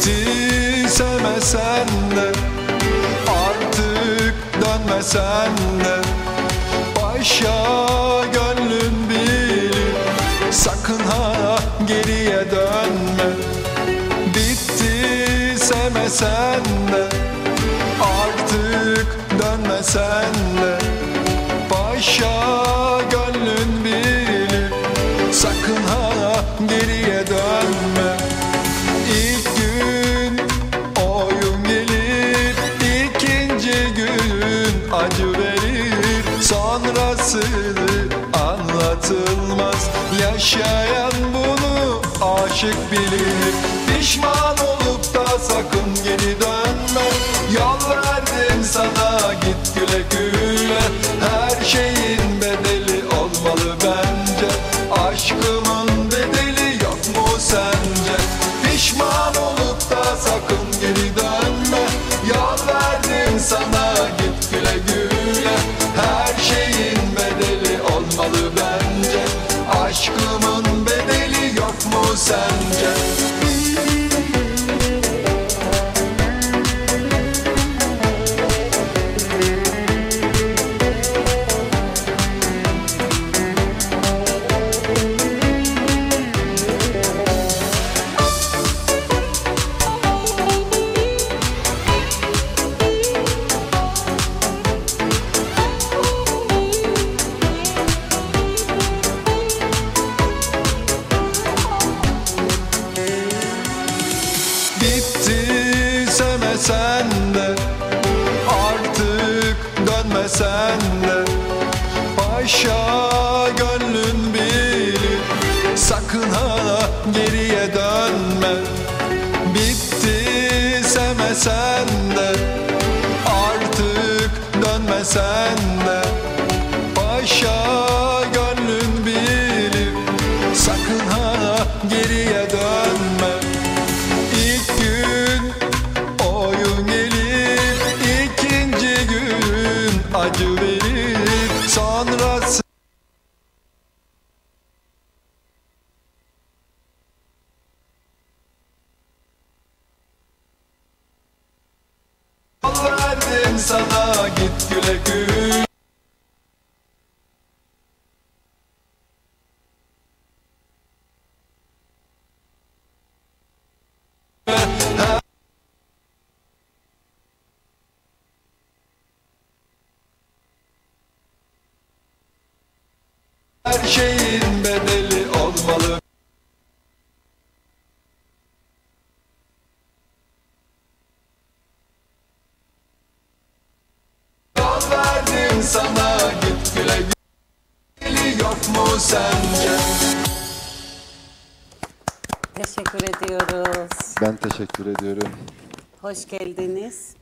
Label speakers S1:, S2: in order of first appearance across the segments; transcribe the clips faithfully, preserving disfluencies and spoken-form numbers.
S1: Bitti sevmesen de, artık dönmesen de, başa gönlün bilir, sakın ha geriye dönme. Bitti sevmesen de, artık dönmesen de, başa gönlün bilir, sakın ha geriye dönme. İlk gün oyun gelir, ikinci gün acı verir, sonrası anlatılmaz. Yaşayan bunu aşık bilir. Pişman olup da sakın geri dönme. Yol verdim sana, git güle güle. Her şeyin bedeli olmalı bence. Aşkımın bedeli yok mu sence? Pişman olup da sakın geri dönme. Yol verdim sana, git güle güle. Her şeyin bedeli olmalı bence. Aşkımın bedeli yok mu sence? Sen de, artık dönmesen de, başa gönlün bilir, sakın ha geriye dönme. Bitti sevmesen de, artık dönmesen de, başa gönlün bilir, sakın ha geriye dönme. İlk gün oyun gelir, ikinci gün acı verir, sonrası yol verdim sana, git güle güle. Her şeyin bedeli olmalı. Yol verdim sana, git güle güle. Yok mu sence?
S2: Teşekkür ediyoruz.
S3: Ben teşekkür ediyorum.
S2: Hoş geldiniz.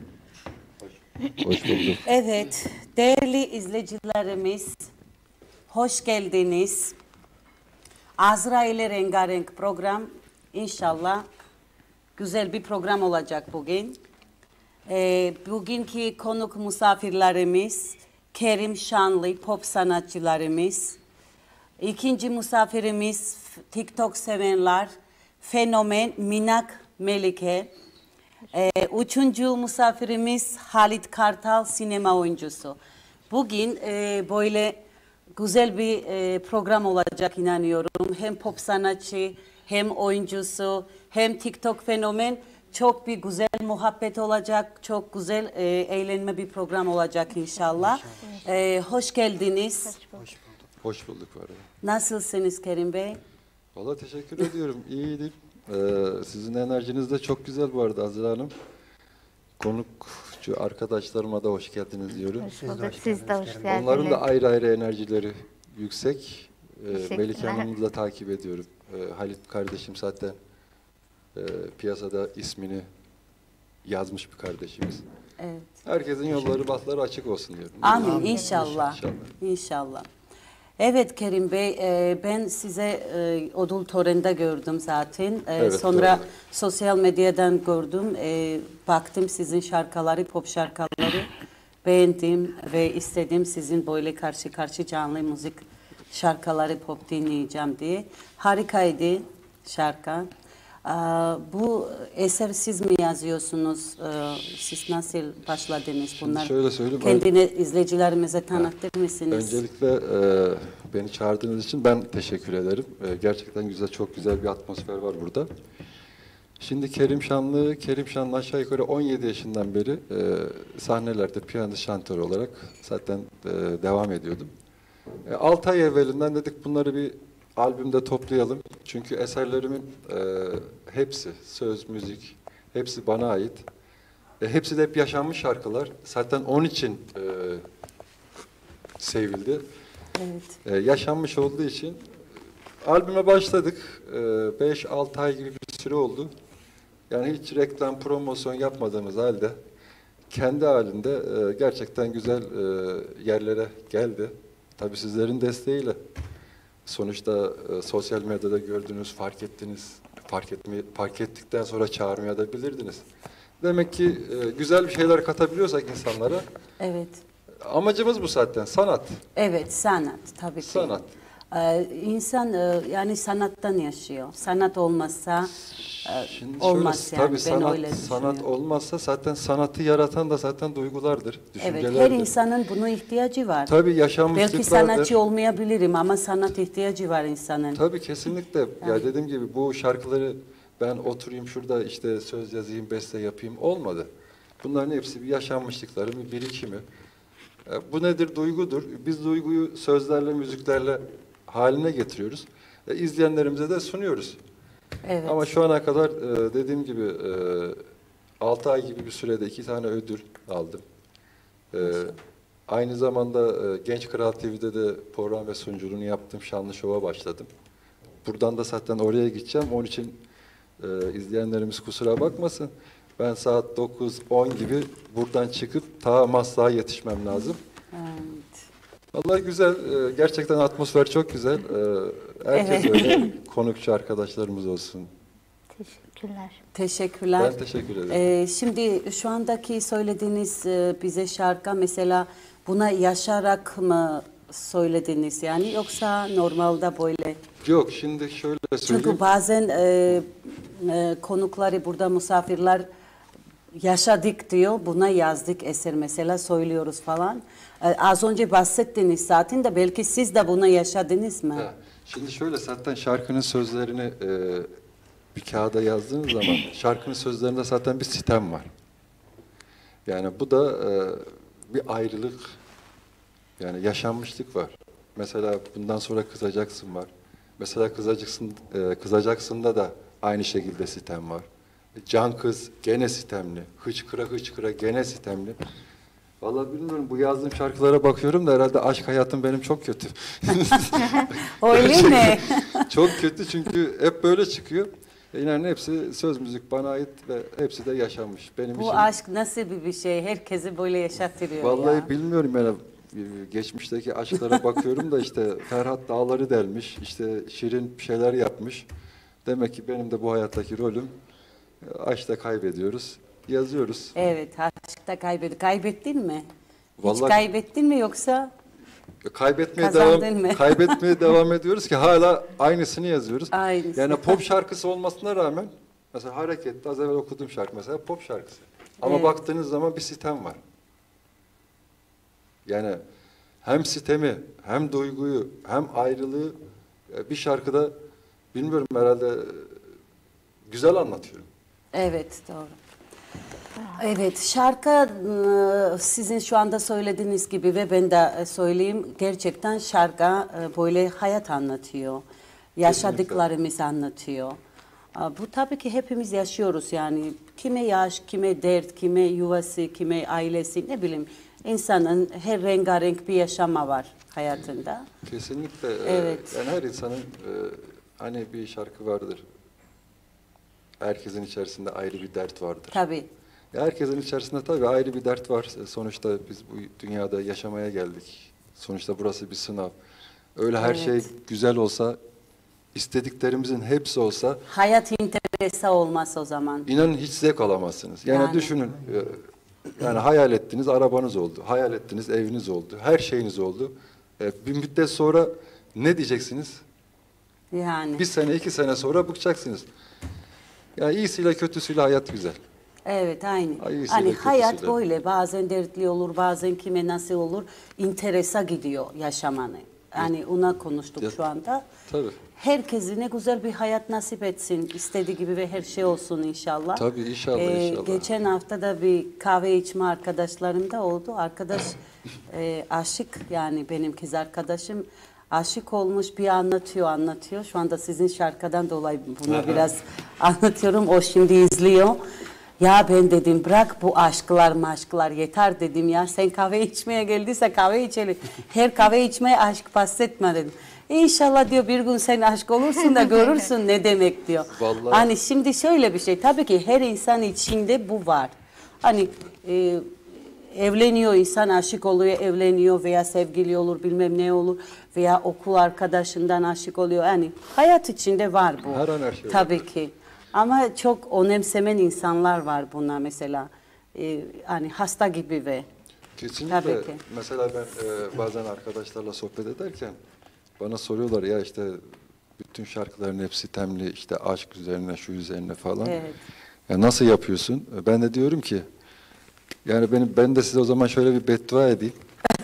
S3: Hoş bulduk.
S2: Evet, değerli izleyicilerimiz, hoş geldiniz. Azrail'e Rengarenk program, inşallah güzel bir program olacak bugün. Ee, bugünkü konuk misafirlerimiz, Kerim Şanlı pop sanatçılarımız. İkinci misafirimiz, TikTok sevenler, fenomen Minak Melike. Ee, üçüncü misafirimiz Halit Kartal, sinema oyuncusu. Bugün e, böyle güzel bir e, program olacak inanıyorum. Hem pop sanatçı, hem oyuncusu, hem TikTok fenomen. Çok bir güzel muhabbet olacak, çok güzel e, eğlenme bir program olacak inşallah. İnşallah. E, hoş geldiniz.
S3: Hoş bulduk. Hoş bulduk var ya.
S2: Nasılsınız Kerim Bey?
S3: Valla teşekkür ediyorum. İyiydim. Ee, sizin enerjiniz de çok güzel bu arada Azra Hanım. Konukçu arkadaşlarıma da hoş geldiniz diyorum.
S4: Hoş bulduk. Siz de hoş geldiniz.
S3: Onların da ayrı ayrı enerjileri yüksek. Ee, Melike Hanım'ı da takip ediyorum. Ee, Halit kardeşim zaten e, piyasada ismini yazmış bir kardeşimiz.
S2: Evet.
S3: Herkesin yolları, bahtları açık olsun diyorum.
S2: Amin, Amin. İnşallah.
S3: İnşallah.
S2: İnşallah. Evet Kerim Bey, e, ben size e, ödül töreninde gördüm zaten. E,
S3: Evet,
S2: sonra
S3: doğru.
S2: sosyal medyadan gördüm. E, baktım sizin şarkıları, pop şarkıları beğendim ve istedim sizin böyle karşı karşı canlı müzik şarkıları pop dinleyeceğim diye. Harikaydı şarkı. Bu eser siz mi yazıyorsunuz? Siz nasıl başladınız bunlar?
S3: Şöyle söyleyeyim.
S2: Kendini izleyicilerimize tanıtır mısınız?
S3: Öncelikle e, beni çağırdığınız için ben teşekkür ederim. E, gerçekten güzel, çok güzel bir atmosfer var burada. Şimdi Kerim Şanlı, Kerim Şanlı aşağı yukarı on yedi yaşından beri e, sahnelerde piyanist şantör olarak zaten e, devam ediyordum. E, altı ay evvelinden dedik bunları bir albümde toplayalım. Çünkü eserlerimin e, hepsi, söz, müzik, hepsi bana ait. E, hepsi de hep yaşanmış şarkılar. Zaten onun için e, sevildi.
S2: Evet.
S3: E, yaşanmış olduğu için albüme başladık. beş altı ay gibi bir süre oldu. Yani hiç reklam, promosyon yapmadığımız halde kendi halinde e, gerçekten güzel e, yerlere geldi. Tabii sizlerin desteğiyle. Sonuçta e, sosyal medyada gördünüz, fark ettiniz. Fark etmeyi, fark ettikten sonra çağırmaya da bilirdiniz. Demek ki e, güzel bir şeyler katabiliyorsak insanlara.
S2: Evet.
S3: Amacımız bu zaten, sanat.
S2: Evet, sanat tabii ki.
S3: Sanat.
S2: Ee, insan e, yani sanattan yaşıyor. Sanat olmazsa e,
S3: Şimdi
S2: olmaz
S3: şöyle,
S2: yani.
S3: tabii
S2: Ben
S3: sanat,
S2: öyle
S3: sanat
S2: düşünüyorum.
S3: olmazsa zaten sanatı yaratan da zaten duygulardır,
S2: Evet,
S3: düşüncelerdir.
S2: her insanın buna ihtiyacı var.
S3: Tabii yaşanmışlıklardır.
S2: Belki sanatçı olmayabilirim ama sanat ihtiyacı var insanın.
S3: Tabii kesinlikle. Ya dediğim gibi bu şarkıları ben oturayım şurada işte söz yazayım, beste yapayım olmadı. Bunların hepsi bir yaşanmışlıkların bir birikimi. E, Bu nedir? Duygudur. Biz duyguyu sözlerle, müziklerle haline getiriyoruz. E, izleyenlerimize de sunuyoruz.
S2: Evet.
S3: Ama şu ana kadar e, dediğim gibi e, altı ay gibi bir sürede iki tane ödül aldım. E, aynı zamanda e, Genç Kral T V'de de program ve sunuculuğunu yaptım. Şanlı Şov'a başladım. Buradan da zaten oraya gideceğim. Onun için e, izleyenlerimiz kusura bakmasın. Ben saat dokuz on gibi buradan çıkıp ta Maslak'a yetişmem lazım.
S2: Evet.
S3: Vallahi güzel. e, gerçekten atmosfer çok güzel. E, herkes
S2: Evet.
S3: öyle. Konukçu arkadaşlarımız olsun.
S4: Teşekkürler.
S2: Teşekkürler.
S3: Ben teşekkür ederim.
S2: Ee, şimdi şu andaki söylediğiniz e, bize şarkı mesela buna yaşarak mı söylediniz yani yoksa normalde böyle?
S3: Yok şimdi şöyle söyleyeyim.
S2: Çünkü bazen e, e, konukları burada misafirler yaşadık diyor. Buna yazdık eser mesela söylüyoruz falan. E, az önce bahsettiniz zaten de belki siz de buna yaşadınız mı?
S3: Ha, şimdi şöyle zaten şarkının sözlerini e, bir kağıda yazdığınız zaman şarkının sözlerinde zaten bir sitem var. Yani bu da e, bir ayrılık, yani yaşanmışlık var. Mesela bundan sonra kızacaksın var. Mesela kızacaksın, e, kızacaksında da aynı şekilde sitem var. Can kız gene sitemli, hıçkıra hıçkıra gene sitemli. Vallahi bilmiyorum, bu yazdığım şarkılara bakıyorum da herhalde aşk hayatım benim çok kötü.
S2: Öyle mi?
S3: Çok kötü çünkü hep böyle çıkıyor. E İnanın hepsi söz müzik bana ait ve hepsi de yaşanmış. Benim
S2: Bu
S3: için.
S2: aşk nasıl bir şey? Herkesi böyle yaşatıyor
S3: Vallahi
S2: ya.
S3: bilmiyorum yani. Geçmişteki aşklara bakıyorum da işte Ferhat dağları delmiş, işte Şirin bir şeyler yapmış. Demek ki benim de bu hayattaki rolüm aşkta kaybediyoruz, yazıyoruz.
S2: Evet, aşkta kaybettin. Kaybettin mi? Hiç
S3: Vallahi-
S2: kaybettin mi yoksa?
S3: Kaybetmeye
S2: Kazandın
S3: devam
S2: mı?
S3: kaybetmeye devam ediyoruz ki hala aynısını yazıyoruz.
S2: Aynısı.
S3: Yani pop şarkısı olmasına rağmen mesela Hareketli az evvel okuduğum şarkı mesela pop şarkısı. Ama
S2: Evet.
S3: baktığınız zaman bir sitem var. Yani hem sitemi, hem duyguyu, hem ayrılığı e, bir şarkıda bilmiyorum herhalde e, güzel anlatıyorum.
S2: Evet, doğru. Evet, şarkı e, sizin şu anda söylediğiniz gibi ve ben de e, söyleyeyim, gerçekten şarkı e, böyle hayat anlatıyor. Yaşadıklarımızı anlatıyor. E, Bu tabii ki hepimiz yaşıyoruz yani. Kime yaş, kime dert, kime yuvası, kime ailesi, ne bileyim. İnsanın her rengarenk bir yaşama var hayatında.
S3: Kesinlikle. e,
S2: Evet.
S3: Yani her insanın e, hani bir şarkı vardır. Herkesin içerisinde ayrı bir dert vardır.
S2: Tabii.
S3: Ya herkesin içerisinde tabii ayrı bir dert var. Sonuçta biz bu dünyada yaşamaya geldik. Sonuçta burası bir sınav. Öyle her
S2: Evet.
S3: şey güzel olsa, istediklerimizin hepsi olsa
S2: Hayat interesi olmaz o zaman.
S3: inanın hiç zevk alamazsınız. Yani,
S2: Yani.
S3: düşünün, e, yani hayal ettiğiniz arabanız oldu, hayal ettiğiniz eviniz oldu, her şeyiniz oldu. E, Bir müddet sonra ne diyeceksiniz?
S2: Yani.
S3: Bir sene, iki sene sonra bıkacaksınız. Yani iyisiyle kötüsüyle hayat güzel.
S2: Evet, aynı.
S3: Iyisiyle
S2: Hani hayat
S3: kötüsüyle.
S2: böyle, bazen dertli olur, bazen kime nasıl olur, interesa gidiyor yaşamanı. Yani ona konuştuk
S3: Ya,
S2: şu anda.
S3: Tabii.
S2: Herkese ne güzel bir hayat nasip etsin, istediği gibi ve her şey olsun inşallah.
S3: Tabii, inşallah, inşallah.
S2: Geçen hafta da bir kahve içme arkadaşlarım da oldu. Arkadaş e, aşık, yani benim kız arkadaşım aşık olmuş, bir anlatıyor anlatıyor. Şu anda sizin şarkıdan dolayı bunu biraz anlatıyorum. O şimdi izliyor. Ya ben dedim bırak bu aşklar maşklar yeter dedim ya. Sen kahve içmeye geldiyse kahve içelim. Her kahve içmeye aşk bahsetme dedim. İnşallah diyor bir gün sen aşk olursun da görürsün ne demek diyor.
S3: Vallahi.
S2: Hani şimdi şöyle bir şey, tabii ki her insan içinde bu var. Hani e, evleniyor insan, aşık oluyor, evleniyor veya sevgili olur, bilmem ne olur veya okul arkadaşından aşık oluyor. Yani hayat içinde var bu.
S3: Her an her şey
S2: tabii
S3: olabilir.
S2: ki. Ama çok önemsemen insanlar var buna mesela. E, hani hasta gibi ve
S3: Kesinlikle.
S2: Tabii ki.
S3: Mesela ben e, bazen arkadaşlarla sohbet ederken bana soruyorlar ya işte bütün şarkıların hepsi temli işte aşk üzerine şu üzerine falan.
S2: Evet.
S3: Ya nasıl yapıyorsun? Ben de diyorum ki yani benim ben de size o zaman şöyle bir beddua edeyim.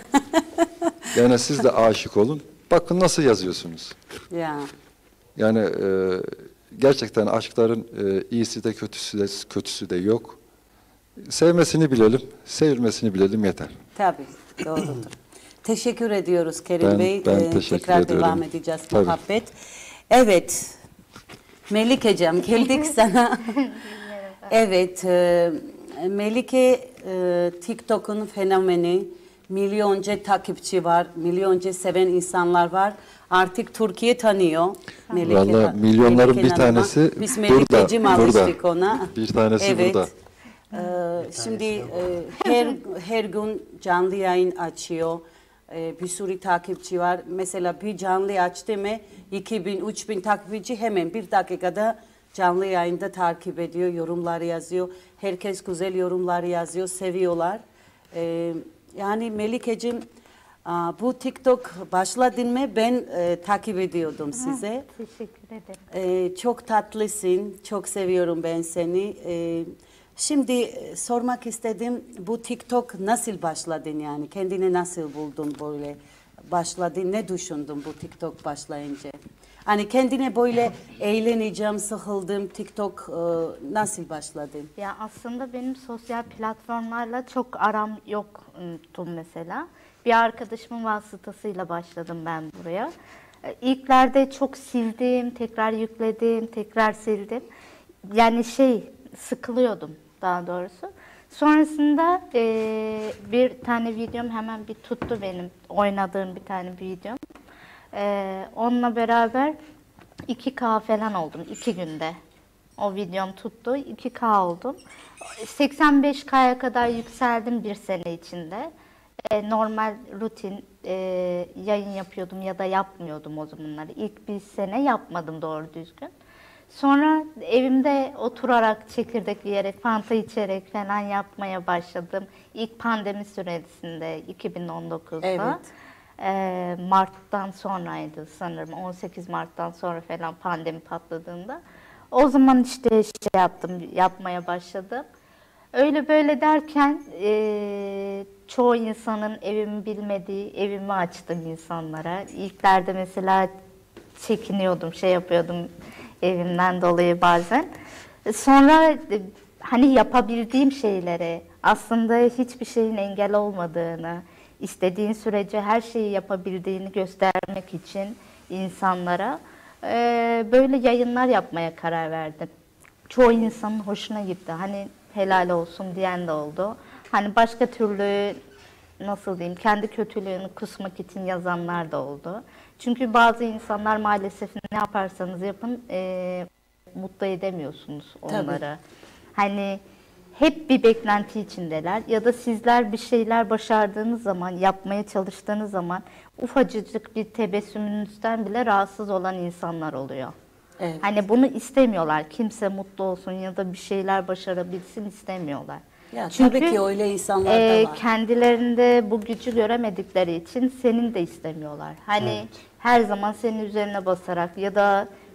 S3: Yani siz de aşık olun. Bakın nasıl yazıyorsunuz.
S2: ya
S3: Yani e, gerçekten aşkların e, iyisi de kötüsü de kötüsü de yok. Sevmesini bilelim, sevilmesini bilelim yeter.
S2: tabii doğrudur. Teşekkür ediyoruz Kerim
S3: Ben-
S2: Bey.
S3: ben
S2: Ee,
S3: teşekkür
S2: tekrar
S3: ediyorum.
S2: devam edeceğiz
S3: Tabii.
S2: muhabbet. Evet. Melikeciğim geldik sana. Evet. E, Melike e, TikTok'un fenomeni. Milyonca takipçi var. Milyonca seven insanlar var. Artık Türkiye tanıyor. Melike,
S3: Vallahi milyonların
S2: Melike
S3: bir
S2: Hanım'a.
S3: tanesi
S2: Biz
S3: burada,
S2: Melikeciğim
S3: burada.
S2: alıştık ona.
S3: Bir tanesi
S2: evet.
S3: burada.
S2: Ee, şimdi e, her her gün canlı yayın açıyor. Ee, bir sürü takipçi var. Mesela bir canlı açtı mı iki bin, üç bin takipçi hemen bir dakikada canlı yayında takip ediyor, yorumlar yazıyor. Herkes güzel yorumlar yazıyor, seviyorlar. Ee, yani Melikeciğim, aa, bu TikTok başladın mı ben e, takip ediyordum size.
S4: Teşekkür ederim.
S2: Ee, çok tatlısın, çok seviyorum ben seni. Ee, şimdi e, sormak istedim, bu TikTok nasıl başladın yani? Kendini nasıl buldun böyle başladın? Ne düşündün bu TikTok başlayınca? Hani kendine böyle eğleneceğim, sıkıldım, TikTok e, nasıl başladın?
S4: Ya aslında benim sosyal platformlarla çok aram yoktu mesela. Bir arkadaşımın vasıtasıyla başladım ben buraya. E, İlklerde çok sildim, tekrar yükledim, tekrar sildim. Yani şey sıkılıyordum daha doğrusu. Sonrasında e, bir tane videom hemen bir tuttu benim oynadığım bir tane bir videom. E, onunla beraber iki K falan oldum iki günde. O videom tuttu. iki K oldum. seksen beş K'ya kadar yükseldim bir sene içinde. E, normal rutin e, yayın yapıyordum ya da yapmıyordum o zamanlar. İlk bir sene yapmadım doğru düzgün. Sonra evimde oturarak, çekirdek yiyerek, fanta içerek falan yapmaya başladım. İlk pandemi süresinde iki bin on dokuzda.
S2: Evet.
S4: E, Mart'tan sonraydı sanırım. on sekiz Mart'tan sonra falan pandemi patladığında. O zaman işte şey yaptım, yapmaya başladım. Öyle böyle derken e, çoğu insanın evimi bilmediği evimi açtım insanlara. İlklerde mesela çekiniyordum, şey yapıyordum evimden dolayı bazen. Sonra e, hani yapabildiğim şeylere aslında hiçbir şeyin engel olmadığını, istediğin sürece her şeyi yapabildiğini göstermek için insanlara e, böyle yayınlar yapmaya karar verdim. Çoğu insanın hoşuna gitti. Hani helal olsun diyen de oldu. Hani başka türlü nasıl diyeyim kendi kötülüğünü kusmak için yazanlar da oldu. Çünkü bazı insanlar maalesef ne yaparsanız yapın e, mutlu edemiyorsunuz onları. Tabii. Hani hep bir beklenti içindeler ya da sizler bir şeyler başardığınız zaman, yapmaya çalıştığınız zaman ufacık bir tebessümünüzden bile rahatsız olan insanlar oluyor.
S2: Evet.
S4: Hani bunu istemiyorlar. Kimse mutlu olsun ya da bir şeyler başarabilsin istemiyorlar.
S2: Ya,
S4: Çünkü
S2: tabii ki öyle insanlar
S4: e,
S2: da var.
S4: kendilerinde bu gücü göremedikleri için senin de istemiyorlar. Hani
S3: Evet.
S4: her zaman senin üzerine basarak ya da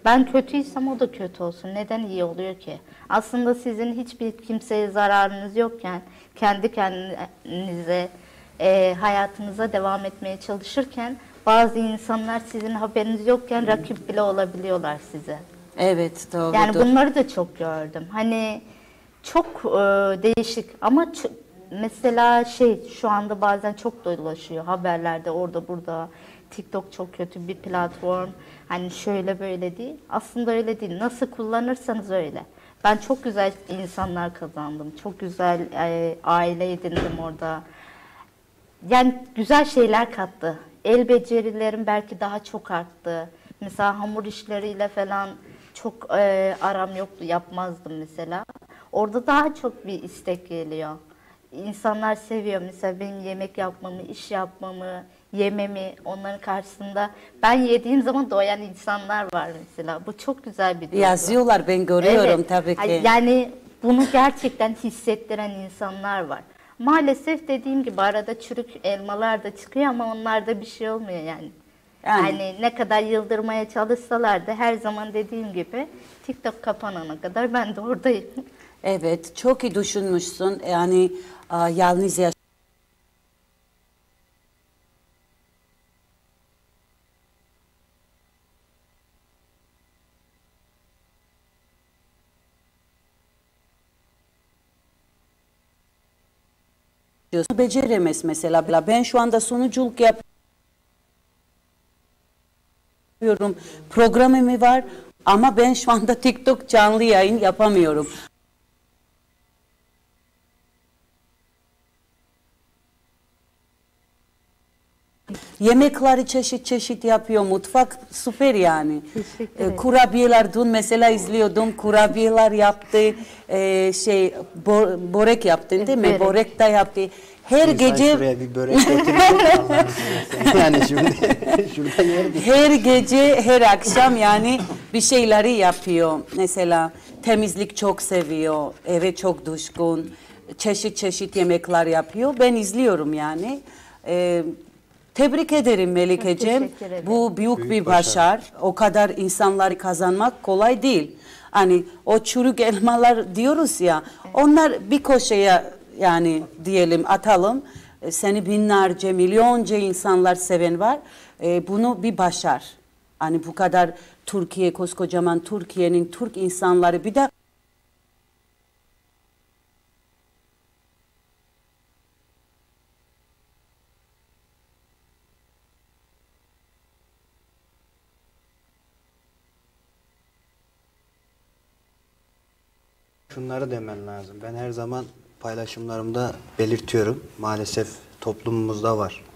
S4: Ben kötüysem o da kötü olsun. Neden iyi oluyor ki? Aslında sizin hiçbir kimseye zararınız yokken kendi kendinize e, hayatınıza devam etmeye çalışırken bazı insanlar sizin haberiniz yokken rakip bile olabiliyorlar size.
S2: Evet, doğrudur.
S4: Yani bunları da çok gördüm. Hani çok e, değişik ama mesela şey şu anda bazen çok dolaşıyor haberlerde orada burada. TikTok çok kötü bir platform. Hani şöyle böyle değil. Aslında öyle değil. Nasıl kullanırsanız öyle. Ben çok güzel insanlar kazandım. Çok güzel e, aile edindim orada. Yani güzel şeyler kattı. El becerilerim belki daha çok arttı. Mesela hamur işleriyle falan çok e, aram yoktu. Yapmazdım mesela. Orada daha çok bir istek geliyor. İnsanlar seviyor mesela benim yemek yapmamı, iş yapmamı, yememi, onların karşısında ben yediğim zaman doyan insanlar var mesela. Bu çok güzel bir duygu.
S2: Yazıyorlar, ben görüyorum
S4: Evet.
S2: tabii ki.
S4: Yani bunu gerçekten hissettiren insanlar var. Maalesef dediğim gibi arada çürük elmalar da çıkıyor ama onlarda bir şey olmuyor yani.
S2: Yani.
S4: Yani ne kadar yıldırmaya çalışsalar da her zaman dediğim gibi TikTok kapanana kadar ben de oradayım.
S2: Evet, çok iyi düşünmüşsün. Yani a, yalnız yaş beceremez mesela. Ben şu anda sunuculuk yapıyorum. Programımı var ama ben şu anda TikTok canlı yayın yapamıyorum. Yemekleri çeşit çeşit yapıyor. Mutfak süper yani.
S4: Teşekkür
S2: Ee,
S4: ederim.
S2: kurabiyeler dün mesela izliyordum. Kurabiyeler yaptı. Ee, şey bo börek yaptın değil mi?
S4: Börek.
S2: Börek de yaptı. Her
S5: İnsan
S2: gece
S5: şuraya bir börek getirecek Allah'ını seversen. Yani şimdi şurada yerdik.
S2: her gece her akşam yani bir şeyleri yapıyor. Mesela temizlik çok seviyor. Eve çok düşkün. Çeşit çeşit yemekler yapıyor. Ben izliyorum yani. Ee, Tebrik ederim Melikeciğim.
S4: Teşekkür ederim.
S2: Bu büyük,
S5: Büyük
S2: bir
S5: başarı.
S2: başarı. O kadar insanları kazanmak kolay değil. Hani o çürük elmalar diyoruz ya, onlar bir koşaya yani diyelim atalım. E, Seni binlerce, milyonca insanlar seven var. E, bunu bir başar. Hani bu kadar Türkiye, koskocaman Türkiye'nin Türk insanları bir de
S5: Şunları demen lazım. Ben her zaman paylaşımlarımda belirtiyorum. Maalesef toplumumuzda var.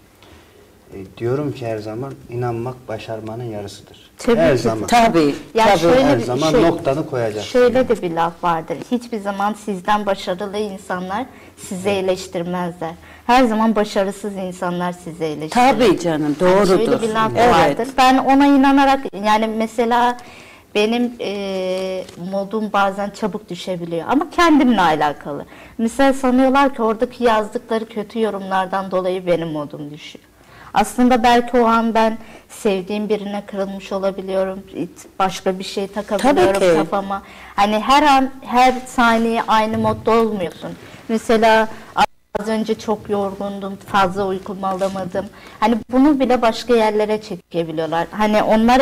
S5: E, diyorum ki her zaman inanmak başarmanın yarısıdır.
S4: Tabii
S5: her
S4: ki.
S5: zaman.
S2: tabii,
S4: Ya
S2: tabii.
S4: şöyle
S5: Her
S4: bir
S5: zaman
S4: şey-
S5: noktanı koyacaksın.
S4: Şöyle de bir laf vardır. Hiçbir zaman sizden başarılı insanlar sizi eleştirmezler. Her zaman başarısız insanlar sizi eleştirir.
S2: Tabii canım,
S4: Yani
S2: doğrudur.
S4: şöyle bir laf
S2: Evet.
S4: vardır. Ben ona inanarak yani mesela benim e, modum bazen çabuk düşebiliyor ama kendimle alakalı. Mesela sanıyorlar ki oradaki yazdıkları kötü yorumlardan dolayı benim modum düşüyor. Aslında belki o an ben sevdiğim birine kırılmış olabiliyorum. Başka bir şey takabiliyorum
S2: Tabii ki.
S4: kafama. Hani her an, her saniye aynı modda olmuyorsun. Mesela az önce çok yorgundum, fazla uykumu alamadım. Hani bunu bile başka yerlere çekebiliyorlar. Hani onları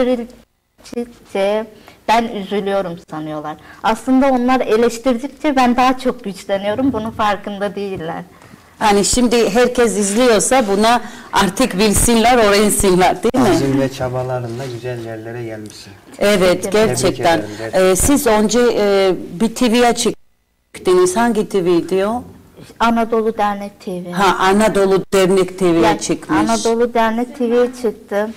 S4: eleştirdikçe ben üzülüyorum sanıyorlar. Aslında onlar eleştirdikçe ben daha çok güçleniyorum. Bunun farkında değiller.
S2: Hani şimdi herkes izliyorsa buna artık bilsinler, öğrensinler değil mi?
S5: Azim ve çabalarınla güzel yerlere gelmişsin.
S2: Evet,
S5: Tebrik
S2: gerçekten.
S5: ederim, gerçekten.
S2: Ee, siz önce e, bir T V'ye çıktınız. Hangi T V diyor?
S4: Anadolu Dernek T V.
S2: Ha, Anadolu Dernek T V'ye
S4: Yani
S2: çıkmış.
S4: Anadolu Dernek T V'ye çıktım.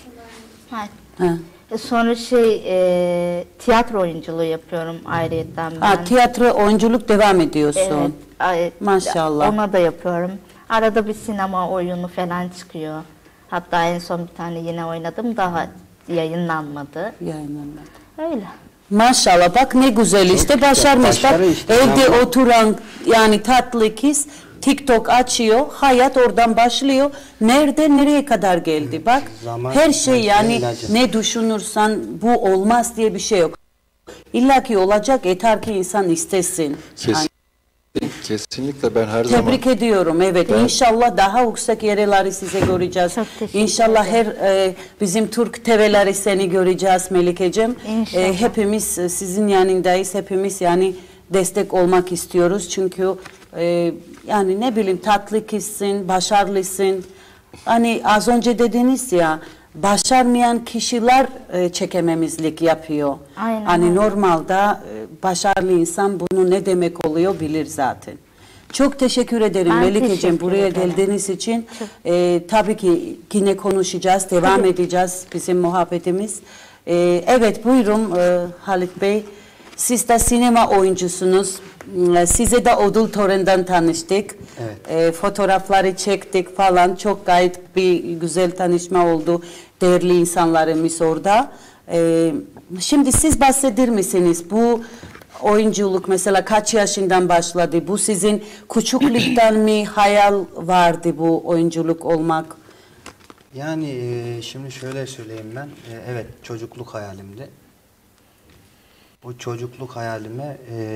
S4: Ha.
S2: Ha.
S4: E, Sonra şey e, tiyatro oyunculuğu yapıyorum ayrıyetten ben.
S2: Ha, tiyatro oyunculuk devam ediyorsun.
S4: Evet, ay-
S2: Maşallah.
S4: Ona da yapıyorum. Arada bir sinema oyunu falan çıkıyor. Hatta en son bir tane yine oynadım daha yayınlanmadı.
S2: Yayınlanmadı.
S4: Öyle.
S2: Maşallah bak ne güzel işte
S5: güzel.
S2: başarmış.
S5: Başarı
S2: Bak
S5: işte,
S2: evde
S5: bravo.
S2: oturan yani tatlı kız TikTok açıyor, hayat oradan başlıyor. Nerede nereye kadar geldi? Bak
S5: Zaman,
S2: her şey yani
S5: ilacı.
S2: ne düşünürsen bu olmaz diye bir şey yok. İlla ki olacak, yeter ki insan istesin.
S3: Kesin, kesinlikle ben her zaman...
S2: Tebrik ediyorum. Evet.
S3: Ben-
S2: İnşallah daha yüksek yerleri size göreceğiz.
S4: Çok teşekkür
S2: İnşallah her
S4: ederim.
S2: e, bizim Türk T V'leri seni göreceğiz Melikeciğim.
S4: İnşallah.
S2: E, hepimiz e, sizin yanındayız. Hepimiz yani destek olmak istiyoruz. Çünkü e, yani ne bileyim tatlı kişisin, başarılısın. Hani az önce dediniz ya başarmayan kişiler e, çekememizlik yapıyor.
S4: Aynen
S2: Hani
S4: öyle.
S2: normalde e, başarılı insan bunu ne demek oluyor bilir zaten. Çok teşekkür ederim
S4: Ben
S2: Melikeciğim
S4: teşekkür
S2: buraya
S4: ederim.
S2: geldiğiniz için. E, tabii ki yine konuşacağız, devam edeceğiz bizim muhabbetimiz. E, evet buyurun e, Halit Bey. Siz de sinema oyuncusunuz. E, Size de ödül töreninde tanıştık.
S5: Evet.
S2: E, fotoğrafları çektik falan. Çok gayet bir güzel tanışma oldu. Değerli insanlarımız orada. E, şimdi siz bahseder misiniz? Bu oyunculuk mesela kaç yaşından başladı? Bu sizin küçüklükten mi hayal vardı bu oyunculuk olmak?
S5: Yani e, şimdi şöyle söyleyeyim ben. E, evet çocukluk hayalimdi. Bu çocukluk hayalime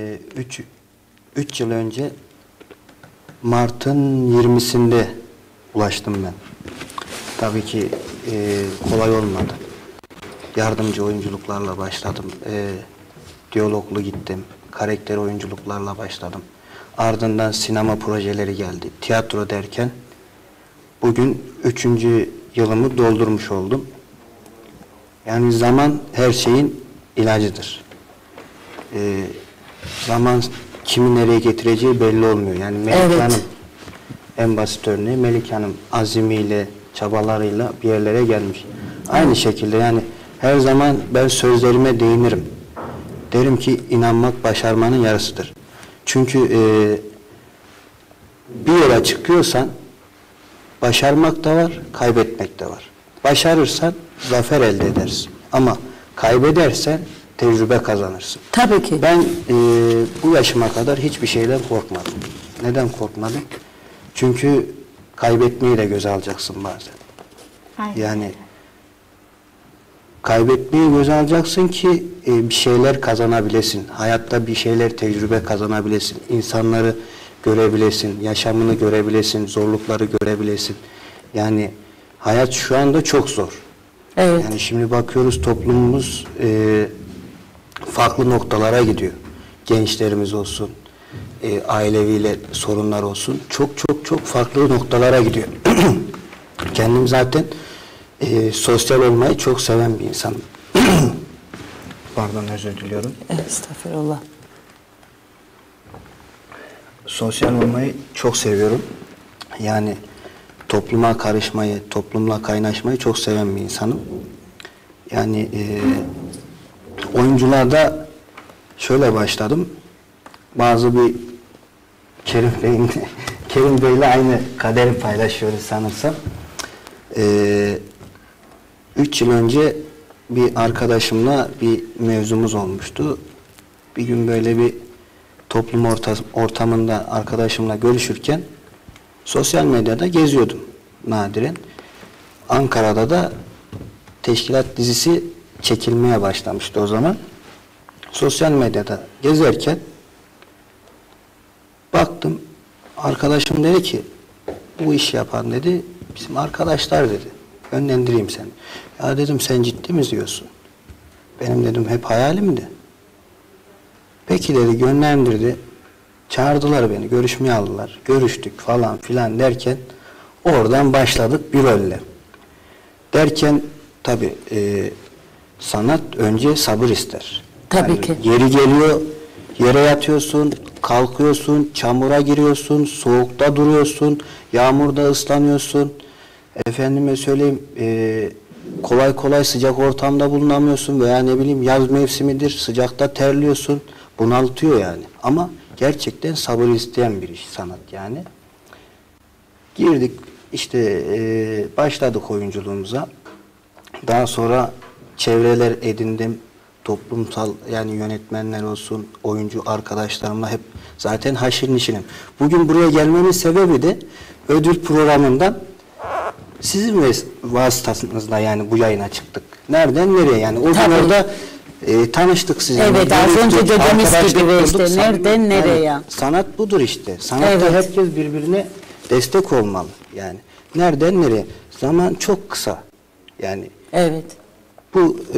S5: üç yıl önce Mart'ın yirmisinde ulaştım ben. Tabii ki e, kolay olmadı. Yardımcı oyunculuklarla başladım. E, diyaloglu gittim. Karakter oyunculuklarla başladım. Ardından sinema projeleri geldi. Tiyatro derken bugün üçüncü yılımı doldurmuş oldum. Yani zaman her şeyin ilacıdır. Ee, zaman kimi nereye getireceği belli olmuyor. Yani Melike
S2: Evet.
S5: Hanım en basit örneği Melike Hanım azimiyle, çabalarıyla bir yerlere gelmiş. Aynı şekilde yani her zaman ben sözlerime değinirim. Derim ki inanmak başarmanın yarısıdır. Çünkü e, bir yola çıkıyorsan başarmak da var, kaybetmek de var. Başarırsan zafer elde edersin. Ama kaybedersen tecrübe kazanırsın.
S2: Tabii ki.
S5: Ben e, bu yaşıma kadar hiçbir şeyden korkmadım. Neden korkmadım? Çünkü kaybetmeyi de göze alacaksın bazen.
S4: Aynen.
S5: Yani kaybetmeyi göze alacaksın ki e, bir şeyler kazanabilesin. Hayatta bir şeyler tecrübe kazanabilesin. İnsanları görebilesin, yaşamını görebilesin, zorlukları görebilesin. Yani hayat şu anda çok zor.
S2: Evet.
S5: Yani şimdi bakıyoruz toplumumuz e, farklı noktalara gidiyor. Gençlerimiz olsun, e, aileviyle sorunlar olsun. Çok çok çok farklı noktalara gidiyor. Kendim zaten e, sosyal olmayı çok seven bir insanım. Pardon özür diliyorum.
S2: Estağfurullah.
S5: Sosyal olmayı çok seviyorum. Yani topluma karışmayı, toplumla kaynaşmayı çok seven bir insanım. Yani e, oyunculuğa şöyle başladım. Bazı bir Kerim Bey'in Kerim Bey'le aynı kaderi paylaşıyoruz sanırsam. E, üç yıl önce bir arkadaşımla bir mevzumuz olmuştu. Bir gün böyle bir toplum orta, ortamında arkadaşımla görüşürken sosyal medyada geziyordum nadiren. Ankara'da da Teşkilat dizisi çekilmeye başlamıştı o zaman. Sosyal medyada gezerken baktım arkadaşım dedi ki bu iş yapan dedi bizim arkadaşlar dedi. Yönlendireyim seni. Ya dedim sen ciddi mi diyorsun? Benim dedim hep hayalimdi. Peki dedi yönlendirdi. Çağırdılar beni, görüşmeye aldılar. Görüştük falan filan derken oradan başladık bir rolle. Derken tabii e, sanat önce sabır ister.
S2: Tabii
S5: Yani
S2: ki.
S5: Yeri geliyor, yere yatıyorsun, kalkıyorsun, çamura giriyorsun, soğukta duruyorsun, yağmurda ıslanıyorsun. Efendime söyleyeyim, e, kolay kolay sıcak ortamda bulunamıyorsun veya ne bileyim yaz mevsimidir, sıcakta terliyorsun. Bunaltıyor yani. Ama gerçekten sabır isteyen bir iş sanat yani. Girdik işte e, başladık oyunculuğumuza. Daha sonra çevreler edindim. toplumsal yani yönetmenler olsun, oyuncu arkadaşlarımla hep zaten haşir neşirim. Bugün buraya gelmemin sebebi de ödül programından sizin vasıtasınızla yani bu yayına çıktık. Nereden nereye yani? O gün orada e, tanıştık sizinle.
S2: Evet, az önce dediğimiz gibi ve işte nereden nereye?
S5: Yani, sanat budur işte. Sanatta
S2: evet.
S5: herkes birbirine destek olmalı yani. Nereden nereye? Zaman çok kısa. Yani
S2: evet.
S5: bu e,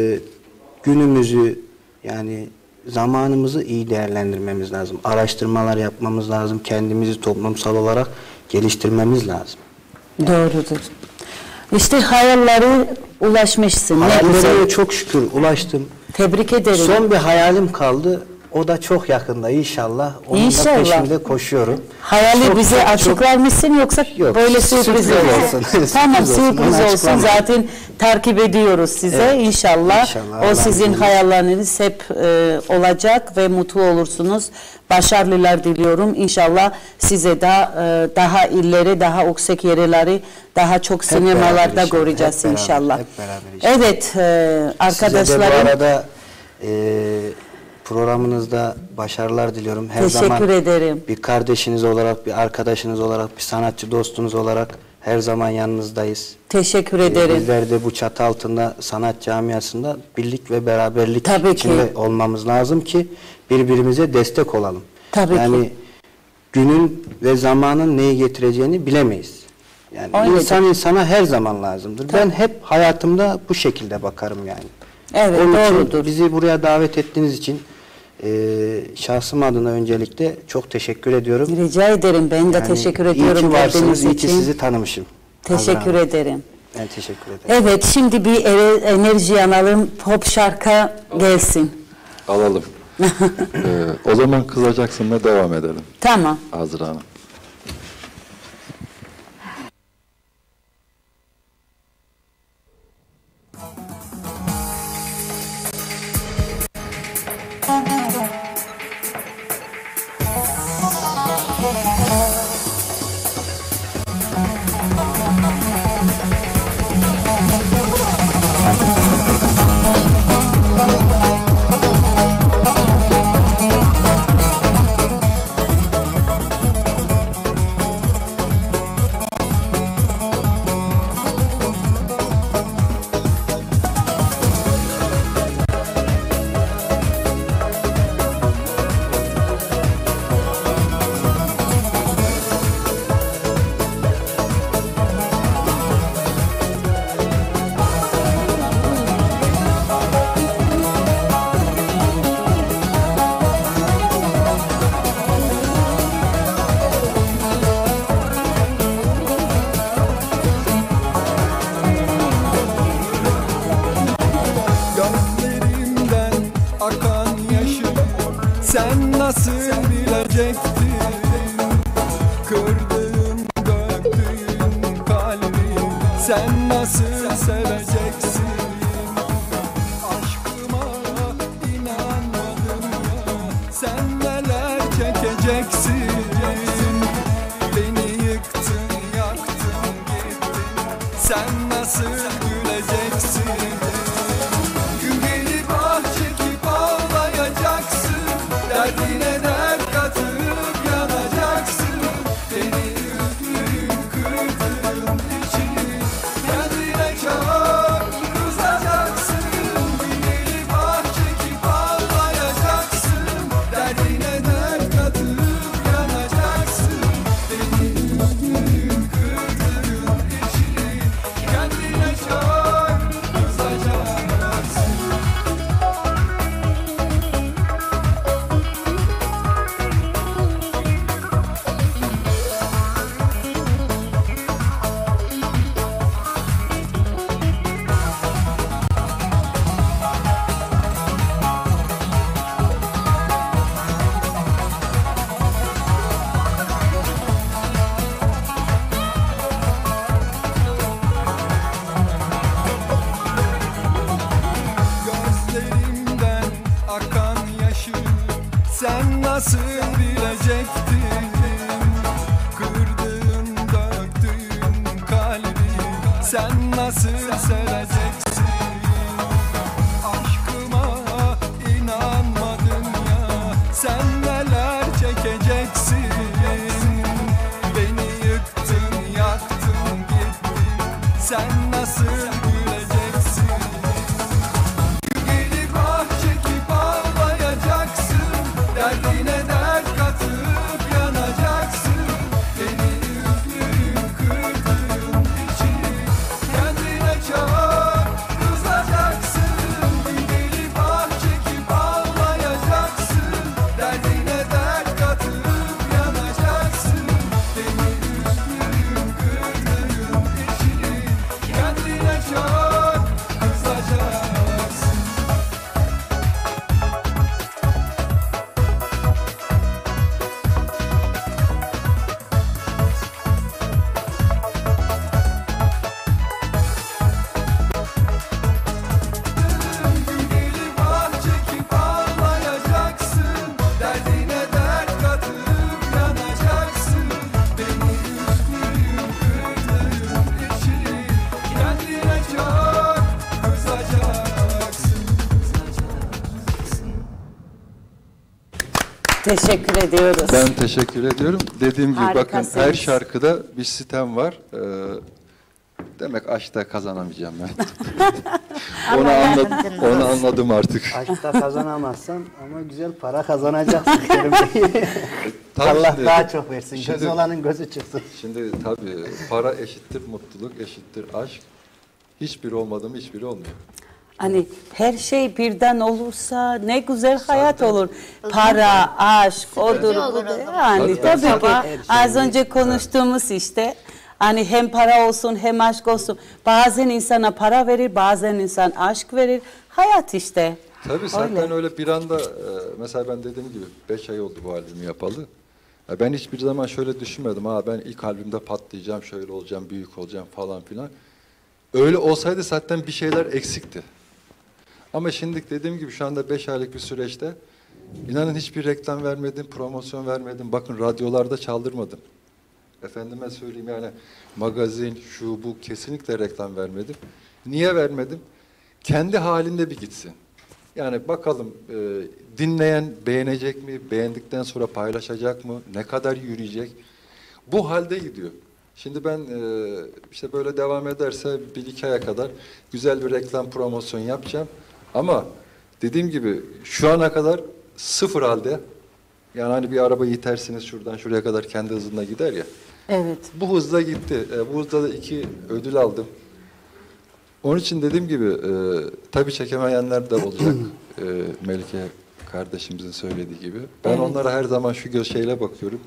S5: günümüzü yani zamanımızı iyi değerlendirmemiz lazım. Araştırmalar yapmamız lazım. Kendimizi toplumsal olarak geliştirmemiz lazım.
S2: Doğrudur. İşte hayalleri ulaşmışsın.
S5: Hayallerime çok şükür ulaştım.
S2: Tebrik ederim.
S5: Son bir hayalim kaldı. O da çok yakında inşallah. Onun
S2: İnşallah.
S5: da peşinde koşuyorum.
S2: Hayali
S5: çok,
S2: bize
S5: çok,
S2: açıklar mısın yoksa
S5: yok,
S2: böyle sürpriz,
S5: sürpriz
S2: olsun?
S5: olsun.
S2: Tamam,
S5: Sürpriz olsun.
S2: sürpriz
S5: Onu
S2: olsun.
S5: açıklamam.
S2: Zaten takip ediyoruz size.
S5: Evet.
S2: İnşallah,
S5: İnşallah.
S2: o sizin
S5: Allah'ın
S2: hayalleriniz hep e, olacak ve mutlu olursunuz. Başarılar diliyorum. İnşallah size de e, daha illeri, daha yüksek yerleri, daha çok
S5: Hep beraber
S2: sinemalarda
S5: inşallah,
S2: göreceğiz
S5: hep beraber,
S2: inşallah.
S5: hep beraber inşallah.
S2: Evet e, arkadaşlarım.
S5: Size de bu arada e, programınızda başarılar diliyorum. Her
S2: Teşekkür
S5: zaman
S2: ederim.
S5: bir kardeşiniz olarak, bir arkadaşınız olarak, bir sanatçı dostunuz olarak her zaman yanınızdayız.
S2: Teşekkür
S5: E,
S2: ederim.
S5: bizler de bu çatı altında sanat camiasında birlik ve beraberlik
S2: Tabii
S5: içinde
S2: ki.
S5: olmamız lazım ki birbirimize destek olalım.
S2: Tabii
S5: yani
S2: ki.
S5: günün ve zamanın neyi getireceğini bilemeyiz. Yani
S2: Öyledir.
S5: insan insana her zaman lazımdır.
S2: Tabii.
S5: Ben hep hayatımda bu şekilde bakarım yani.
S2: Evet,
S5: Onun için
S2: doğrudur.
S5: bizi buraya davet ettiğiniz için e, şahsım adına öncelikle çok teşekkür ediyorum.
S2: Rica ederim. Ben de
S5: Yani
S2: teşekkür
S5: iyi
S2: ediyorum
S5: ki varsınız,
S2: geldiğiniz
S5: iyi ki
S2: için.
S5: sizi tanımışım.
S2: Teşekkür
S5: Hazır Hanım.
S2: ederim.
S5: Ben teşekkür ederim.
S2: Evet, şimdi bir ere- enerji alalım. Pop şarkı gelsin.
S3: Alalım. ee, o zaman Kızacaksın'la devam edelim.
S2: Tamam.
S3: Azra Hanım.
S1: Gözlerimden akan yaşı sen nasıl bilecektin? Kırdığın, döktüğün kalbi sen nasıl seveceksin? Aşkıma inanmadın ya, sen neler çekeceksin? Beni yıktın, yaktın, gittin, sen nasıl güleceksin? Gün gelip ah çekip ağlayacaksın, derdine dert katıp yanacaksın. Beni üzdün, kırdın içini, kendine çok kızacaksın. Gün gelip ah çekip ağlayacaksın, derdine dert katıp yanacaksın. Beni üzdün, kırdın içini, kendine çok kızacaksın. Gözlerimden akan yaşı sen nasıl bilecektin? Kırdığın, döktüğün kalbi sen nasıl seveceksin? Aşkıma
S2: Teşekkür ediyoruz.
S3: Ben teşekkür ediyorum. Dediğim gibi bakın
S2: Harikasınız.
S3: her şarkıda bir sitem var. Ee, demek aşkta kazanamayacağım ben. onu,
S4: Allah
S3: anladım,
S4: yardımcınız
S3: onu
S4: olsun.
S3: anladım artık.
S5: Aşkta kazanamazsan ama güzel para kazanacaksın Kerim Bey.
S3: Tabii
S5: Allah
S3: şimdi-
S5: daha çok versin.
S3: şimdi-
S5: Gözü olanın gözü çıksın.
S3: Şimdi tabii para eşittir mutluluk, eşittir aşk. Hiçbiri olmadı mı hiçbiri olmuyor.
S2: Hani her şey birden olursa ne güzel hayat olur. Para, aşk, odur
S4: olur
S2: budur.
S4: o zaman.
S2: Yani
S3: Tabii.
S2: tabii ki
S5: Sabah her şey
S2: az önce konuştuğumuz işte. Hani hem para olsun hem aşk olsun. Bazen insana para verir, bazen insan aşk verir. Hayat işte.
S3: Tabii zaten
S2: Öyle.
S3: öyle bir anda e, mesela ben dediğim gibi beş ay oldu bu albümü yapalı. Ya ben hiçbir zaman şöyle düşünmedim. Ha ben ilk albümde patlayacağım, şöyle olacağım, büyük olacağım falan filan. Öyle olsaydı zaten bir şeyler eksikti. Ama şimdi dediğim gibi şu anda beş aylık bir süreçte inanın hiçbir reklam vermedim, promosyon vermedim. Bakın radyolarda çaldırmadım. Efendime söyleyeyim yani magazin, şu bu kesinlikle reklam vermedim. Niye vermedim? Kendi halinde bir gitsin. Yani bakalım e, dinleyen beğenecek mi? Beğendikten sonra paylaşacak mı? Ne kadar yürüyecek? Bu halde gidiyor. Şimdi ben e, işte böyle devam ederse bir iki aya kadar güzel bir reklam promosyon yapacağım. Ama dediğim gibi şu ana kadar sıfır halde. Yani hani bir arabayı itersiniz şuradan şuraya kadar kendi hızında gider ya.
S2: Evet.
S3: Bu hızla gitti. E, bu hızda da iki ödül aldım. Onun için dediğim gibi e, tabii çekemeyenler de olacak. e, Melike kardeşimizin söylediği gibi. Ben
S2: Evet.
S3: onlara her zaman şu göz şeyle bakıyorum.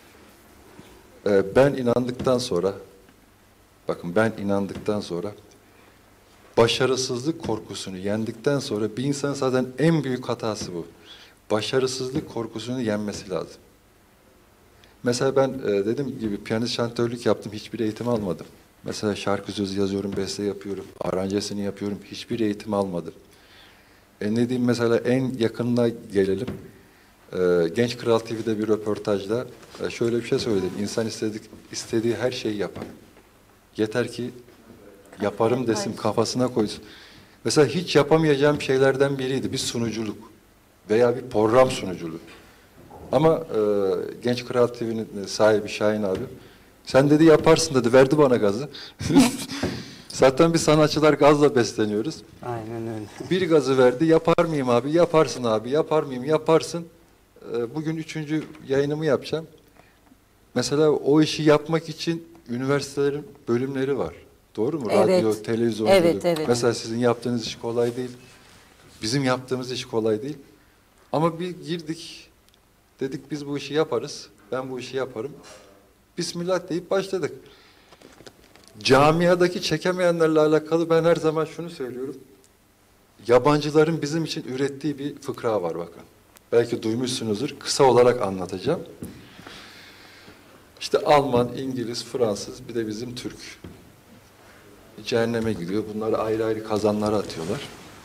S3: E, ben inandıktan sonra, bakın ben inandıktan sonra, başarısızlık korkusunu yendikten sonra bir insan zaten en büyük hatası bu. Başarısızlık korkusunu yenmesi lazım. Mesela ben e, dediğim gibi piyanist şantörlük yaptım, hiçbir eğitim almadım. Mesela şarkı sözü yazıyorum, beste yapıyorum, aranjesini yapıyorum, hiçbir eğitim almadım. E ne diyeyim mesela en yakınına gelelim. E, Genç Kral T V'de bir röportajda e, şöyle bir şey söyledim. İnsan istedik, istediği her şeyi yapar. Yeter ki yaparım desin, kafasına koysun. Mesela hiç yapamayacağım şeylerden biriydi bir sunuculuk veya bir program sunuculuğu. Ama e, Genç Kral T V'nin sahibi Şahin abi, sen dedi yaparsın dedi, verdi bana gazı. Zaten biz sanatçılar gazla besleniyoruz.
S5: Aynen öyle.
S3: Bir gazı verdi, yapar mıyım abi, yaparsın abi, yapar mıyım, yaparsın. E, bugün üçüncü yayınımı yapacağım. Mesela o işi yapmak için üniversitelerin bölümleri var. Doğru mu?
S2: Evet.
S3: Radyo, televizyonculuk.
S2: Evet, evet.
S3: Mesela sizin yaptığınız iş kolay değil. Bizim yaptığımız iş kolay değil. Ama bir girdik, dedik biz bu işi yaparız, ben bu işi yaparım. Bismillah deyip başladık. Camiadaki çekemeyenlerle alakalı ben her zaman şunu söylüyorum. Yabancıların bizim için ürettiği bir fıkra var bakın. Belki duymuşsunuzdur, kısa olarak anlatacağım. İşte Alman, İngiliz, Fransız, bir de bizim Türk. Cehenneme gidiyor, bunları ayrı ayrı kazanlara atıyorlar.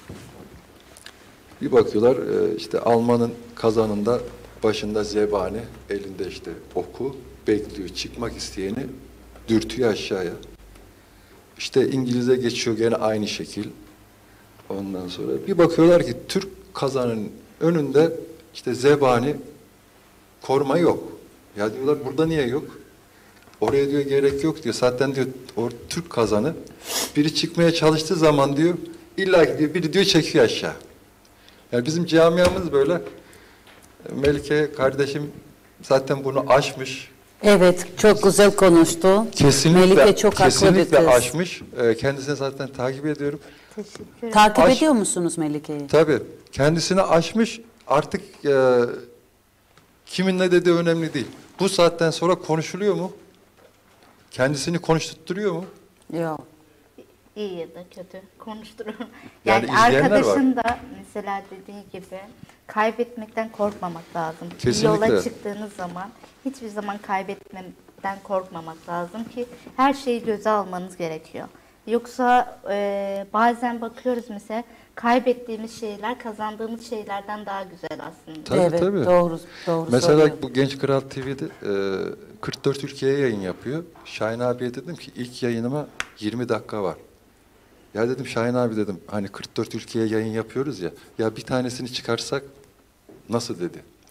S3: Bir bakıyorlar işte Alman'ın kazanında başında zebani, elinde işte oku, bekliyor. Çıkmak isteyeni dürtüyor aşağıya. İşte İngiliz'e geçiyor gene aynı şekil. Ondan sonra bir bakıyorlar ki Türk kazanın önünde işte zebani, koruma yok. Ya diyorlar burada niye yok? Oraya diyor gerek yok diyor. Zaten diyor o Türk kazanı biri çıkmaya çalıştığı zaman diyor illa ki diyor biri diyor çekiyor aşağı. Yani bizim camiamız böyle. Melike kardeşim zaten bunu aşmış.
S2: Evet, çok güzel konuştu.
S3: Kesinlikle,
S2: Melike çok haklı bir
S3: kesinlikle
S2: kız.
S3: aşmış. Ee, kendisini zaten takip ediyorum.
S4: Teşekkür ederim.
S2: Takip
S3: Aş-
S2: ediyor musunuz Melike'yi?
S3: Tabii. Kendisini aşmış. Artık e, kimin ne dediği önemli değil. Bu saatten sonra konuşuluyor mu? Kendisini konuşturtuyor mu?
S2: Yok.
S4: İyi ya da kötü konuşturuyorum.
S3: Yani
S4: Yani,
S3: izleyenler var.
S4: arkadaşın da mesela dediği gibi kaybetmekten korkmamak lazım. Bir
S3: Kesinlikle.
S4: yola çıktığınız zaman hiçbir zaman kaybetmekten korkmamak lazım ki her şeyi göze almanız gerekiyor. Yoksa e, bazen bakıyoruz mesela kaybettiğimiz şeyler kazandığımız şeylerden daha güzel aslında.
S3: Tabii,
S2: evet,
S3: tabii.
S2: doğru, doğru
S3: Mesela
S2: söylüyor.
S3: bu Genç Kral T V'de e, kırk dört ülkeye yayın yapıyor. Şahin abiye dedim ki ilk yayınıma yirmi dakika var. Ya dedim Şahin abi dedim hani kırk dört ülkeye yayın yapıyoruz ya. Ya bir tanesini çıkarsak nasıl dedi.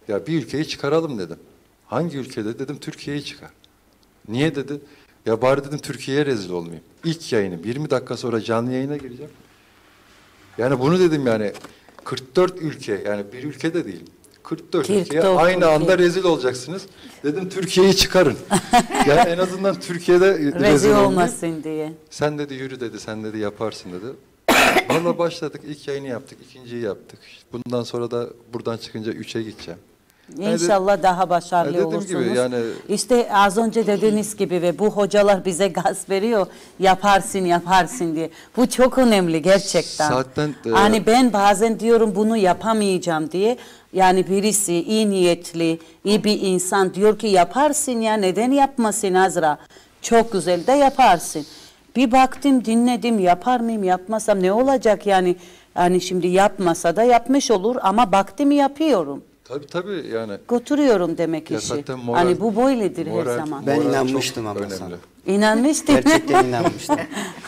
S3: Ya bir ülkeyi çıkaralım dedim. Hangi ülkede dedim, Türkiye'yi çıkar. Niye dedi? Ya bari dedim Türkiye'ye rezil olmayayım. İlk yayını yirmi dakika sonra canlı yayına gireceğim. Yani bunu dedim, yani kırk dört ülke, yani bir ülkede değil. kırk dört ülkeye aynı anda rezil olacaksınız. Dedim Türkiye'yi çıkarın. Yani en azından Türkiye'de rezil,
S2: rezil olmasın diye.
S3: Sen dedi yürü dedi, sen dedi yaparsın dedi. Valla başladık, ilk yayını yaptık, ikinciyi yaptık. Bundan sonra da buradan çıkınca üçe gideceğim.
S2: İnşallah yani de, daha başarılı yani olursunuz. Gibi yani, İşte az önce dediğiniz gibi ve bu hocalar bize gaz veriyor. Yaparsın, yaparsın diye. Bu çok önemli gerçekten. Zaten e, hani ben bazen diyorum bunu yapamayacağım diye. Yani birisi iyi niyetli, iyi bir insan diyor ki yaparsın ya, neden yapmasın Azra? Çok güzel de yaparsın. Bir baktım, dinledim, yapar mıyım, yapmasam ne olacak yani? Yani şimdi yapmasa da yapmış olur ama baktım yapıyorum.
S3: Tabii tabii yani.
S2: Götürüyorum demek ya işi. Moral, hani bu böyledir moral, her zaman.
S5: Ben inanmıştım ama sana.
S2: İnanmıştım.
S5: Gerçekten inanmıştım.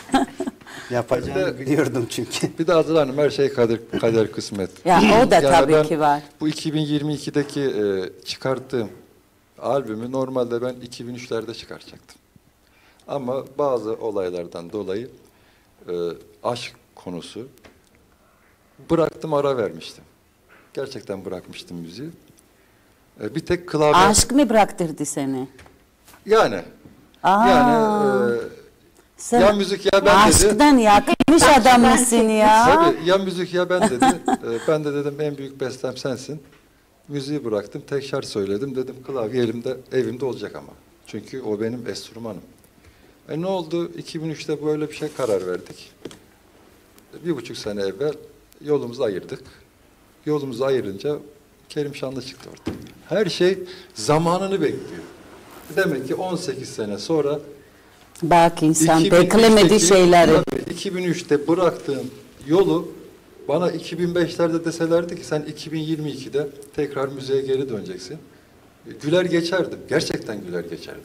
S5: Yapacağını biliyordum çünkü.
S3: Bir de Azra Hanım, her şey kader, kader kısmet.
S2: Ya o da yani tabii ki var.
S3: Bu iki bin yirmi ikideki e, çıkarttığım albümü normalde ben iki bin üçlerde çıkaracaktım. Ama bazı olaylardan dolayı e, aşk konusu bıraktım, ara vermiştim. Gerçekten bırakmıştım müziği. E, bir tek klavye...
S2: Aşk mı bıraktırdı seni?
S3: Yani.
S2: Aa,
S3: yani e, ya müzik ya ben
S2: aşktan dedi. Aşktan yakmış adam mısın ya?
S3: Tabii, ya müzik ya ben dedi. e, ben de dedim en büyük bestem sensin. Müziği bıraktım, tek şarkı söyledim. Dedim klavye elimde, evimde olacak ama. Çünkü o benim enstrümanım. E ne oldu? iki bin üçte böyle bir şey karar verdik. Bir buçuk sene evvel yolumuzu ayırdık. Yolumuzu ayırınca Kerim Şanlı çıktı ortaya. Her şey zamanını bekliyor. Demek ki on sekiz sene sonra
S2: bak insan beklemediği şeyleri.
S3: iki bin üçte bıraktığım yolu bana iki bin beşlerde deselerdi ki sen iki bin yirmi ikide tekrar müziğe geri döneceksin. Güler geçerdim. Gerçekten güler geçerdim.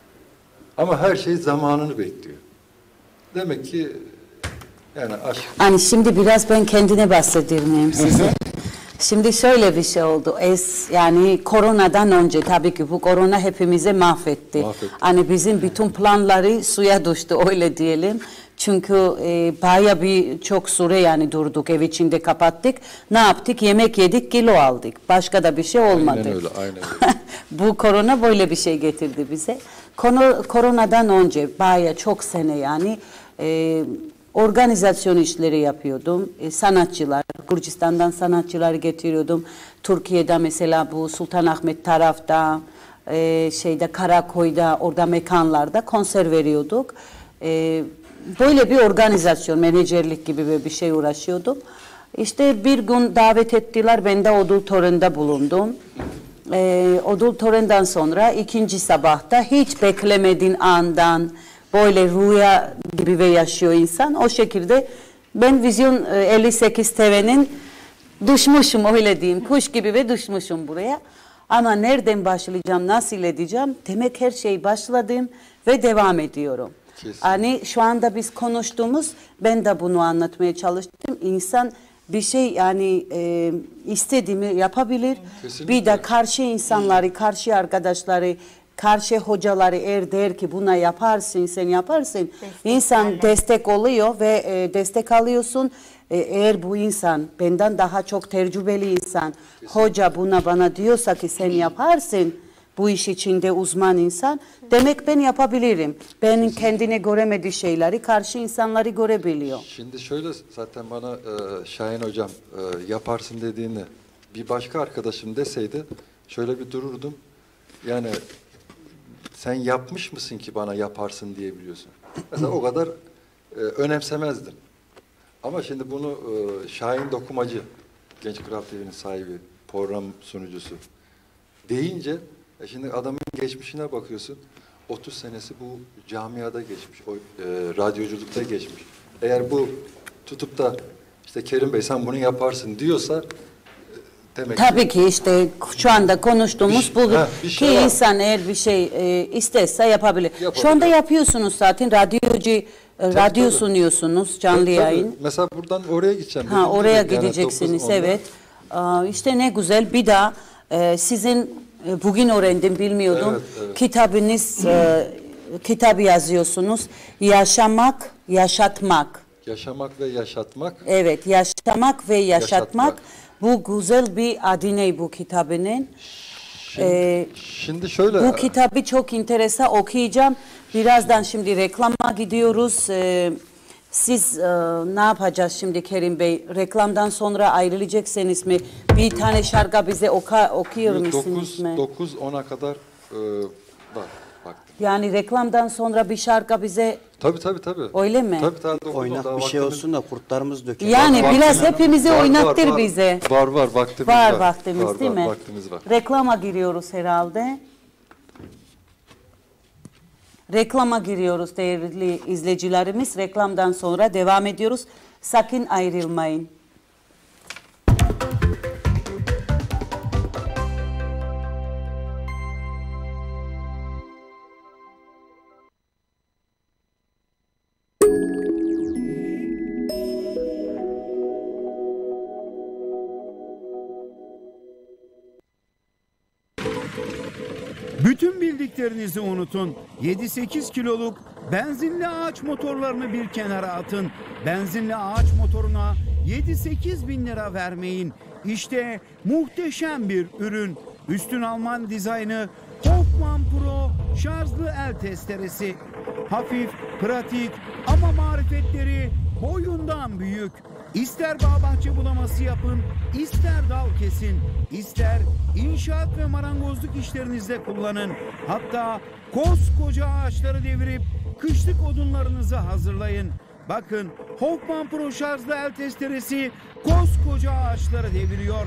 S3: Ama her şey zamanını bekliyor. Demek ki yani aşk.
S2: Hani şimdi biraz ben kendine bahsedeyim size. Şimdi şöyle bir şey oldu. Es yani koronadan önce tabii ki bu korona hepimize mahvetti. mahvetti. Hani bizim bütün planları suya düştü öyle diyelim. Çünkü e, bayağı bir çok süre yani durduk, ev içinde kapattık. Ne yaptık? Yemek yedik, kilo aldık. Başka da bir şey olmadı.
S3: Aynen öyle, aynen öyle.
S2: Bu korona böyle bir şey getirdi bize. Konu, koronadan önce bayağı çok sene yani e, organizasyon işleri yapıyordum. E, sanatçılar, Gürcistan'dan sanatçılar getiriyordum. Türkiye'de mesela bu Sultanahmet tarafta, e, şeyde Karakoy'da, orada mekanlarda konser veriyorduk. E, böyle bir organizasyon, menajerlik gibi bir şey uğraşıyordum. İşte bir gün davet ettiler, ben de ödül töreninde bulundum. E, ödül töreninden sonra ikinci sabahta hiç beklemediğin andan böyle rüya gibi ve yaşıyor insan. O şekilde ben Vizyon elli sekiz T V'nin düşmüşüm öyle diyeyim. Kuş gibi ve düşmüşüm buraya. Ama nereden başlayacağım, nasıl edeceğim? Demek her şey başladım ve devam ediyorum. Kesinlikle. Hani şu anda biz konuştuğumuz, ben de bunu anlatmaya çalıştım. İnsan bir şey yani e, istediğimi yapabilir. Kesinlikle. Bir de karşı insanları, karşı arkadaşları, karşı hocaları eğer der ki buna yaparsın, sen yaparsın. Destek insan yani. Destek oluyor ve e, destek alıyorsun. E, eğer bu insan benden daha çok tecrübeli insan, kesinlikle. Hoca buna bana diyorsa ki sen yaparsın, bu iş içinde uzman insan, demek ben yapabilirim. Benim kendine göremediği şeyleri karşı insanları görebiliyor.
S3: Şimdi şöyle, zaten bana e, Şahin hocam e, yaparsın dediğini bir başka arkadaşım deseydi şöyle bir dururdum. Yani sen yapmış mısın ki bana yaparsın diyebiliyorsun. Mesela o kadar e, önemsemezdim. Ama şimdi bunu e, Şahin Dokumacı, Genç Kral T V'nin sahibi, program sunucusu deyince, e şimdi adamın geçmişine bakıyorsun. otuz senesi bu camiada geçmiş, o e, radyoculukta geçmiş. Eğer bu tutup da işte Kerim Bey sen bunu yaparsın diyorsa demek
S2: tabii ki, ki işte şu anda konuştuğumuz bu ki şey insan eğer bir şey e, isterse yapabilir. yapabilir. Şu anda yapıyorsunuz zaten, radyocu tabii, radyo tabii. sunuyorsunuz, canlı tabii, yayın. Tabii.
S3: Mesela buradan oraya gideceğim.
S2: Ha, oraya gideceksiniz yani, evet. Aa, işte ne güzel, bir daha Ee, sizin e, bugün öğrendim, bilmiyordum.
S3: Evet, evet.
S2: Kitabınız, e, kitabı yazıyorsunuz. Yaşamak, yaşatmak.
S3: Yaşamak ve yaşatmak.
S2: Evet, yaşamak ve yaşatmak.
S3: Yaşatmak.
S2: Bu güzel bir adı ne bu kitabının?
S3: Şimdi,
S2: Ee,
S3: şimdi şöyle.
S2: Bu kitabı çok enteresan okuyacağım. Birazdan şimdi reklama gidiyoruz. Ee, siz e, ne yapacağız şimdi Kerim Bey? Reklamdan sonra ayrılacaksınız mı? Bir tane şarkı bize oka, okuyor musunuz mu?
S3: dokuz ona kadar e, var. Bak.
S2: Yani reklamdan sonra bir şarkı bize
S3: Tabii tabii tabii.
S2: Öyle mi?
S3: Tabii tabii. dokuz,
S5: Oynak
S3: daha
S5: bir şey
S3: vaktimiz-
S5: olsun da kurtlarımız döker.
S2: yani
S3: Var,
S2: biraz
S3: var.
S2: hepimizi
S3: Var, var,
S2: oynattır
S3: var.
S2: bize.
S3: Var var vaktimiz
S2: Var
S3: var.
S2: vaktimiz
S3: Var,
S2: değil
S3: var,
S2: mi?
S3: Vaktimiz var.
S2: Reklama giriyoruz herhalde. Reklama giriyoruz değerli izleyicilerimiz. Reklamdan sonra devam ediyoruz. Sakın ayrılmayın.
S6: Bütün bildiklerinizi unutun. yedi sekiz kiloluk benzinli ağaç motorlarını bir kenara atın. Benzinli ağaç motoruna yedi sekiz bin lira vermeyin. İşte muhteşem bir ürün. Üstün Alman dizaynı Hoffman Pro şarjlı el testeresi. Hafif, pratik ama marifetleri boyundan büyük. İster bağ bahçe bulaması yapın, ister dal kesin, ister inşaat ve marangozluk işlerinizde kullanın. Hatta koskoca ağaçları devirip kışlık odunlarınızı hazırlayın. Bakın Hoffman Pro şarjlı el testeresi koskoca ağaçları deviriyor.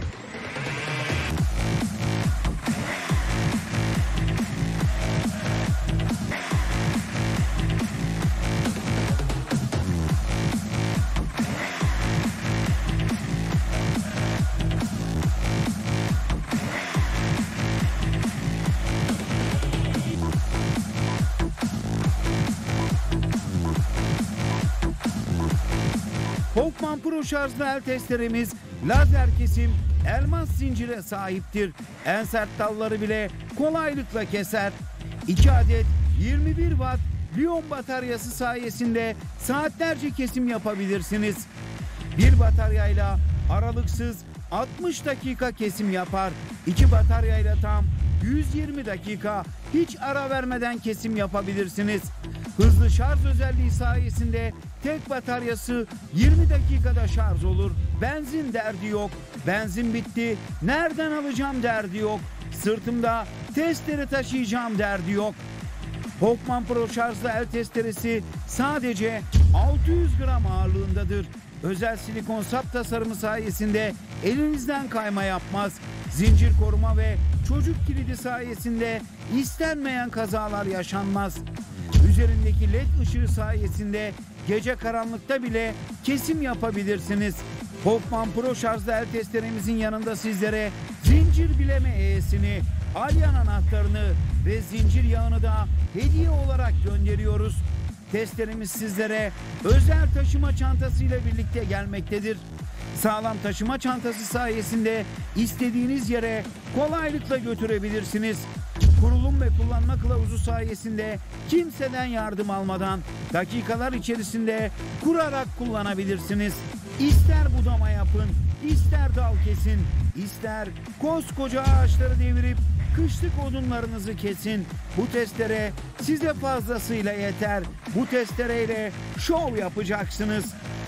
S6: Hoffman Pro şarjlı el testeremiz lazer kesim, elmas zincire sahiptir. En sert dalları bile kolaylıkla keser. iki adet yirmi bir watt liyon bataryası sayesinde saatlerce kesim yapabilirsiniz. Bir bataryayla aralıksız altmış dakika kesim yapar. İki bataryayla tam yüz yirmi dakika hiç ara vermeden kesim yapabilirsiniz. Hızlı şarj özelliği sayesinde tek bataryası yirmi dakikada şarj olur. Benzin derdi yok. Benzin bitti, nereden alacağım derdi yok. Sırtımda testere taşıyacağım derdi yok. Hoffman Pro şarjlı el testeresi sadece altı yüz gram ağırlığındadır. Özel silikon sap tasarımı sayesinde elinizden kayma yapmaz. Zincir koruma ve çocuk kilidi sayesinde istenmeyen kazalar yaşanmaz. Üzerindeki led ışığı sayesinde gece karanlıkta bile kesim yapabilirsiniz. Hoffman Pro şarjlı el testeremizin yanında sizlere zincir bileme eğesini, alyan anahtarını ve zincir yağını da hediye olarak gönderiyoruz. Testeremiz sizlere özel taşıma çantasıyla birlikte gelmektedir. Sağlam taşıma çantası sayesinde istediğiniz yere kolaylıkla götürebilirsiniz. Kurulum ve kullanma kılavuzu sayesinde kimseden yardım almadan dakikalar içerisinde kurarak kullanabilirsiniz. İster budama yapın, ister dal kesin, ister koskoca ağaçları devirip kışlık odunlarınızı kesin. Bu testere size fazlasıyla yeter. Bu testereyle şov yapacaksınız.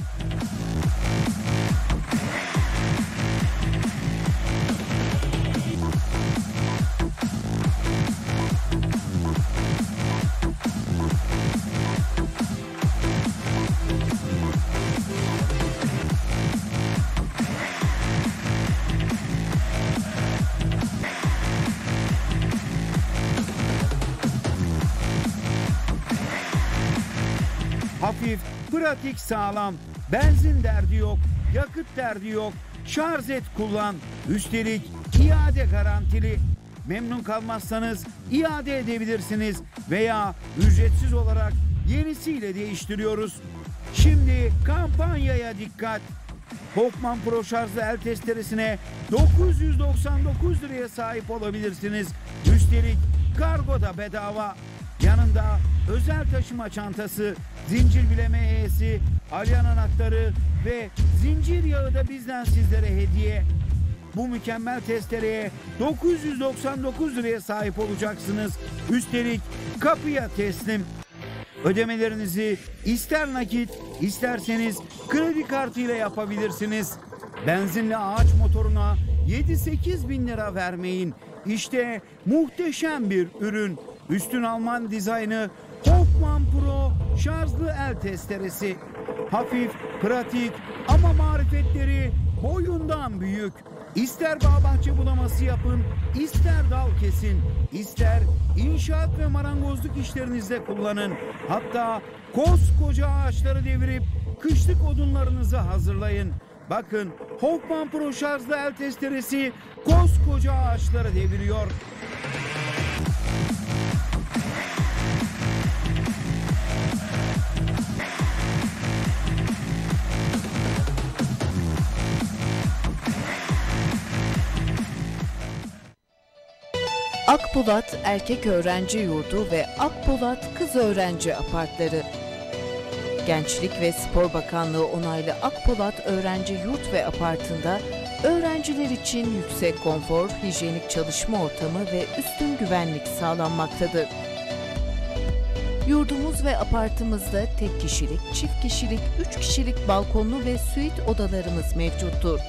S6: Hafif, pratik, sağlam. Benzin derdi yok, yakıt derdi yok. Şarj et, kullan. Üstelik iade garantili. Memnun kalmazsanız iade edebilirsiniz veya ücretsiz olarak yenisiyle değiştiriyoruz. Şimdi kampanyaya dikkat. Hofmann Pro şarjlı el testeresine dokuz yüz doksan dokuz liraya sahip olabilirsiniz. Üstelik kargo da bedava. Yanında özel taşıma çantası, zincir bileme e'si, alyan anahtarı ve zincir yağı da bizden sizlere hediye. Bu mükemmel testereye dokuz yüz doksan dokuz liraya sahip olacaksınız. Üstelik kapıya teslim. Ödemelerinizi ister nakit, isterseniz kredi kartıyla yapabilirsiniz. Benzinli ağaç motoruna yedi sekiz bin lira vermeyin. İşte muhteşem bir ürün. Üstün Alman dizaynı Hofmann Pro şarjlı el testeresi. Hafif, pratik ama marifetleri boyundan büyük. İster bağ bahçe bulaması yapın, ister dal kesin, ister inşaat ve marangozluk işlerinizde kullanın. Hatta koskoca ağaçları devirip kışlık odunlarınızı hazırlayın. Bakın, Hofmann Pro şarjlı el testeresi koskoca ağaçları deviriyor.
S7: Akpolat Erkek Öğrenci Yurdu ve Akpolat Kız Öğrenci Apartları. Gençlik ve Spor Bakanlığı onaylı Akpolat Öğrenci Yurt ve Apartında öğrenciler için yüksek konfor, hijyenik çalışma ortamı ve üstün güvenlik sağlanmaktadır. Yurdumuz ve apartımızda tek kişilik, çift kişilik, üç kişilik balkonlu ve suite odalarımız mevcuttur.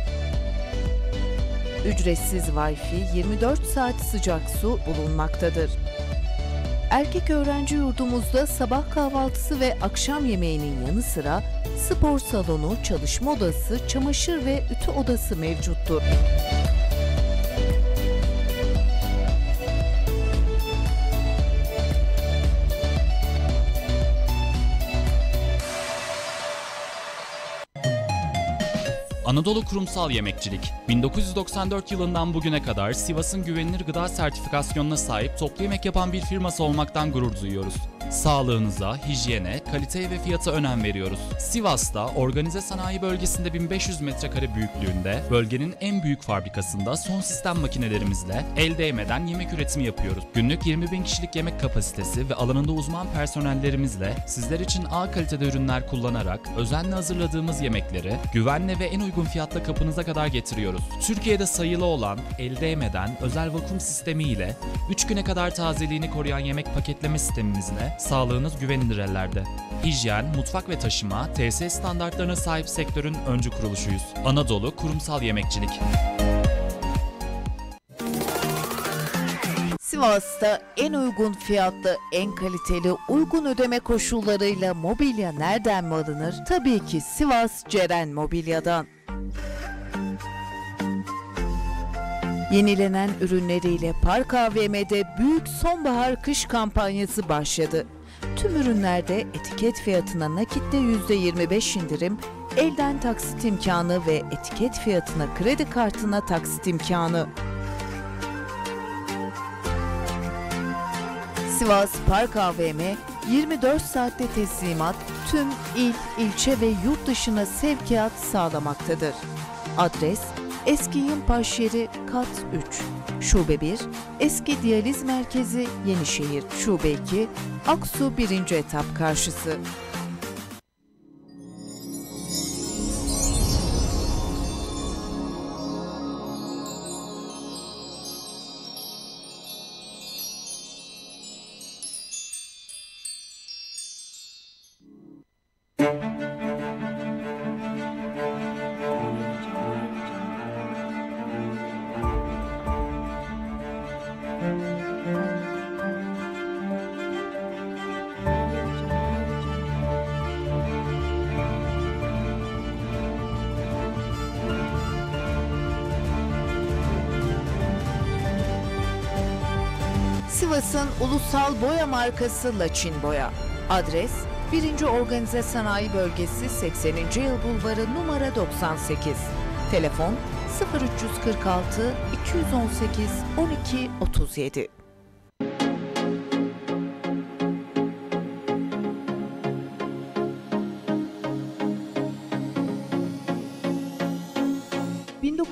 S7: Ücretsiz Wi-Fi, yirmi dört saat sıcak su bulunmaktadır. Erkek öğrenci yurdumuzda sabah kahvaltısı ve akşam yemeğinin yanı sıra spor salonu, çalışma odası, çamaşır ve ütü odası mevcuttur.
S8: Anadolu Kurumsal Yemekçilik, bin dokuz yüz doksan dört yılından bugüne kadar Sivas'ın güvenilir gıda sertifikasyonuna sahip toplu yemek yapan bir firması olmaktan gurur duyuyoruz. Sağlığınıza, hijyene, kaliteye ve fiyata önem veriyoruz. Sivas'ta organize sanayi bölgesinde bin beş yüz metrekare büyüklüğünde bölgenin en büyük fabrikasında son sistem makinelerimizle el değmeden yemek üretimi yapıyoruz. Günlük yirmi bin kişilik yemek kapasitesi ve alanında uzman personellerimizle sizler için A kalitede ürünler kullanarak özenle hazırladığımız yemekleri güvenle ve en uygun fiyatla kapınıza kadar getiriyoruz. Türkiye'de sayılı olan el değmeden özel vakum sistemi ile üç güne kadar tazeliğini koruyan yemek paketleme sistemimizle sağlığınız güvenilir ellerde. Hijyen, mutfak ve taşıma, T S E standartlarına sahip sektörün öncü kuruluşuyuz. Anadolu Kurumsal Yemekçilik.
S7: Sivas'ta en uygun fiyatlı, en kaliteli, uygun ödeme koşullarıyla mobilya nereden mi alınır? Tabii ki Sivas Ceren Mobilya'dan. Yenilenen ürünleriyle Park A V M'de büyük sonbahar-kış kampanyası başladı. Tüm ürünlerde etiket fiyatına nakitte yüzde yirmi beş indirim, elden taksit imkanı ve etiket fiyatına kredi kartına taksit imkanı. Sivas Park A V M yirmi dört saatte teslimat, tüm il, ilçe ve yurt dışına sevkiyat sağlamaktadır. Adres: Eski Yımpaş Yeri Kat üç, Şube bir, Eski Diyaliz Merkezi Yenişehir, Şube iki, Aksu birinci Etap karşısı. Sivas'ın ulusal boya markası Laçin Boya. Adres: birinci Organize Sanayi Bölgesi sekseninci Yıl Bulvarı numara doksan sekiz. Telefon sıfır üç yüz kırk altı iki yüz on sekiz on iki otuz yedi.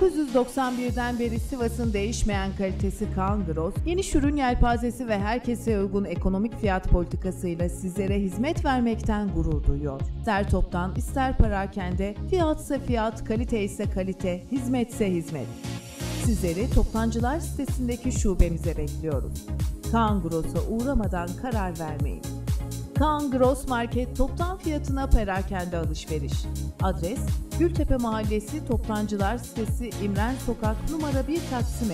S7: dokuz yüz doksan birden beri Sivas'ın değişmeyen kalitesi Kaan Gross, geniş ürün yelpazesi ve herkese uygun ekonomik fiyat politikasıyla sizlere hizmet vermekten gurur duyuyor. İster toptan, ister perakende, fiyatsa fiyat, kalite ise kalite, hizmetse hizmet. Sizleri Toptancılar sitesindeki şubemize bekliyoruz. Kaan Gross'a uğramadan karar vermeyin. Kaan Gross Market toptan fiyatına perakende alışveriş. Adres Gültepe Mahallesi Toptancılar sitesi İmren Sokak numara bir Taksim'e.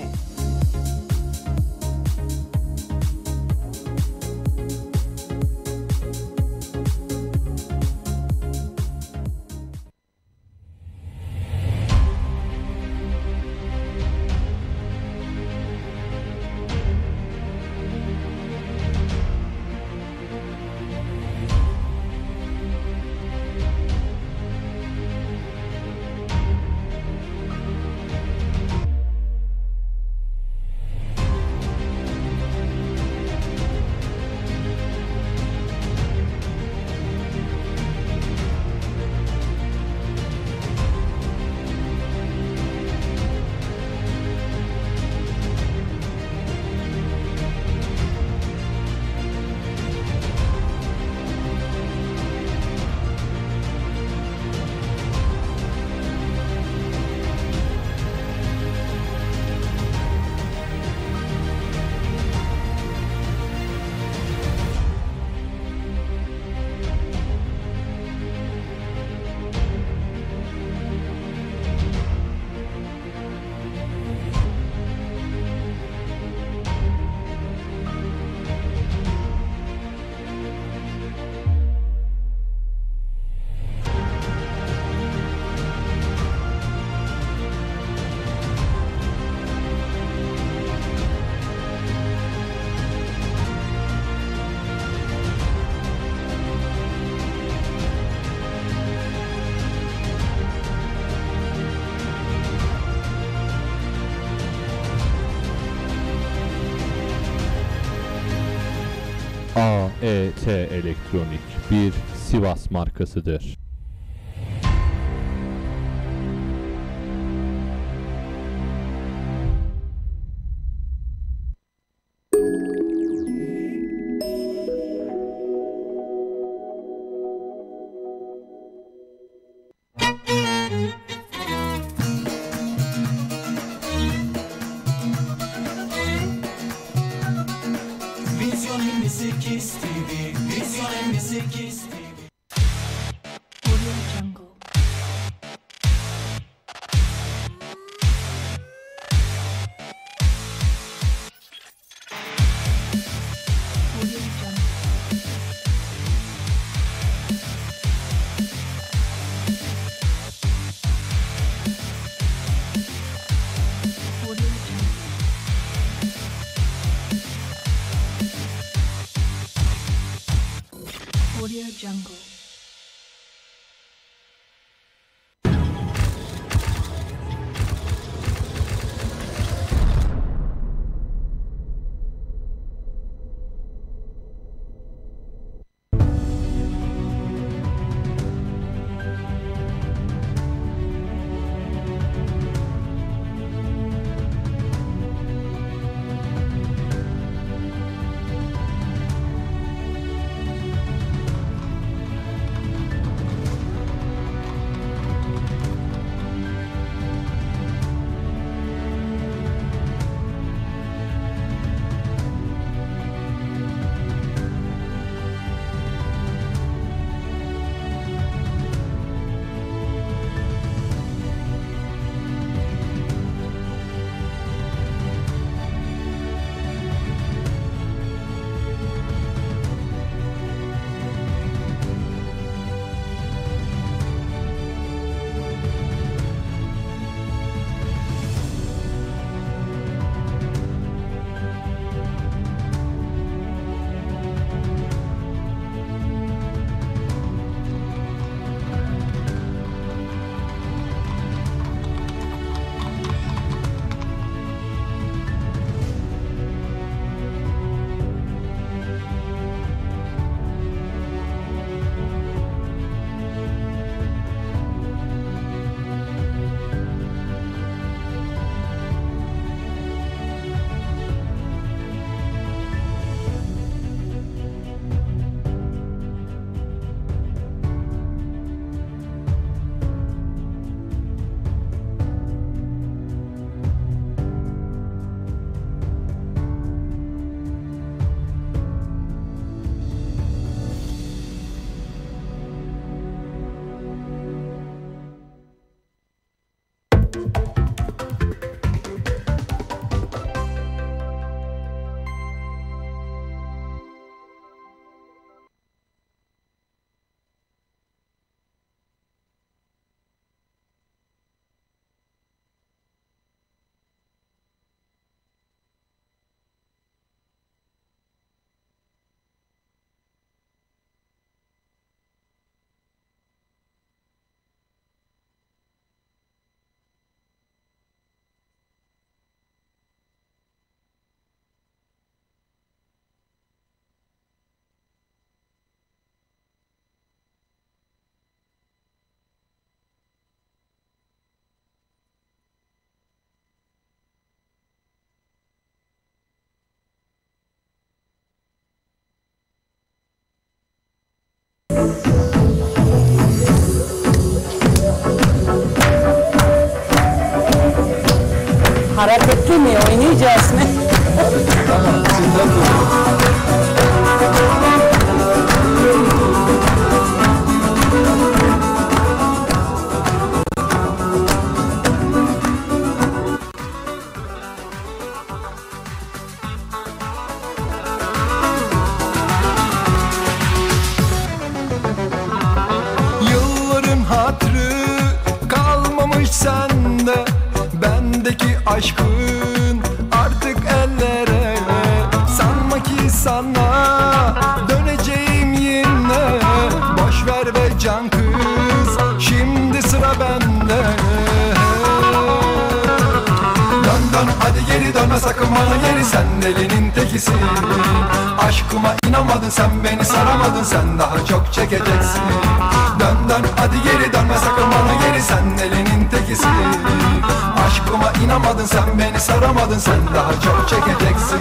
S9: A E T Elektronik bir Sivas markasıdır.
S1: Vizyon elli sekiz T V, Vizyon elli sekiz T V.
S10: Audio Jungle.
S2: Hareketli mi? Oynayacağız mı?
S3: Tamam, sizden duyuyorum.
S1: Yılların hatırı kalmamış sende, bendeki aşkın artık ellere. Sanma ki sana döneceğim yine, boş ver be can kız, şimdi sıra bende. Dön dön hadi geri dönme sakın bana geri, sen delinin tekisin. Aşkıma inanmadın sen, beni saramadın, sen daha çok çekeceksin. Dön dön hadi geri dönme sakın bana geri, sen delinin tekisin. Aşkıma inanmadın sen, beni saramadın, sen daha çok çekeceksin.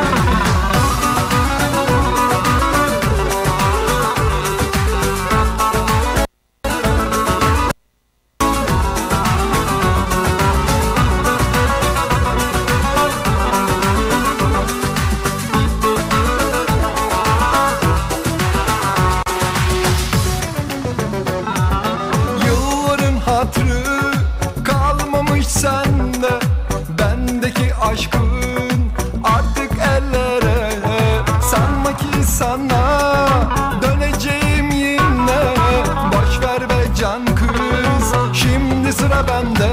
S1: Yılların hatırı kalmamış sende, bendeki aşkın artık ellere. Sanma ki sana döneceğim yine, boş ver be can kız, şimdi sıra bende.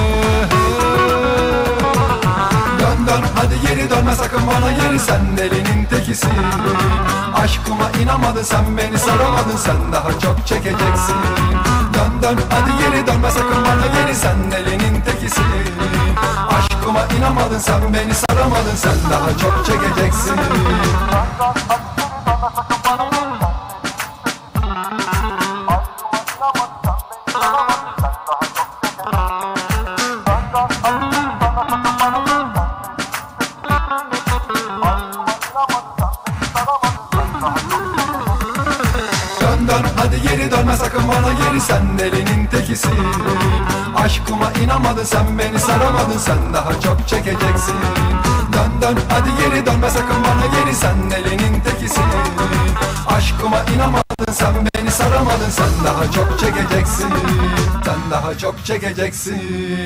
S1: Dön dön hadi geri dönme sakın bana geri, sen delinin tekisin. Aşkıma inanmadın sen, beni saramadın, sen daha çok çekeceksin. Dön dön hadi geri dönme sakın bana geri, sen delinin tekisin. Aşkıma inanmadın sen, beni saramadın, sen daha çok çekeceksin. Dön dön hadi geri dönme sakın bana geri, sen delinin tekisin. Aşkıma inanmadın sen, beni saramadın, sen daha çok çekeceksin. Dön dön hadi geri dönme sakın bana geri, sen delinin tekisin. Aşkıma inanmadın sen, beni saramadın, sen daha çok çekeceksin. Sen daha çok çekeceksin.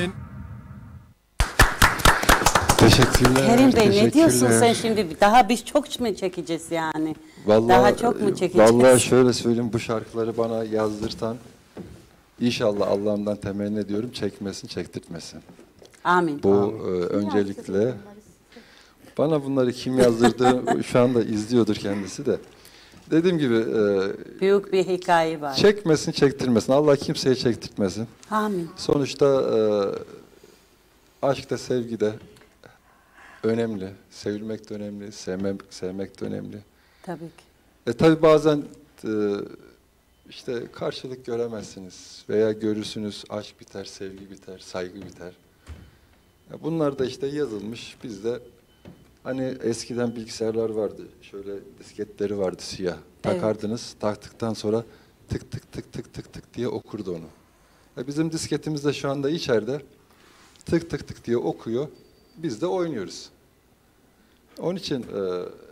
S3: Teşekkürler.
S2: Kerim Bey ne
S3: teşekkürler.
S2: diyorsun sen şimdi? Daha biz çok mu çekeceğiz yani?
S3: Vallahi,
S2: Daha çok mu çekeceğiz?
S3: Vallahi şöyle söyleyeyim, bu şarkıları bana yazdırtan, inşallah Allah'ımdan temenni ediyorum, çekmesin, çektirtmesin.
S2: Amin.
S3: Bu
S2: Amin.
S3: e, öncelikle bana bunları kim yazdırdı şu anda izliyordur kendisi de. Dediğim gibi e,
S2: Büyük bir hikaye var.
S3: çekmesin, çektirmesin. Allah kimseye çektirtmesin.
S2: Amin.
S3: Sonuçta e, aşk da sevgi de önemli. Sevilmek de önemli, sevmek, sevmek de önemli.
S2: Tabii ki.
S3: E tabi bazen e, işte karşılık göremezsiniz veya görürsünüz, aşk biter, sevgi biter, saygı biter. Ya bunlar da işte yazılmış. Bizde hani eskiden bilgisayarlar vardı, şöyle disketleri vardı siyah.
S2: Evet.
S3: Takardınız, taktıktan sonra tık tık tık tık tık tık diye okurdu onu. Ya bizim disketimiz de şu anda içeride tık tık tık diye okuyor. Biz de oynuyoruz. Onun için e,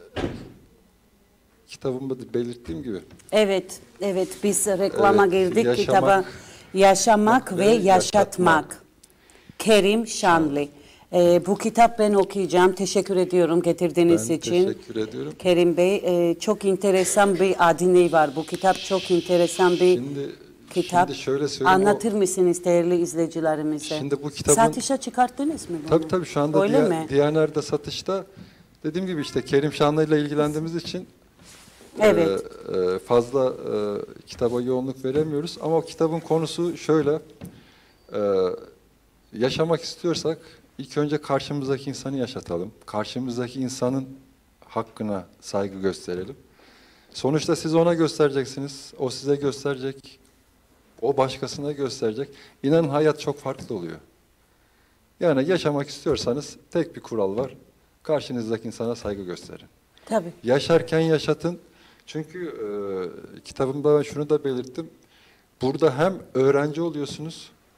S3: kitabımda da belirttiğim gibi.
S2: Evet, evet biz reklama
S3: Evet,
S2: girdik
S3: yaşamak,
S2: kitaba. Yaşamak ve
S3: ve
S2: yaşatmak.
S3: yaşatmak.
S2: Kerim Şanlı. Ee, bu kitap ben okuyacağım. Teşekkür ediyorum getirdiğiniz
S3: Ben
S2: için.
S3: teşekkür ediyorum.
S2: Kerim Bey, e, çok enteresan bir adını var. Bu kitap çok enteresan bir
S3: Şimdi,
S2: kitap.
S3: Şimdi şöyle söyleyeyim.
S2: Anlatır mısınız değerli izleyicilerimize?
S3: Şimdi bu kitabın...
S2: Satışa çıkarttınız mı bunu?
S3: Tabii tabii şu anda
S2: Öyle
S3: Diya-
S2: mi?
S3: Diyaner'de satışta. Dediğim gibi işte Kerim Şanlı ile ilgilendiğimiz için
S2: Evet.
S3: e, e, fazla e, kitaba yoğunluk veremiyoruz. Ama o kitabın konusu şöyle. E, yaşamak istiyorsak ilk önce karşımızdaki insanı yaşatalım. Karşımızdaki insanın hakkına saygı gösterelim. Sonuçta siz ona göstereceksiniz. O size gösterecek. O başkasına gösterecek. İnanın hayat çok farklı oluyor. Yani yaşamak istiyorsanız tek bir kural var. Karşınızdaki insana saygı gösterin.
S2: Tabii.
S3: Yaşarken yaşatın. Çünkü e, kitabımda ben şunu da belirttim. Burada hem öğrenci oluyorsunuz,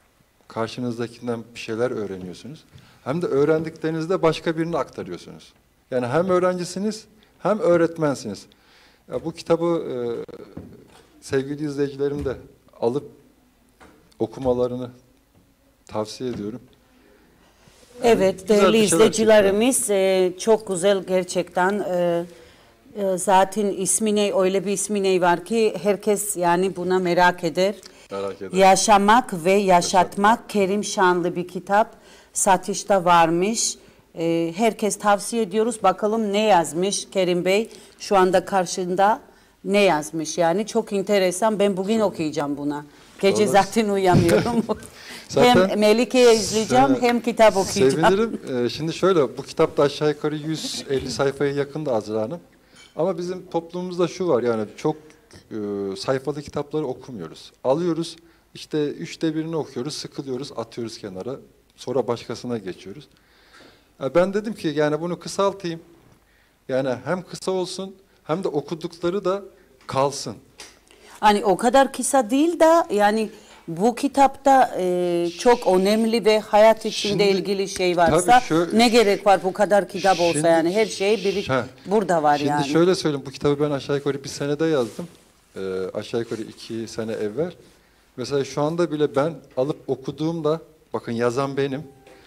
S3: karşınızdakinden bir şeyler öğreniyorsunuz. Hem de öğrendiklerinizde başka birine aktarıyorsunuz. Yani hem öğrencisiniz hem öğretmensiniz. Ya bu kitabı e, sevgili izleyicilerim de alıp okumalarını tavsiye ediyorum. Yani
S2: evet değerli izleyicilerimiz e, çok güzel gerçekten. E, e, zaten ismi ne, öyle bir ismi ne var ki herkes yani buna merak eder.
S3: Merak eder.
S2: Yaşamak ve Yaşatmak Kerim Şanlı bir kitap satışta varmış. E, herkes tavsiye ediyoruz. Bakalım ne yazmış Kerim Bey şu anda karşında ne yazmış yani çok enteresan. Ben bugün okuyacağım buna. Gece
S3: Doğru.
S2: zaten uyuyamıyorum. Hem Melike'ye izleyeceğim hem kitap okuyacağım.
S3: Sevinirim. Ee, şimdi şöyle bu kitapta aşağı yukarı yüz elli sayfaya yakın da Azra Hanım. Ama bizim toplumumuzda şu var yani çok e, sayfalı kitapları okumuyoruz. Alıyoruz işte üçte birini okuyoruz, sıkılıyoruz, atıyoruz kenara. Sonra başkasına geçiyoruz. Yani ben dedim ki yani bunu kısaltayım. Yani hem kısa olsun hem de okudukları da kalsın.
S2: Hani o kadar kısa değil de yani bu kitapta e, çok önemli ve hayat içinde
S3: Şimdi,
S2: ilgili şey varsa
S3: şöyle,
S2: ne gerek var bu kadar kitap olsa
S3: şimdi,
S2: yani her şey bir
S3: he,
S2: burada var
S3: şimdi
S2: yani.
S3: Şimdi şöyle söyleyeyim bu kitabı ben aşağı yukarı bir senede yazdım. Ee, aşağı yukarı iki sene evvel. Mesela şu anda bile ben alıp okuduğumda bakın yazan benim.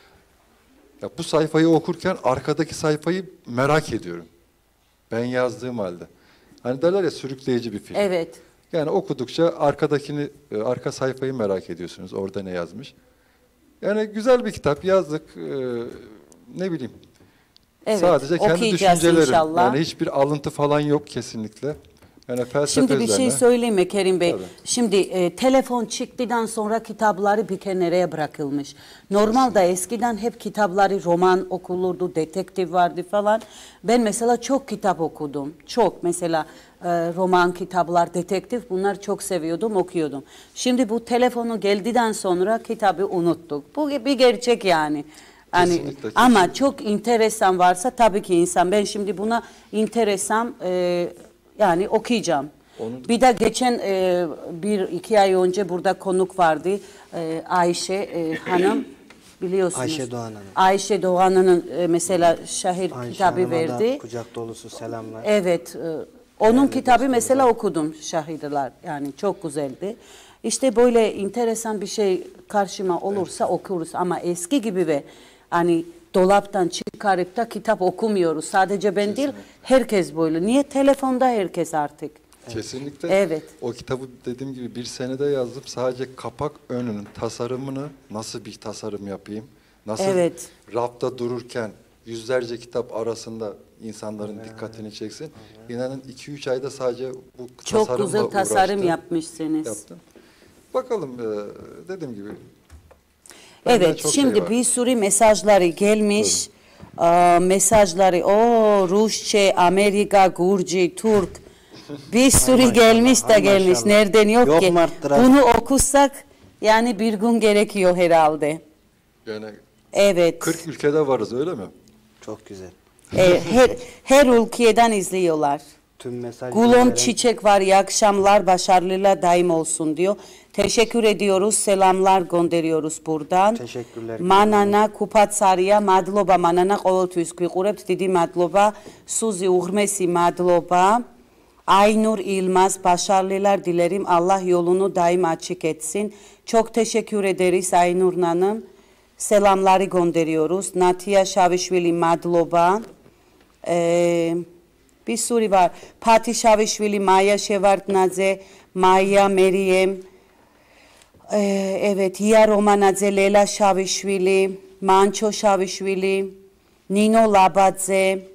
S3: Ya bu sayfayı okurken arkadaki sayfayı merak ediyorum. Ben yazdığım halde. Hani derler ya sürükleyici bir film.
S2: Evet.
S3: Yani okudukça arkadakini, arka sayfayı merak ediyorsunuz. Orada ne yazmış. Yani güzel bir kitap yazdık. Ee, ne bileyim.
S2: Evet,
S3: sadece kendi
S2: okuyacağız
S3: düşüncelerim.
S2: inşallah.
S3: Yani hiçbir alıntı falan yok kesinlikle. Yani felsefe
S2: Şimdi bir
S3: üzerine.
S2: şey söyleyeyim mi Kerim Bey?
S3: Tabii.
S2: Şimdi e, telefon çıktıktan sonra kitapları bir kenara bırakılmış. Normalde eskiden hep kitapları roman okulurdu, detektif vardı falan. Ben mesela çok kitap okudum. Çok mesela e, roman, kitaplar, detektif bunlar çok seviyordum, okuyordum. Şimdi bu telefonu geldikten sonra kitabı unuttuk. Bu bir gerçek yani. Yani
S3: Kesinlikle,
S2: ama
S3: kesinlikle.
S2: çok enteresan varsa tabii ki insan. Ben şimdi buna enteresan e, yani okuyacağım. Onun... Bir de geçen e, bir iki ay önce burada konuk vardı e, Ayşe e, Hanım biliyorsunuz.
S5: Ayşe Doğan Hanım.
S2: Ayşe Doğan'ın e, mesela şahir
S5: Ayşe
S2: kitabı
S5: Hanım'a
S2: verdi.
S5: da kucak dolusu selamlar.
S2: Evet. E, onun
S5: Değerli
S2: kitabı mesela
S5: dostlarım.
S2: okudum şahirler. Yani çok güzeldi. İşte böyle enteresan bir şey karşıma olursa evet. okuruz ama eski gibi ve hani dolaptan çıkarıp da kitap okumuyoruz. Sadece ben değil, herkes böyle. Niye? Telefonda herkes artık.
S3: Kesinlikle.
S2: Evet.
S3: O kitabı dediğim gibi bir senede yazdım. Sadece kapak önünün tasarımını nasıl bir tasarım yapayım? Nasıl
S2: evet.
S3: rafta dururken yüzlerce kitap arasında insanların evet. dikkatini çeksin. Evet. İnanın iki üç ayda sadece bu
S2: çok
S3: tasarımla
S2: güzel tasarım
S3: uğraştım.
S2: yapmışsınız.
S3: Yaptım. Bakalım dediğim gibi.
S2: Evet, şimdi şey bir sürü mesajları gelmiş. Aa, mesajları, o Rusça, Amerika, Gürcü, Türk. Bir sürü gelmiş de gelmiş. Maşallah. Nereden yok, yok ki? Bunu okursak yani bir gün gerekiyor herhalde.
S3: Yani
S2: evet.
S3: kırk ülkede varız öyle mi?
S5: Çok güzel.
S2: Ee, her, her ülkeden izliyorlar.
S5: Tüm mesaj
S2: Gulon
S5: veren...
S2: Çiçek var, iyi akşamlar, başarılar daim olsun diyor. Teşekkür ediyoruz, selamlar gönderiyoruz buradan.
S5: Teşekkürler.
S2: Manana Kupatsarya, madloba manana qolotvis gviqurებთ, დიდი madloba, Suzi uğrmesi madloba. Aynur İlmaz, başarılar dilerim. Allah yolunu daim açık etsin. Çok teşekkür ederiz Aynur Hanım. Selamları gönderiyoruz. Natia Şavişvili madloba. Eee bir sürü var. Pati Şavişvili, Maya Şevartnadze, Maya Meryem, ee, evet, Hiya Romanadze, Lela Şavişvili, Manço Şavişvili, Nino Labadze,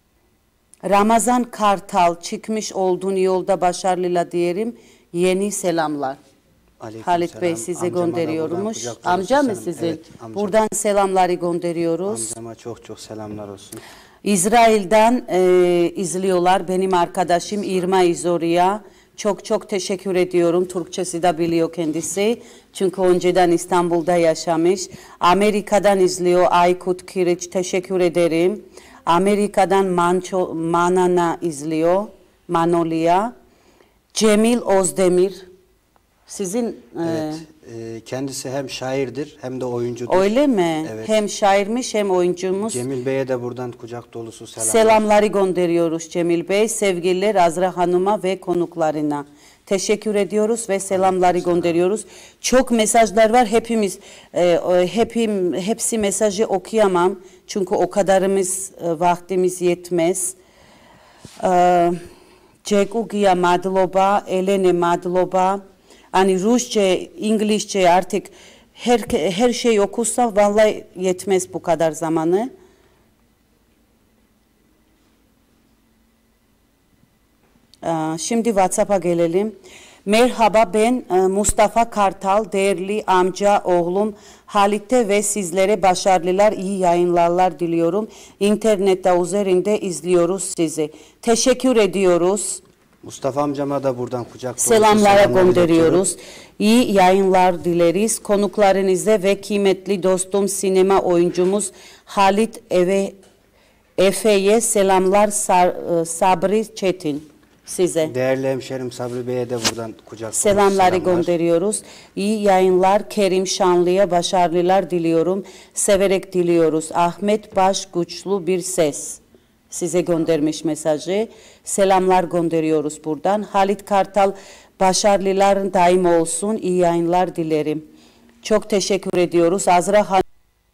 S2: Ramazan Kartal, çıkmış olduğun yolda başarıyla diyelim. Yeni selamlar.
S5: Aleyküm
S2: Halit
S5: selam.
S2: Bey size
S5: Amcama
S2: gönderiyormuş. Amca mı sizin?
S5: Evet, amcam.
S2: Buradan selamları gönderiyoruz.
S5: Amcama çok çok selamlar olsun.
S2: İsrail'den e, izliyorlar benim arkadaşım İrma İzoriya. Çok çok teşekkür ediyorum. Türkçesi de biliyor kendisi. Çünkü önceden İstanbul'da yaşamış. Amerika'dan izliyor Aykut Kiriç. Teşekkür ederim. Amerika'dan Manço, Manana izliyor. Manolya. Cemil Ozdemir. Sizin
S5: evet, e, kendisi hem şairdir hem de oyuncudur.
S2: Öyle mi?
S5: Evet.
S2: Hem şairmiş hem oyuncumuz.
S5: Cemil Bey'e de buradan kucak dolusu selamlar.
S2: Selamları gönderiyoruz Cemil Bey. Sevgililer Azra Hanım'a ve konuklarına. Teşekkür ediyoruz ve selamları gönderiyoruz. Çok mesajlar var. Hepimiz e, hepim, hepsi mesajı okuyamam. Çünkü o kadarımız e, vaktimiz yetmez. E, Cekugia madloba, Elene madloba. Hani Rusça, İngilizce artık her, her şey okursa vallahi yetmez bu kadar zamanı. Şimdi WhatsApp'a gelelim. Merhaba, ben Mustafa Kartal, değerli amca oğlum Halit'e ve sizlere başarılar, iyi yayınlar diliyorum. İnternette üzerinde izliyoruz sizi. Teşekkür ediyoruz.
S5: Mustafa amcama da buradan kucak dolusu
S2: Selamlara gönderiyoruz. İyi yayınlar dileriz. Konuklarınıza ve kıymetli dostum sinema oyuncumuz Halit Eve, Efe'ye selamlar. Sabri Çetin. Size.
S5: Değerli hemşerim Sabri Bey'e de buradan kucak
S2: selamları
S5: selamlar.
S2: gönderiyoruz. İyi yayınlar. Kerim Şanlı'ya başarılar diliyorum. Severek diliyoruz. Ahmet Baş güçlü bir ses. Size göndermiş mesajı. Selamlar gönderiyoruz buradan. Halit Kartal başarılar daim olsun. İyi yayınlar dilerim. Çok teşekkür ediyoruz. Azra Hanım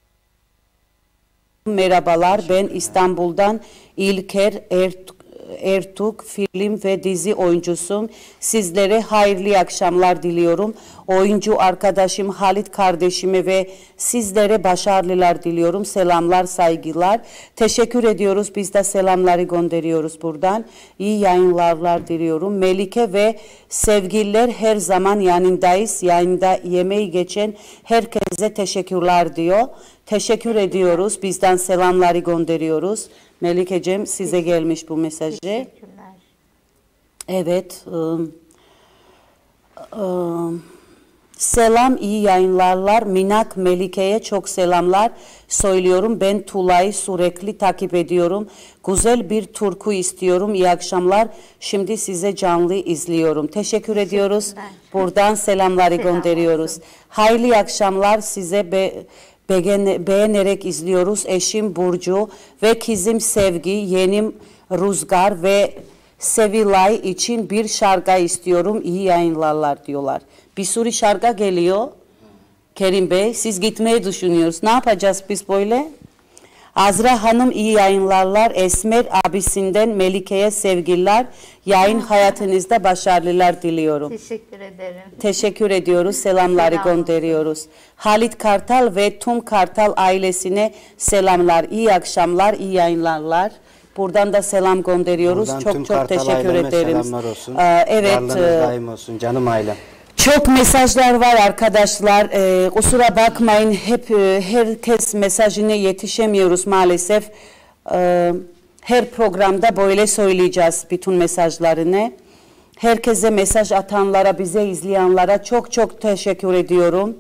S2: merhabalar. Ben İstanbul'dan İlker Ertuğ Ertuk film ve dizi oyuncusum. Sizlere hayırlı akşamlar diliyorum. Oyuncu arkadaşım Halit kardeşime ve sizlere başarılar diliyorum. Selamlar, saygılar. Teşekkür ediyoruz. Biz de selamları gönderiyoruz buradan. İyi yayınlar diliyorum. Melike ve sevgililer her zaman yanındayız. Yayında yemeği geçen herkese teşekkürler diyor. Teşekkür ediyoruz. Bizden selamları gönderiyoruz. Melikeciğim size gelmiş bu mesajı.
S4: Teşekkürler.
S2: Evet. Iı, ıı, selam, iyi yayınlarlar. Minak Melike'ye çok selamlar söylüyorum. Ben Tula'yı sürekli takip ediyorum. Güzel bir türkü istiyorum. İyi akşamlar. Şimdi size canlı izliyorum. Teşekkür ediyoruz. Buradan selamları
S4: Selam
S2: gönderiyoruz.
S4: olsun.
S2: Hayırlı akşamlar size. Be beğenerek izliyoruz. Eşim Burcu ve kızım Sevgi, yeğenim Rüzgar ve Sevilay için bir şarkı istiyorum. İyi yayınlarlar diyorlar. Bir sürü şarkı geliyor. Kerim Bey, siz gitmeyi düşünüyoruz. Ne yapacağız biz böyle? Azra Hanım iyi yayınlarlar. Esmer abisinden Melike'ye sevgiler. Yayın hayatınızda başarılar diliyorum.
S4: Teşekkür ederim.
S2: Teşekkür ediyoruz. Selamları
S4: Selam
S2: gönderiyoruz. Halit Kartal ve tüm Kartal ailesine selamlar. İyi akşamlar, iyi yayınlar. Buradan da selam gönderiyoruz.
S5: Buradan
S2: çok
S5: tüm
S2: çok
S5: Kartal
S2: teşekkür
S5: aileme
S2: ederiz.
S5: selamlar olsun.
S2: Ee, evet.
S5: Varlığınız
S2: e,
S5: daim olsun canım ailem.
S2: Çok mesajlar var arkadaşlar. Ee, kusura bakmayın. Hep e, herkes mesajına yetişemiyoruz maalesef. Ee, her programda böyle söyleyeceğiz bütün mesajlarını. Herkese mesaj atanlara, bize izleyenlere çok çok teşekkür ediyorum.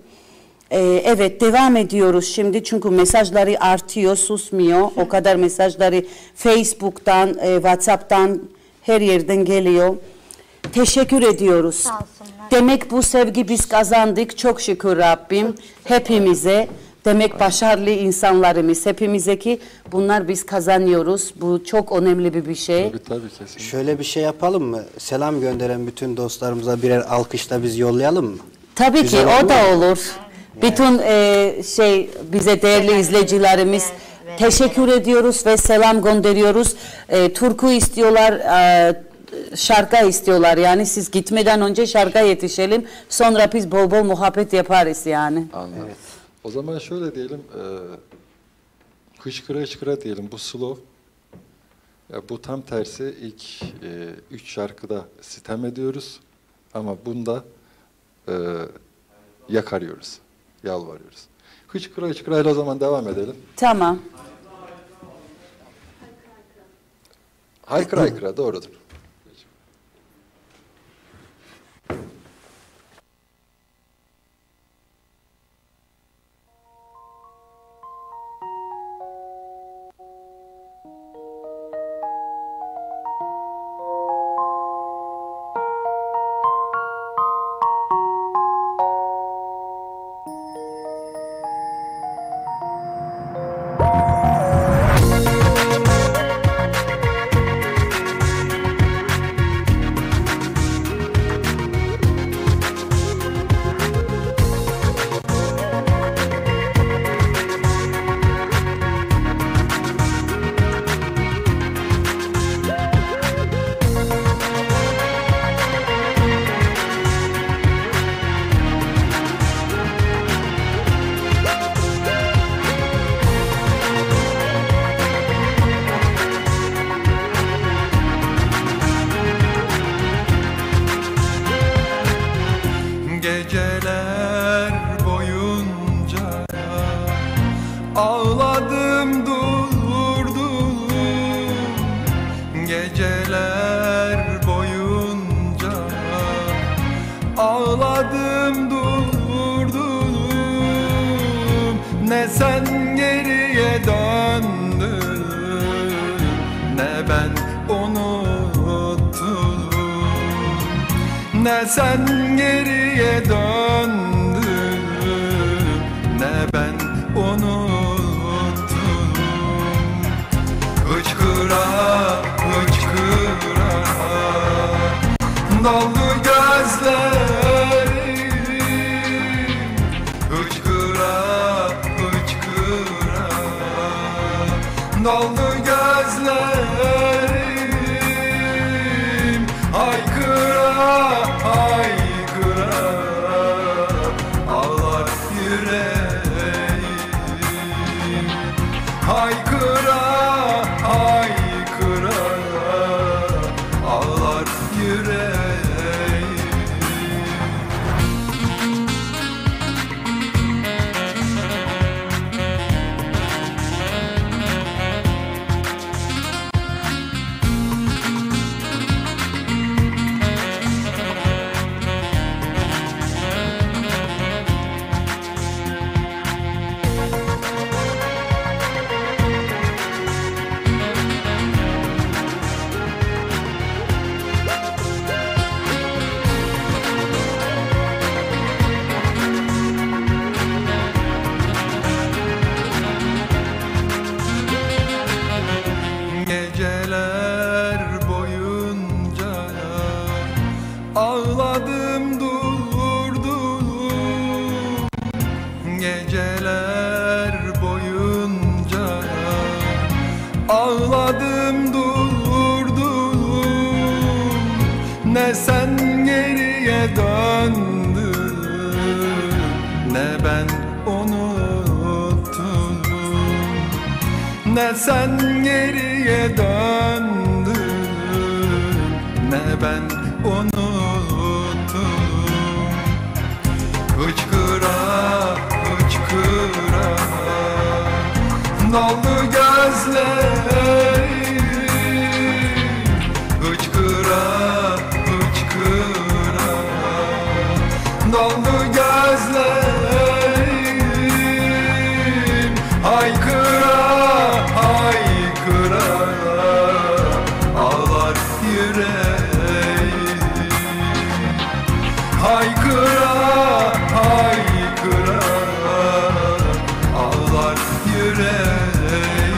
S2: Ee, evet devam ediyoruz şimdi çünkü mesajları artıyor, susmuyor. O kadar mesajları Facebook'tan, e, WhatsApp'tan her yerden geliyor. Teşekkür ediyoruz.
S4: Sağ olsunlar.
S2: Demek bu sevgi biz kazandık. Çok şükür Rabbim hepimize. Demek başarılı insanlarımız hepimize ki bunlar biz kazanıyoruz. Bu çok önemli bir bir şey.
S3: Tabii tabii kesin.
S5: Şöyle bir şey yapalım mı? Selam gönderen bütün dostlarımıza birer alkışla biz yollayalım mı?
S2: Tabii
S5: Güzel
S2: ki
S5: olur
S2: o da
S5: mu?
S2: olur. Bütün e, şey bize değerli izleyicilerimiz
S4: evet,
S2: teşekkür ediyoruz ve selam gönderiyoruz. E, türkü istiyorlar, e, şarkı istiyorlar. Yani siz gitmeden önce şarkı yetişelim. Sonra biz bol bol muhabbet yaparız yani.
S3: Anladım. Evet. O zaman şöyle diyelim, e, hışkıra hışkıra diyelim, bu slow. Ya bu tam tersi ilk e, üç şarkıda sitem ediyoruz ama bunda e, yakarıyoruz, yalvarıyoruz. Hışkıra hışkıra ile o zaman devam edelim.
S2: Tamam.
S3: Haykıra haykıra doğrudur.
S1: Ne sen geriye döndün, ne ben unuttum. Hıçkıra hıçkıra doldu gözlerim. Hıçkıra hıçkıra doldu gözlerim. Haykıra haykıra ağlar yüreğim. Haykıra haykıra ağlar yüreğim. Geceler boyunca ağladım durdum. Geceler boyunca ağladım durdum. Ne sen geriye döndün, ne ben unuttum. Ne sen geriye döndün, ne ben unuttum. Hıçkıra hıçkıra doldu gözlerim. Hıçkıra hıçkıra doldu gözlerim. Haykıra haykıra ağlar yüreğim. Haykıra haykıra ağlar yüreğim.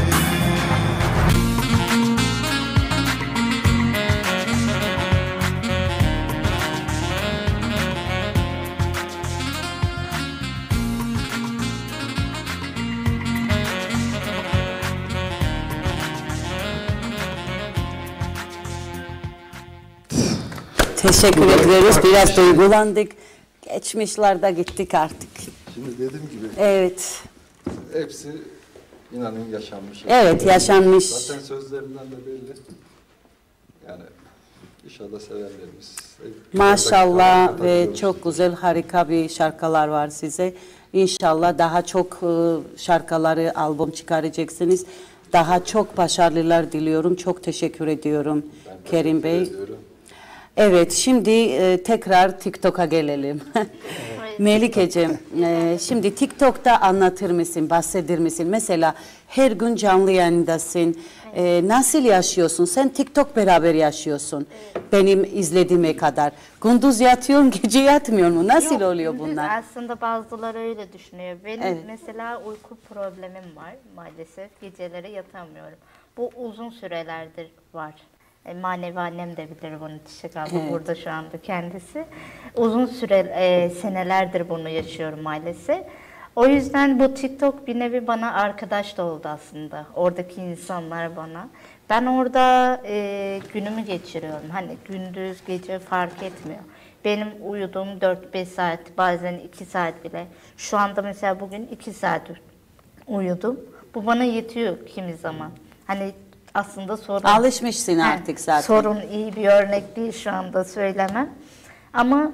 S2: Teşekkür ederiz. Biraz duygulandık. Geçmişlerde gittik artık.
S3: Şimdi dediğim gibi
S2: Evet.
S3: hepsi inanın yaşanmış.
S2: Evet, yaşanmış.
S3: Zaten sözlerinden de belli. Yani inşallah sevenlerimiz.
S2: Maşallah ve çok güzel, harika bir şarkılar var size. İnşallah daha çok şarkıları, albüm çıkaracaksınız. Daha çok başarılar diliyorum. Çok teşekkür ediyorum Kerim Bey.
S3: Ediyorum.
S2: Evet, şimdi e, tekrar TikTok'a gelelim. Melikeciğim, e, şimdi TikTok'ta anlatır mısın, bahseder misin? Mesela her gün canlı yayındasın. E, nasıl yaşıyorsun? Sen TikTok beraber yaşıyorsun. Evet. Benim izlediğime kadar. Gündüz yatıyorsun, gece yatmıyor mu? Nasıl
S4: Yok,
S2: oluyor bunlar?
S4: Aslında bazıları öyle düşünüyor. Benim
S2: Evet.
S4: mesela uyku problemim var maalesef. Geceleri yatamıyorum. Bu uzun sürelerdir var. E, manevi annem de bilir bunu, Çiçek abla evet. Burada şu anda kendisi. Uzun süre, e, senelerdir bunu yaşıyorum maalesef. O yüzden bu TikTok bir nevi bana arkadaş da oldu aslında. Oradaki insanlar bana. Ben orada e, günümü geçiriyorum. Hani gündüz, gece fark etmiyor. Benim uyuduğum dört beş saat, bazen iki saat bile. Şu anda mesela bugün iki saat uyudum. Bu bana yetiyor kimi zaman. Hani aslında sorun...
S2: Alışmışsın artık zaten.
S4: Sorun iyi bir örnek değil şu anda söylemem. Ama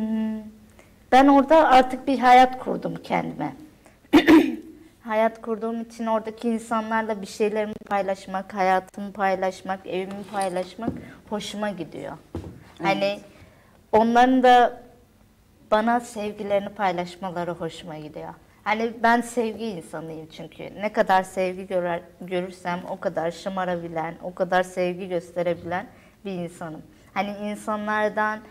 S4: ben orada artık bir hayat kurdum kendime. Hayat kurduğum için oradaki insanlarla bir şeylerimi paylaşmak, hayatımı paylaşmak, evimi paylaşmak hoşuma gidiyor. Evet. Hani onların da bana sevgilerini paylaşmaları hoşuma gidiyor. Hani ben sevgi insanıyım çünkü. Ne kadar sevgi görer, görürsem o kadar şımarabilen, o kadar sevgi gösterebilen bir insanım. Hani insanlardan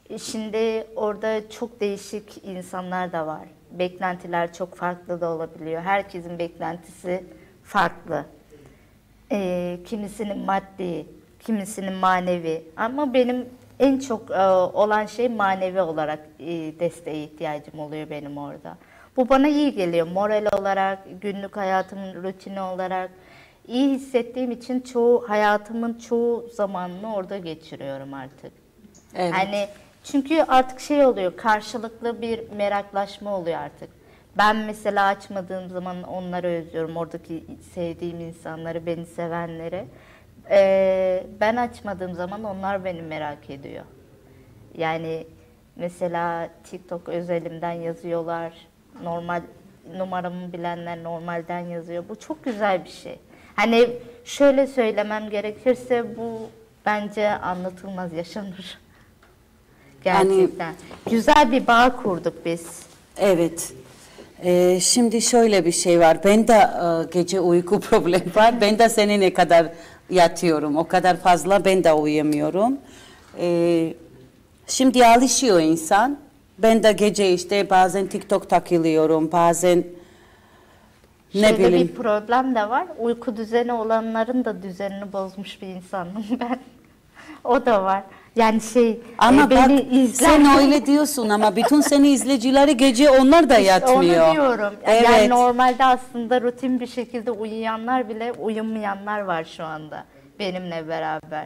S4: Şimdi orada çok değişik insanlar da var. Beklentiler çok farklı da olabiliyor. Herkesin beklentisi farklı. Ee, kimisinin maddi, kimisinin manevi. Ama benim en çok e, olan şey manevi olarak e, desteğe ihtiyacım oluyor benim orada. Bu bana iyi geliyor. Moral olarak, günlük hayatımın rutini olarak iyi hissettiğim için çoğu hayatımın çoğu zamanını orada geçiriyorum artık.
S2: Evet.
S4: Hani çünkü artık şey oluyor, karşılıklı bir meraklaşma oluyor artık. Ben mesela açmadığım zaman onları özlüyorum, oradaki sevdiğim insanları, beni sevenleri. Ee, ben açmadığım zaman onlar beni merak ediyor. Yani mesela TikTok özelimden yazıyorlar, normal numaramı bilenler normalden yazıyor. Bu çok güzel bir şey. Hani şöyle söylemem gerekirse bu bence anlatılmaz, yaşanır. Gerçekten. Yani, güzel bir bağ kurduk biz.
S2: Evet. Ee, şimdi şöyle bir şey var. Ben de e, gece uyku problemi var. Ben de seninle kadar yatıyorum. O kadar fazla ben de uyuyamıyorum. Ee, şimdi alışıyor insan. Ben de gece işte bazen TikTok takılıyorum. Bazen ne
S4: Şöyle
S2: bileyim.
S4: bir problem de var. Uyku düzeni olanların da düzenini bozmuş bir insanım ben. O da var. Yani şey
S2: ama
S4: e, beni
S2: bak,
S4: izler.
S2: sen öyle diyorsun ama bütün seni izleyicileri gece onlar da
S4: işte
S2: yatmıyor.
S4: Onu diyorum.
S2: Evet.
S4: Yani normalde aslında rutin bir şekilde uyuyanlar bile uyumayanlar var şu anda benimle beraber.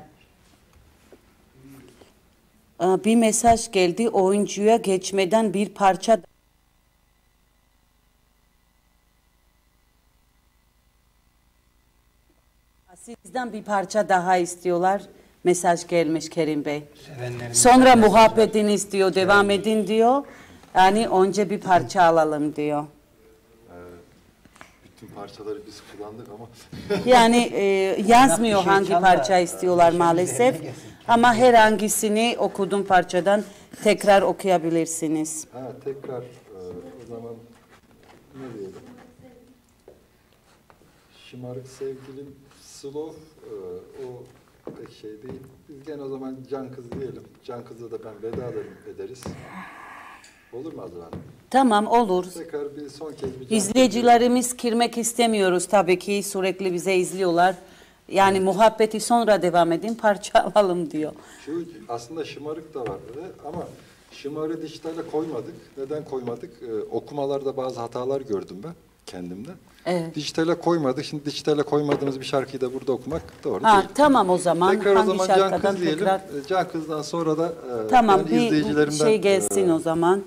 S2: Bir mesaj geldi. Oyuncuya geçmeden bir parça sizden bir parça daha istiyorlar. Mesaj gelmiş Kerim Bey. Sonra muhabbetini istiyor, devam edin diyor. Yani önce bir parça alalım diyor.
S3: Bütün parçaları biz kullandık ama.
S2: Yani e, yazmıyor hangi parça istiyorlar maalesef. Ama herhangisini okuduğum parçadan tekrar okuyabilirsiniz.
S3: Ha, tekrar e, o zaman ne diyelim? Şımarık sevgilim Slow, e, o pek şey değil. Biz gene o zaman Can Kız diyelim. Can Kız'a da ben veda ederiz. Olur mu Azra Hanım?
S2: Tamam, olur.
S3: Tekrar bir son kez bir Can
S2: İzleyicilerimiz kirmek istemiyoruz tabii ki, sürekli bize izliyorlar. Yani muhabbeti sonra devam edin, parça alalım diyor.
S3: Şu aslında şımarık da var dedi ama şımarığı dijitale koymadık. Neden koymadık? Ee, okumalarda bazı hatalar gördüm ben kendimde.
S2: Evet.
S3: Dijitale koymadık. Şimdi dijitale koymadığımız bir şarkıyı da burada okumak doğru
S2: Ha,
S3: değil.
S2: tamam o zaman.
S3: Tekrar
S2: hangi
S3: o zaman Can
S2: şarkıdan
S3: Kız diyelim.
S2: tekrar?
S3: Can Kız'dan sonra da e,
S2: Tamam,
S3: yani
S2: bir
S3: izleyicilerimden
S2: şey gelsin
S3: e,
S2: o zaman.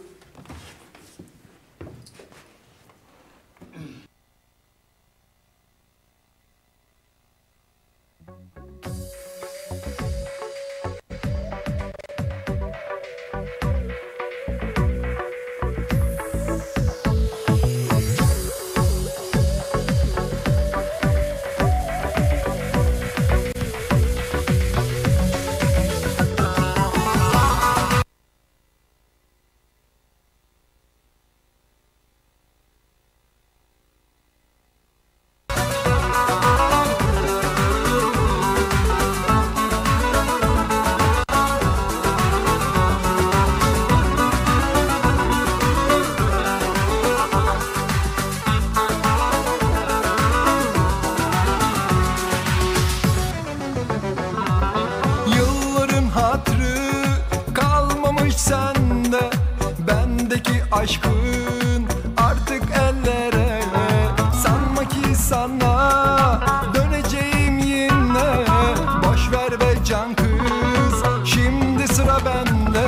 S1: Yılların hatrı kalmamış sende, bendeki aşkın artık ellere. Sanma ki sana döneceğim yine, boş ver be can kız, şimdi sıra bende.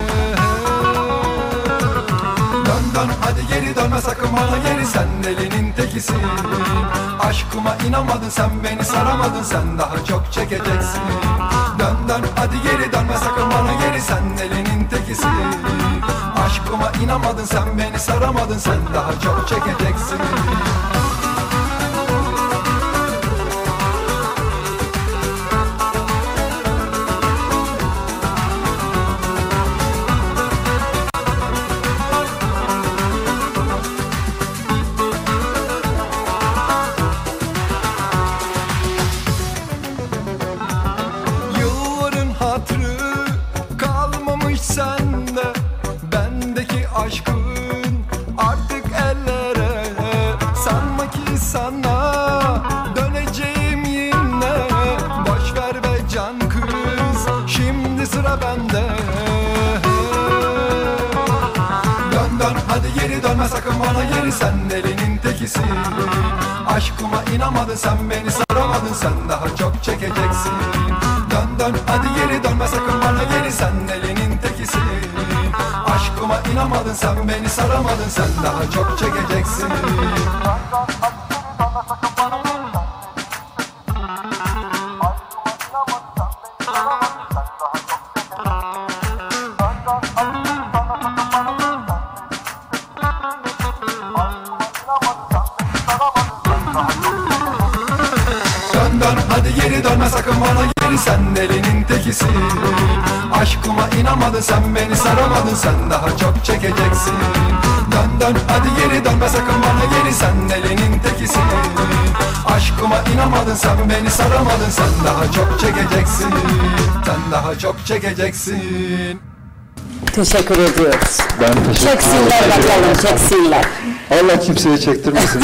S1: Dön dön hadi geri dönme sakın bana geri, sen elinin tekisin. Aşkıma inanmadın sen, beni saramadın, sen daha çok çekeceksin. Dön dön hadi geri dönme sakın bana geri, sen elinin tekisin. Aşkıma inanmadın sen, beni saramadın, sen daha çok çekeceksin. Yılların hatrı kalmamış sen bana geri, sen elinin tekisin. Aşkıma inamadın sen, beni saramadın, sen daha çok çekeceksin. Dön dön hadi geri, dönme sakın bana geri, sen elinin tekisin. Aşkıma inamadın sen, beni saramadın, sen daha çok çekeceksin. Dön dön hadi geri, dönme sakın bana geri, sen elinin tekisin. Aşkıma inamadın sen, beni saramadın, sen daha çok çekeceksin. Dön dön hadi geri, dönme sakın bana geri, sen elinin tekisin. Aşkıma inamadın sen, beni saramadın, sen daha çok çekeceksin. Sen daha çok çekeceksin.
S2: Teşekkür ediyoruz.
S3: Ben teşekkür
S2: Çeksinler bakalım, çeksinler.
S3: Allah kimseye çektirmesin.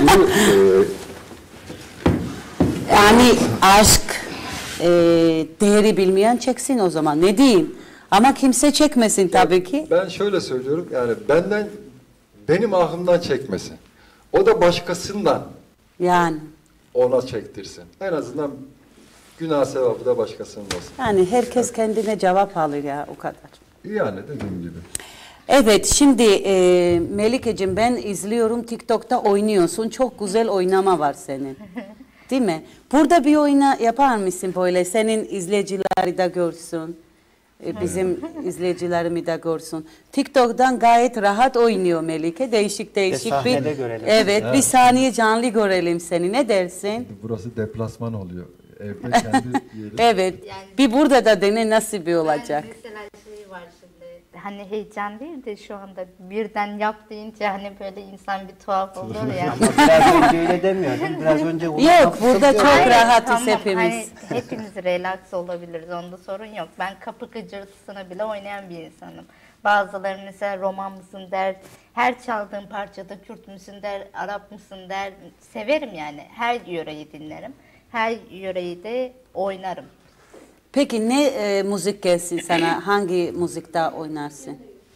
S2: Yani aşk e, değeri bilmeyen çeksin o zaman. Ne diyeyim? Ama kimse çekmesin tabii ki.
S3: Ben şöyle söylüyorum, yani benden, benim ahımdan çekmesin. O da başkasından
S2: Yani.
S3: ona çektirsin. En azından günah sevabı da başkasının olsun.
S2: Yani herkes kendine cevap alır ya, o kadar.
S3: Yani dediğim gibi.
S2: Evet, şimdi e, Melikeciğim, ben izliyorum, TikTok'ta oynuyorsun. Çok güzel oynama var senin. Değil mi? Burada bir oyna yapar mısın böyle? Senin izleyicileri de görsün. E, bizim izleyicilerimi de görsün. TikTok'tan gayet rahat oynuyor Melike. Değişik değişik bir...
S5: sahnede görelim.
S2: Evet, bir saniye canlı görelim seni. Ne dersin?
S3: Burası deplasman oluyor. Evde kendi yeri.
S2: Evet. Bir burada da dene, nasıl bir olacak?
S4: Mesela şey var şimdi, hani heyecan değil de şu anda birden yap deyince hani böyle insan bir tuhaf olur ya.
S5: Biraz önce öyle demiyordum. Biraz önce
S2: Yok, burada çok
S4: Hayır,
S2: rahatız
S4: tamam,
S2: hepimiz.
S4: Hani hepimiz relax olabiliriz, onda sorun yok. Ben kapı gıcırtısına bile oynayan bir insanım. Bazıları mesela roman mısın der, her çaldığım parçada Kürt müsün der, Arap mısın der. Severim yani, her yöreyi dinlerim. Her yöreyi de oynarım.
S2: Peki ne e, müzik gelsin sana? Hangi müzikte oynarsın?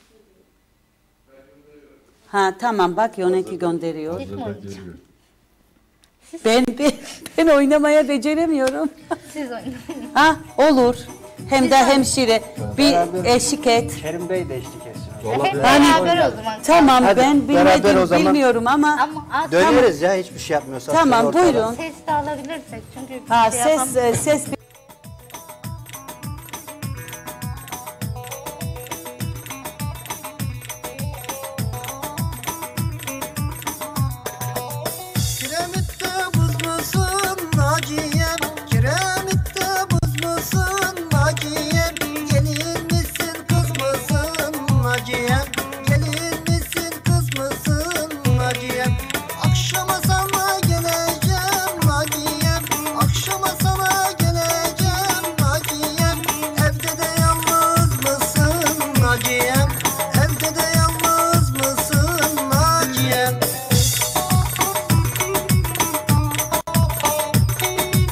S2: Ha tamam, bak yöneti gönderiyor.
S4: Hiç mi oynayacağım?
S2: Ben, ben ben oynamaya beceremiyorum.
S4: Siz oynayın.
S2: Ha olur. Hem de hemşire bir eşlik et.
S5: Kerim Bey de eşlik etsin.
S4: Hep beraber o zaman.
S2: Tamam,
S5: Hadi,
S2: ben
S5: beraber
S2: bilmedim,
S5: o zaman.
S2: bilmiyorum ama
S4: Ama az
S5: Döneriz ya, hiçbir şey yapmıyorsak.
S2: tamam,
S5: şöyle ortada.
S2: buyurun.
S4: ses de alabilirsek çünkü bir
S2: Ha
S4: şey
S2: ses
S4: yapamam.
S2: e, ses
S11: Kiremitte buz musun Naciye'm? Kiremitte buz musun Naciye'm? Gelir misin kız mısın Naciye'm? Gelir misin kız mısın Naciye'm? Akşama sana geleceğim Naciye'm. Akşama sana geleceğim Naciye'm. Evde de yalnız mısın Naciye'm? Evde de yalnız mısın Naciye'm?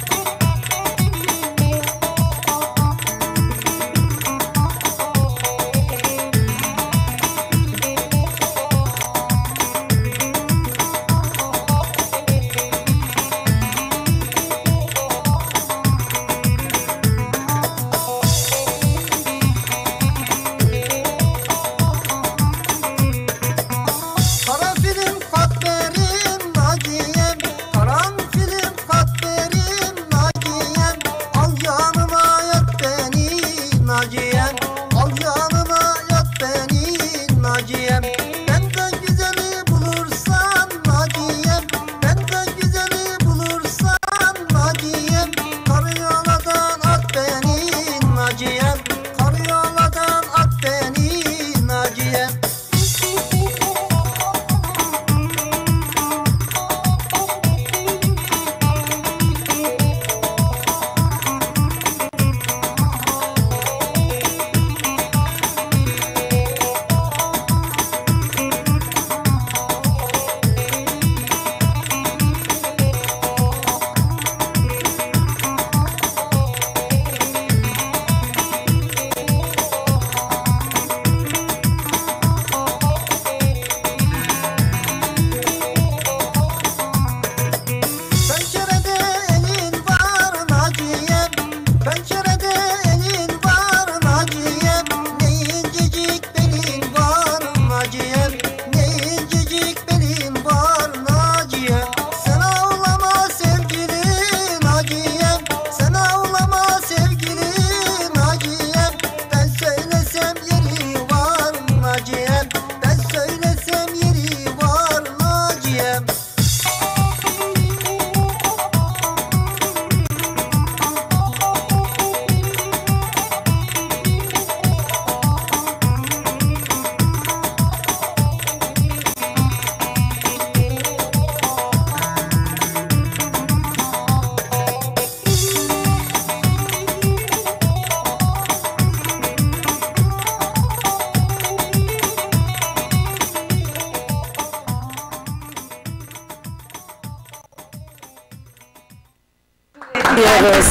S2: ediyoruz.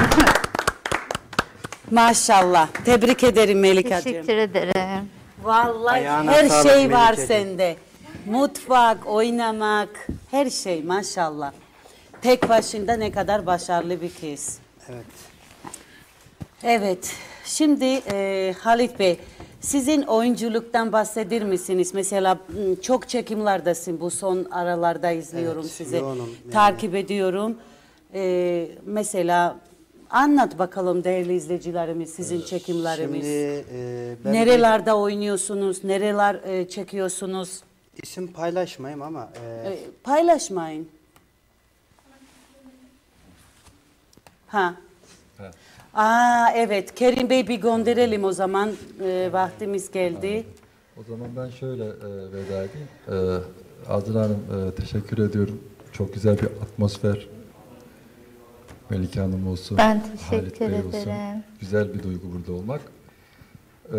S2: Maşallah. Tebrik ederim Melikacığım.
S4: Teşekkür ederim.
S2: Vallahi
S5: Ayağına
S2: her
S5: sağlık
S2: şey var
S5: Melike'cim.
S2: sende. Mutfak, oynamak, her şey maşallah. Tek başında ne kadar başarılı bir kız.
S5: Evet.
S2: Evet. Şimdi e, Halit Bey, sizin oyunculuktan bahsedir misiniz? Mesela m, çok çekimlerdesin, bu son aralarda izliyorum
S5: Evet,
S2: sizi.
S5: yoğunum yani.
S2: Takip ediyorum. E, mesela anlat bakalım değerli izleyicilerimiz, sizin çekimlerimiz.
S5: Şimdi e, ben
S2: Nerelerde oynuyorsunuz, nereler e, çekiyorsunuz?
S5: isim paylaşmayayım ama e,
S2: E, paylaşmayın. Ha.
S3: Evet.
S2: Aa evet, Kerim Bey bir gönderelim o zaman. E, vaktimiz geldi.
S3: O zaman ben şöyle e, veda edeyim. E, Azra Hanım e, teşekkür ediyorum. Çok güzel bir atmosfer. Melike Hanım olsun.
S4: Ben
S3: Halit
S4: teşekkür
S3: Bey olsun.
S4: ederim.
S3: Güzel bir duygu burada olmak. E,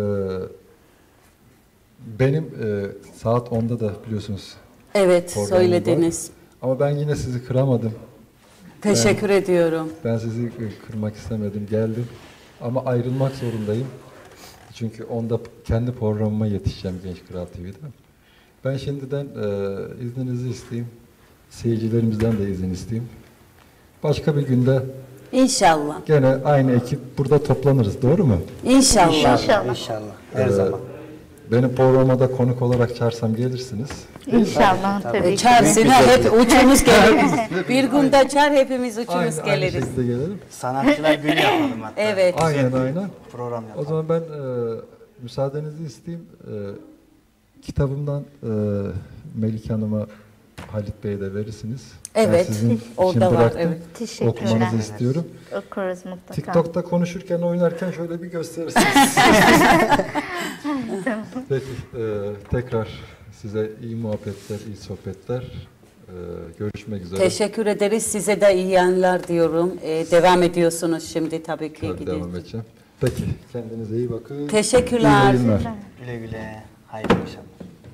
S3: benim e, saat onda da biliyorsunuz.
S2: Evet,
S3: programım
S2: söylediniz.
S3: var. Ama ben yine sizi kıramadım.
S2: Teşekkür ediyorum.
S3: Ben sizi kırmak istemedim, geldim. Ama ayrılmak zorundayım. Çünkü onda kendi programıma yetişeceğim Genç Kral T V'de. Ben şimdiden e, izninizi isteyeyim. Seyircilerimizden de izin isteyeyim. Başka bir günde
S2: İnşallah.
S3: gene aynı ekip burada toplanırız, doğru mu?
S2: İnşallah.
S4: İnşallah.
S5: inşallah her
S3: Ee,
S5: zaman.
S3: Benim programa da konuk olarak çağırsam gelirsiniz.
S4: İnşallah tabii
S2: E,
S4: ki.
S2: çağırsın ha, hep uçumuz geliriz. Bir günde çağır, hepimiz uçumuz
S3: Aynı, aynı
S2: geliriz.
S3: şekilde gelelim.
S5: Sanatçılar günü yapalım hatta.
S2: Evet.
S3: Aynen aynen.
S5: Program
S3: O
S5: yapalım.
S3: zaman ben e, müsaadenizi isteyeyim. E, kitabımdan e, Melike Hanım'a Halit Bey'e de verirsiniz.
S2: Evet,
S3: Ben sizin
S2: orada
S3: için
S2: var,
S3: bıraktım.
S2: evet.
S4: Teşekkürler.
S3: Okumanızı istiyorum.
S4: Okuruz mutlaka.
S3: TikTok'ta konuşurken, oynarken şöyle bir gösterirsiniz. Peki, e, tekrar size iyi muhabbetler, iyi sohbetler. E, görüşmek üzere.
S2: Teşekkür ederiz. Size de iyi yayınlar diyorum. E, devam ediyorsunuz şimdi tabii ki.
S3: Tabii
S2: Gidiyor.
S3: devam edeceğim. Peki, kendinize iyi bakın.
S2: Teşekkürler.
S3: İyi yayınlar.
S5: Güle güle. Hayırlı akşamlar.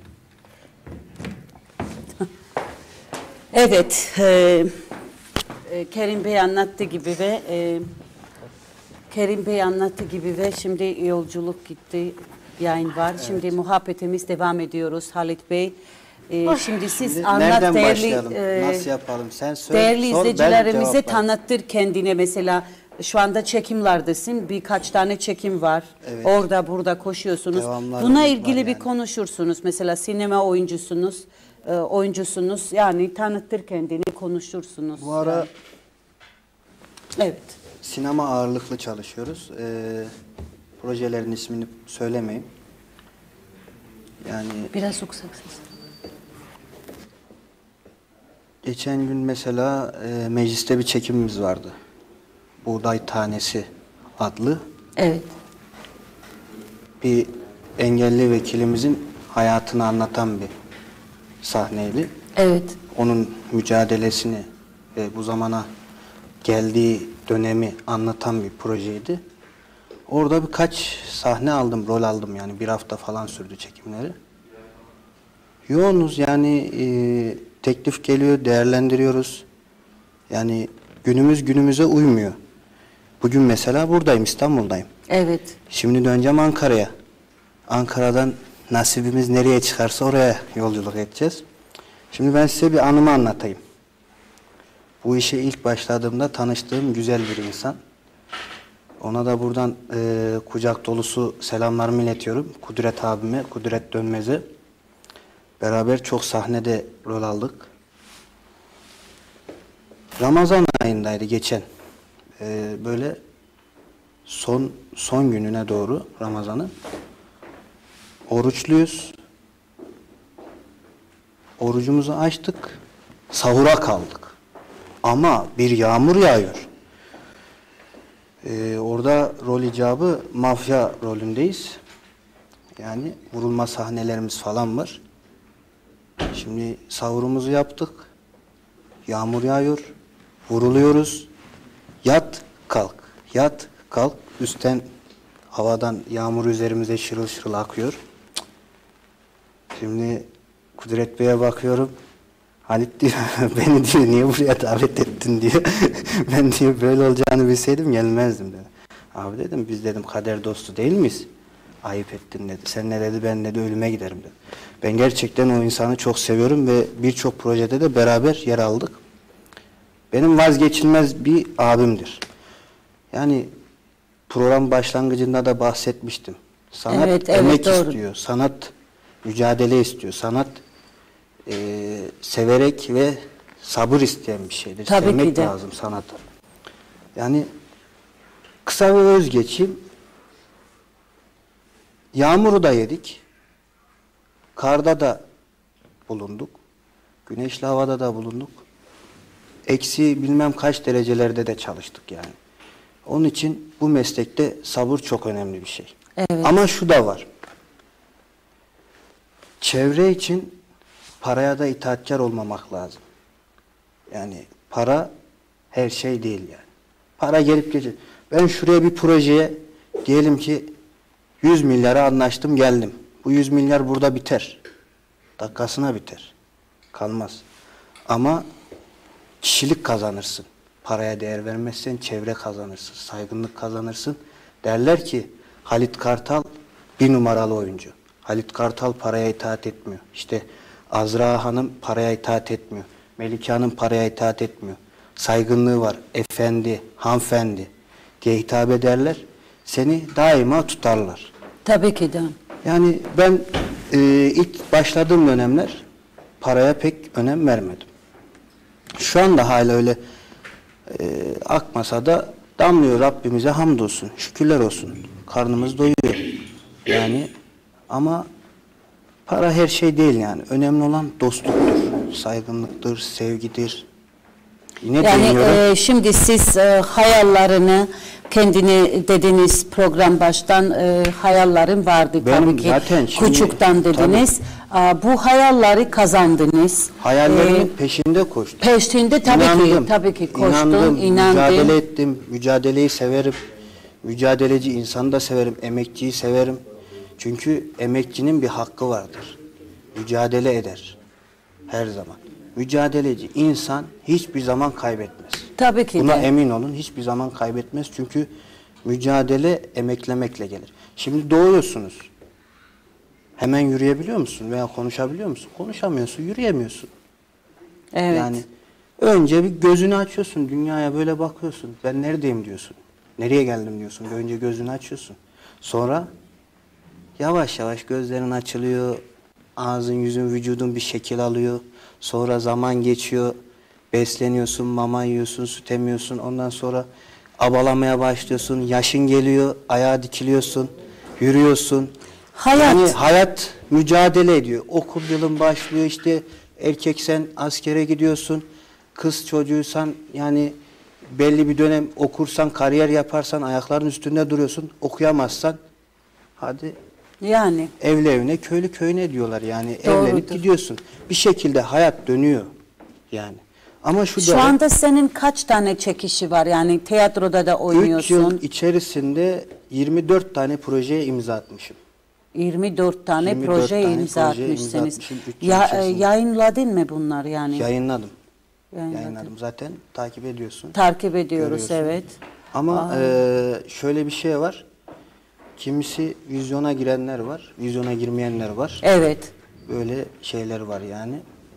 S2: Evet, e, e, Kerim Bey anlattığı gibi ve e, Kerim Bey anlattığı gibi ve şimdi yolculuk gitti, yayın var. Şimdi muhabbetimiz devam ediyoruz Halit Bey. E, şimdi siz
S5: Şimdi
S2: anlat
S5: nereden
S2: değerli
S5: başlayalım?
S2: e,
S5: Nasıl yapalım? Sen söyle.
S2: değerli
S5: sor, ben
S2: izleyicilerimize
S5: cevaplayayım.
S2: tanıttır kendine. Mesela şu anda çekimlerdesin, birkaç tane çekim var.
S5: Evet.
S2: Orada burada koşuyorsunuz.
S5: Devamlarımız
S2: Buna
S5: var
S2: ilgili bir
S5: yani.
S2: konuşursunuz. Mesela sinema oyuncusunuz. e, oyuncusunuz yani tanıtır kendini konuşursunuz.
S5: Bu ara
S2: Evet.
S5: sinema ağırlıklı çalışıyoruz. Ee, projelerin ismini söylemeyeyim. Yani
S2: Biraz yükselt ses.
S5: geçen gün mesela e, mecliste bir çekimimiz vardı. Buğday Tanesi adlı.
S2: Evet.
S5: Bir engelli vekilimizin hayatını anlatan bir sahneydi.
S2: Evet.
S5: Onun mücadelesini ve bu zamana geldiği dönemi anlatan bir projeydi. Orada birkaç sahne aldım, rol aldım yani bir hafta falan sürdü çekimleri. Yoğunuz yani e, teklif geliyor, değerlendiriyoruz. Yani günümüz günümüze uymuyor. Bugün mesela buradayım, İstanbul'dayım.
S2: Evet.
S5: Şimdi döneceğim Ankara'ya. Ankara'dan nasibimiz nereye çıkarsa oraya yolculuk edeceğiz. Şimdi ben size bir anımı anlatayım. Bu işe ilk başladığımda tanıştığım güzel bir insan. Ona da buradan e, kucak dolusu selamlarımı iletiyorum. Kudret abime, Kudret Dönmez'e. Beraber çok sahnede rol aldık. Ramazan ayındaydı geçen. E, böyle son son gününe doğru Ramazan'ın. Oruçluyuz. Orucumuzu açtık. Sahura kaldık. Ama bir yağmur yağıyor. Ee, orada rol icabı mafya rolündeyiz. Yani vurulma sahnelerimiz falan var. Şimdi sahurumuzu yaptık. Yağmur yağıyor. Vuruluyoruz. Yat, kalk. Yat, kalk. Üstten havadan yağmur üzerimize şırıl şırıl akıyor. Şimdi Kudret Bey'e bakıyorum. Halit diyor, beni diyor niye buraya davet ettin diyor. Ben diyor böyle olacağını bilseydim gelmezdim dedi. Abi dedim biz dedim kader dostu değil miyiz? Ayıp ettin dedi. Sen ne dedi, ben dedi ölüme giderim dedi. Ben gerçekten o insanı çok seviyorum ve birçok projede de beraber yer aldık. Benim vazgeçilmez bir abimdir. Yani program başlangıcında da bahsetmiştim. Sanat
S2: evet,
S5: emek
S2: evet,
S5: istiyor, sanat mücadele istiyor, sanat e, severek ve sabır isteyen bir şeydir.
S2: Tabii
S5: Sevmek
S2: ki de.
S5: lazım sanatı. Yani kısa ve öz geçeyim. Yağmuru da yedik. Karda da bulunduk. Güneşli havada da bulunduk. Eksi bilmem kaç derecelerde de çalıştık yani. Onun için bu meslekte sabır çok önemli bir şey.
S2: Evet.
S5: Ama şu da var. Çevre için paraya da itaatkar olmamak lazım. Yani para her şey değil yani. Para gelip geçiyor. Ben şuraya bir projeye diyelim ki yüz milyara anlaştım geldim. Bu yüz milyar burada biter. Dakikasına biter. Kalmaz. Ama kişilik kazanırsın. Paraya değer vermezsen çevre kazanırsın. Saygınlık kazanırsın. Derler ki Halit Kartal bir numaralı oyuncu. Halit Kartal paraya itaat etmiyor. İşte Azra Hanım paraya itaat etmiyor. Melike Hanım paraya itaat etmiyor. Saygınlığı var. Efendi, hanımefendi diye hitap ederler. Seni daima tutarlar.
S2: Tabii ki de.
S5: Yani ben e, ilk başladığım dönemler paraya pek önem vermedim. Şu anda hala öyle e, akmasa da damlıyor, Rabbimize hamdolsun, şükürler olsun. Karnımız doyuyor. Yani ama para her şey değil yani. Önemli olan dostluktur, saygınlıktır, sevgidir. Yine
S2: Yani e, şimdi siz e, hayallerini kendini dediniz program baştan e, hayallerim vardı
S5: Benim
S2: tabii ki.
S5: zaten şimdi,
S2: Küçükten dediniz. A, bu hayalleri kazandınız.
S5: Hayallerimin
S2: E,
S5: peşinde koştum.
S2: Peşinde tabii
S5: İnandım,
S2: ki tabii ki koştun,
S5: inandım,
S2: inandın.
S5: mücadele ettim. Mücadeleyi severim. Mücadeleci insanı da severim. Emekçiyi severim. Çünkü emekçinin bir hakkı vardır. Mücadele eder. Her zaman. Mücadeleci insan hiçbir zaman kaybetmez.
S2: Tabii ki
S5: Buna
S2: de.
S5: emin olun. Hiçbir zaman kaybetmez. Çünkü mücadele emeklemekle gelir. Şimdi doğuyorsunuz. Hemen yürüyebiliyor musun? Veya konuşabiliyor musun? Konuşamıyorsun, yürüyemiyorsun.
S2: Evet.
S5: Yani önce bir gözünü açıyorsun. Dünyaya böyle bakıyorsun. Ben neredeyim diyorsun. Nereye geldim diyorsun. Önce gözünü açıyorsun. Sonra yavaş yavaş gözlerin açılıyor. Ağzın, yüzün, vücudun bir şekil alıyor. Sonra zaman geçiyor. Besleniyorsun, mama yiyorsun, süt emiyorsun. Ondan sonra abalamaya başlıyorsun. Yaşın geliyor, ayağa dikiliyorsun. Yürüyorsun.
S2: Hayat.
S5: Yani hayat mücadele ediyor. Okul yılın başlıyor işte. Erkeksen askere gidiyorsun. Kız çocuğuysan yani belli bir dönem okursan, kariyer yaparsan ayakların üstünde duruyorsun. Okuyamazsan hadi
S2: Yani.
S5: evli evine, köylü köyüne diyorlar yani.
S2: Doğrudur.
S5: Evlenip gidiyorsun. Bir şekilde hayat dönüyor yani. Ama şu,
S2: Şu
S5: da
S2: anda senin kaç tane çekişi var? Yani tiyatroda da
S5: üç
S2: oynuyorsun.
S5: yıl içerisinde yirmi dört tane projeye imza atmışım.
S2: yirmi dört tane
S5: yirmi dört
S2: projeye
S5: tane
S2: imza
S5: projeye imza
S2: atmışsınız.
S5: atmışım, üç yıl
S2: Ya, e,
S5: içerisinde.
S2: yayınladın mı bunlar yani?
S5: Yayınladım.
S2: Yayınladın.
S5: Yayınladım zaten. Takip ediyorsun.
S2: Takip ediyoruz,
S5: Görüyorsun.
S2: evet.
S5: Ama
S2: Aa.
S5: e, şöyle bir şey var. Kimisi vizyona girenler var, vizyona girmeyenler var.
S2: Evet.
S5: Böyle şeyler var yani.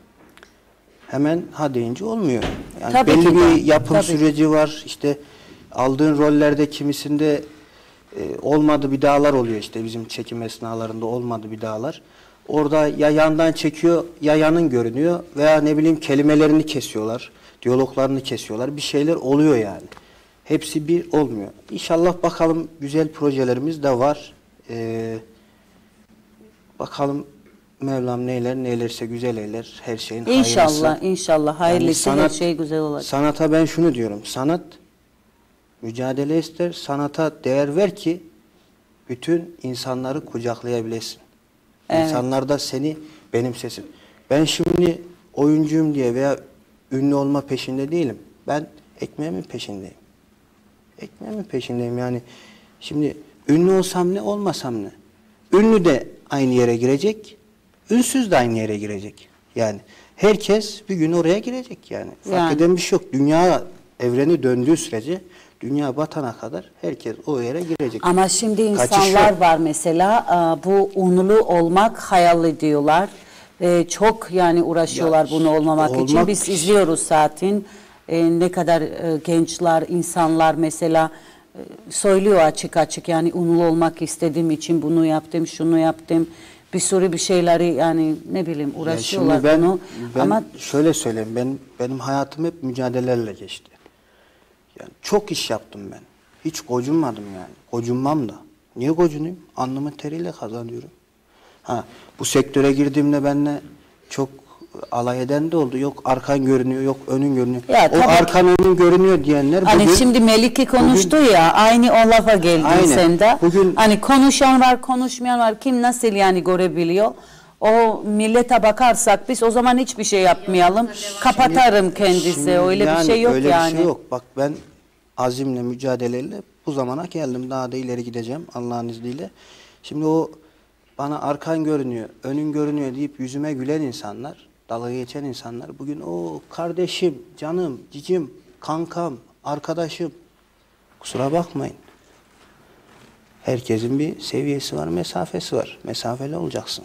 S5: Hemen ha deyince olmuyor. Yani
S2: Tabii
S5: belli
S2: ki de.
S5: bir yapım
S2: Tabii.
S5: süreci var. İşte aldığın rollerde kimisinde e, olmadı bir dağlar oluyor işte bizim çekim esnalarında olmadı bir dağlar. Orada ya yandan çekiyor ya yanın görünüyor veya ne bileyim kelimelerini kesiyorlar, diyaloglarını kesiyorlar. Bir şeyler oluyor yani. Hepsi bir olmuyor. İnşallah bakalım güzel projelerimiz de var. Ee, bakalım Mevlam neyler neylerse güzel eyler. Her şeyin hayırlısı.
S2: İnşallah, inşallah. Hayırlısı,
S5: Yani
S2: her
S5: sanat-
S2: şey güzel olacak.
S5: Sanata ben şunu diyorum. Sanat mücadele ister. Sanata değer ver ki bütün insanları kucaklayabilesin.
S2: Evet.
S5: İnsanlar da seni benimsesin. Ben şimdi oyuncuyum diye veya ünlü olma peşinde değilim. Ben ekmeğimin peşindeyim. Ekmeğimin peşindeyim yani. Şimdi ünlü olsam ne olmasam ne? Ünlü de aynı yere girecek. Ünsüz de aynı yere girecek. Yani Herkes bir gün oraya girecek yani. Fark
S2: Yani.
S5: eden bir şey yok. Dünya evreni döndüğü sürece dünya batana kadar herkes o yere girecek.
S2: Ama şimdi
S5: Kaçış
S2: insanlar
S5: yok.
S2: var mesela e, bu ünlü olmak hayal ediyorlar. E, çok yani uğraşıyorlar
S5: Ya,
S2: bunu olmamak
S5: olmak-
S2: için. Biz izliyoruz zaten e, ne kadar e, gençler, insanlar mesela e, söylüyor açık açık yani ünlü olmak istediğim için bunu yaptım, şunu yaptım. Bir sürü bir şeyleri yani ne bileyim
S5: Ya
S2: uğraşıyorlar
S5: şimdi ben,
S2: bunu.
S5: ben
S2: Ama
S5: şöyle söyleyeyim, benim, benim hayatım hep mücadelelerle geçti. Yani çok iş yaptım ben. Hiç gocunmadım yani. Gocunmam da. Niye gocunayım? Alnımın teriyle kazanıyorum. Ha, bu sektöre girdiğimde benimle çok alay eden de oldu. Yok arkan görünüyor, yok önün görünüyor.
S2: Ya,
S5: o
S2: tabii
S5: arkan önün görünüyor diyenler
S2: hani
S5: bugün,
S2: şimdi Melike konuştu
S5: bugün-
S2: ya aynı o lafa geldin
S5: Aynen.
S2: sen de.
S5: Bugün-
S2: Hani konuşan var konuşmayan var kim nasıl yani görebiliyor. O millete bakarsak biz o zaman hiçbir şey yapmayalım. Kapatarım kendisi
S5: Şimdi
S2: öyle
S5: yani
S2: bir şey yok
S5: öyle
S2: yani.
S5: bir şey yok. Bak ben azimle, mücadeleyle bu zamana geldim. Daha da ileri gideceğim Allah'ın izniyle. Şimdi o bana arkan görünüyor, önün görünüyor deyip yüzüme gülen insanlar, dalga geçen insanlar bugün o kardeşim, canım, cicim, kankam, arkadaşım. Kusura bakmayın. Herkesin bir seviyesi var, mesafesi var. Mesafeli olacaksın.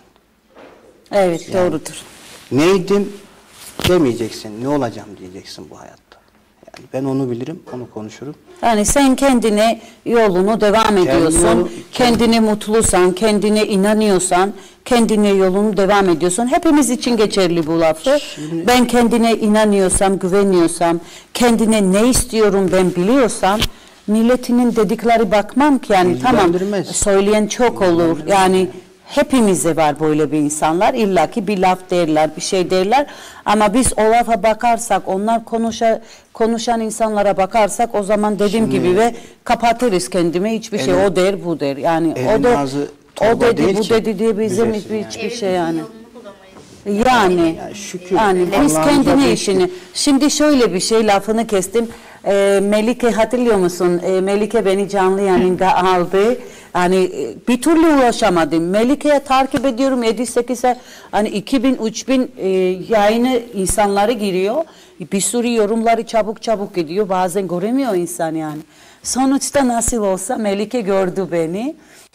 S2: Evet
S5: Yani-
S2: doğrudur.
S5: Neydim demeyeceksin, ne olacağım diyeceksin bu hayatta. Yani ben onu bilirim, onu konuşurum.
S2: Yani sen kendine yolunu devam ediyorsun.
S5: yolu-
S2: kendine mutlusan, kendine inanıyorsan, kendine yolunu devam ediyorsun. Hepimiz için geçerli bu lafı. Ben kendine inanıyorsam, güveniyorsam, kendine ne istiyorum ben biliyorsam, milletinin dedikleri bakmam ki yani tamam
S5: İlgilendirmez.
S2: söyleyen çok olur. Yani hepimizde var böyle bir insanlar. İlla ki bir laf derler, bir şey derler. Ama biz o lafa bakarsak, onlar konuşa, konuşan insanlara bakarsak o zaman dediğim
S5: Şimdi-
S2: gibi ve kapatırız kendimi. Hiçbir şey
S5: Elin-
S2: o der, bu der. Yani
S5: elin
S2: o da
S5: ağzı
S2: o
S5: torba
S2: dedi,
S5: değil
S2: bu
S5: ki
S2: dedi diye bizim
S5: bilesin
S2: hiçbir,
S5: yani.
S2: hiçbir şey yani.
S4: Yolunu bulamayız.
S2: Yani,
S5: Ya şükür.
S2: yani biz
S5: Allah'ımıza
S2: kendine
S5: şükür.
S2: işini. Şimdi şöyle bir şey lafını kestim. Ee, Melike hatırlıyor musun? Ee, Melike beni canlı yayında aldı. Hani e, bir türlü ulaşamadım. Melike'ye takip ediyorum yedi sekize hani iki bin üç bin e, yayını insanları giriyor. Bir sürü yorumları çabuk çabuk gidiyor. Bazen göremiyor insan yani. Sonuçta nasıl olsa Melike gördü beni.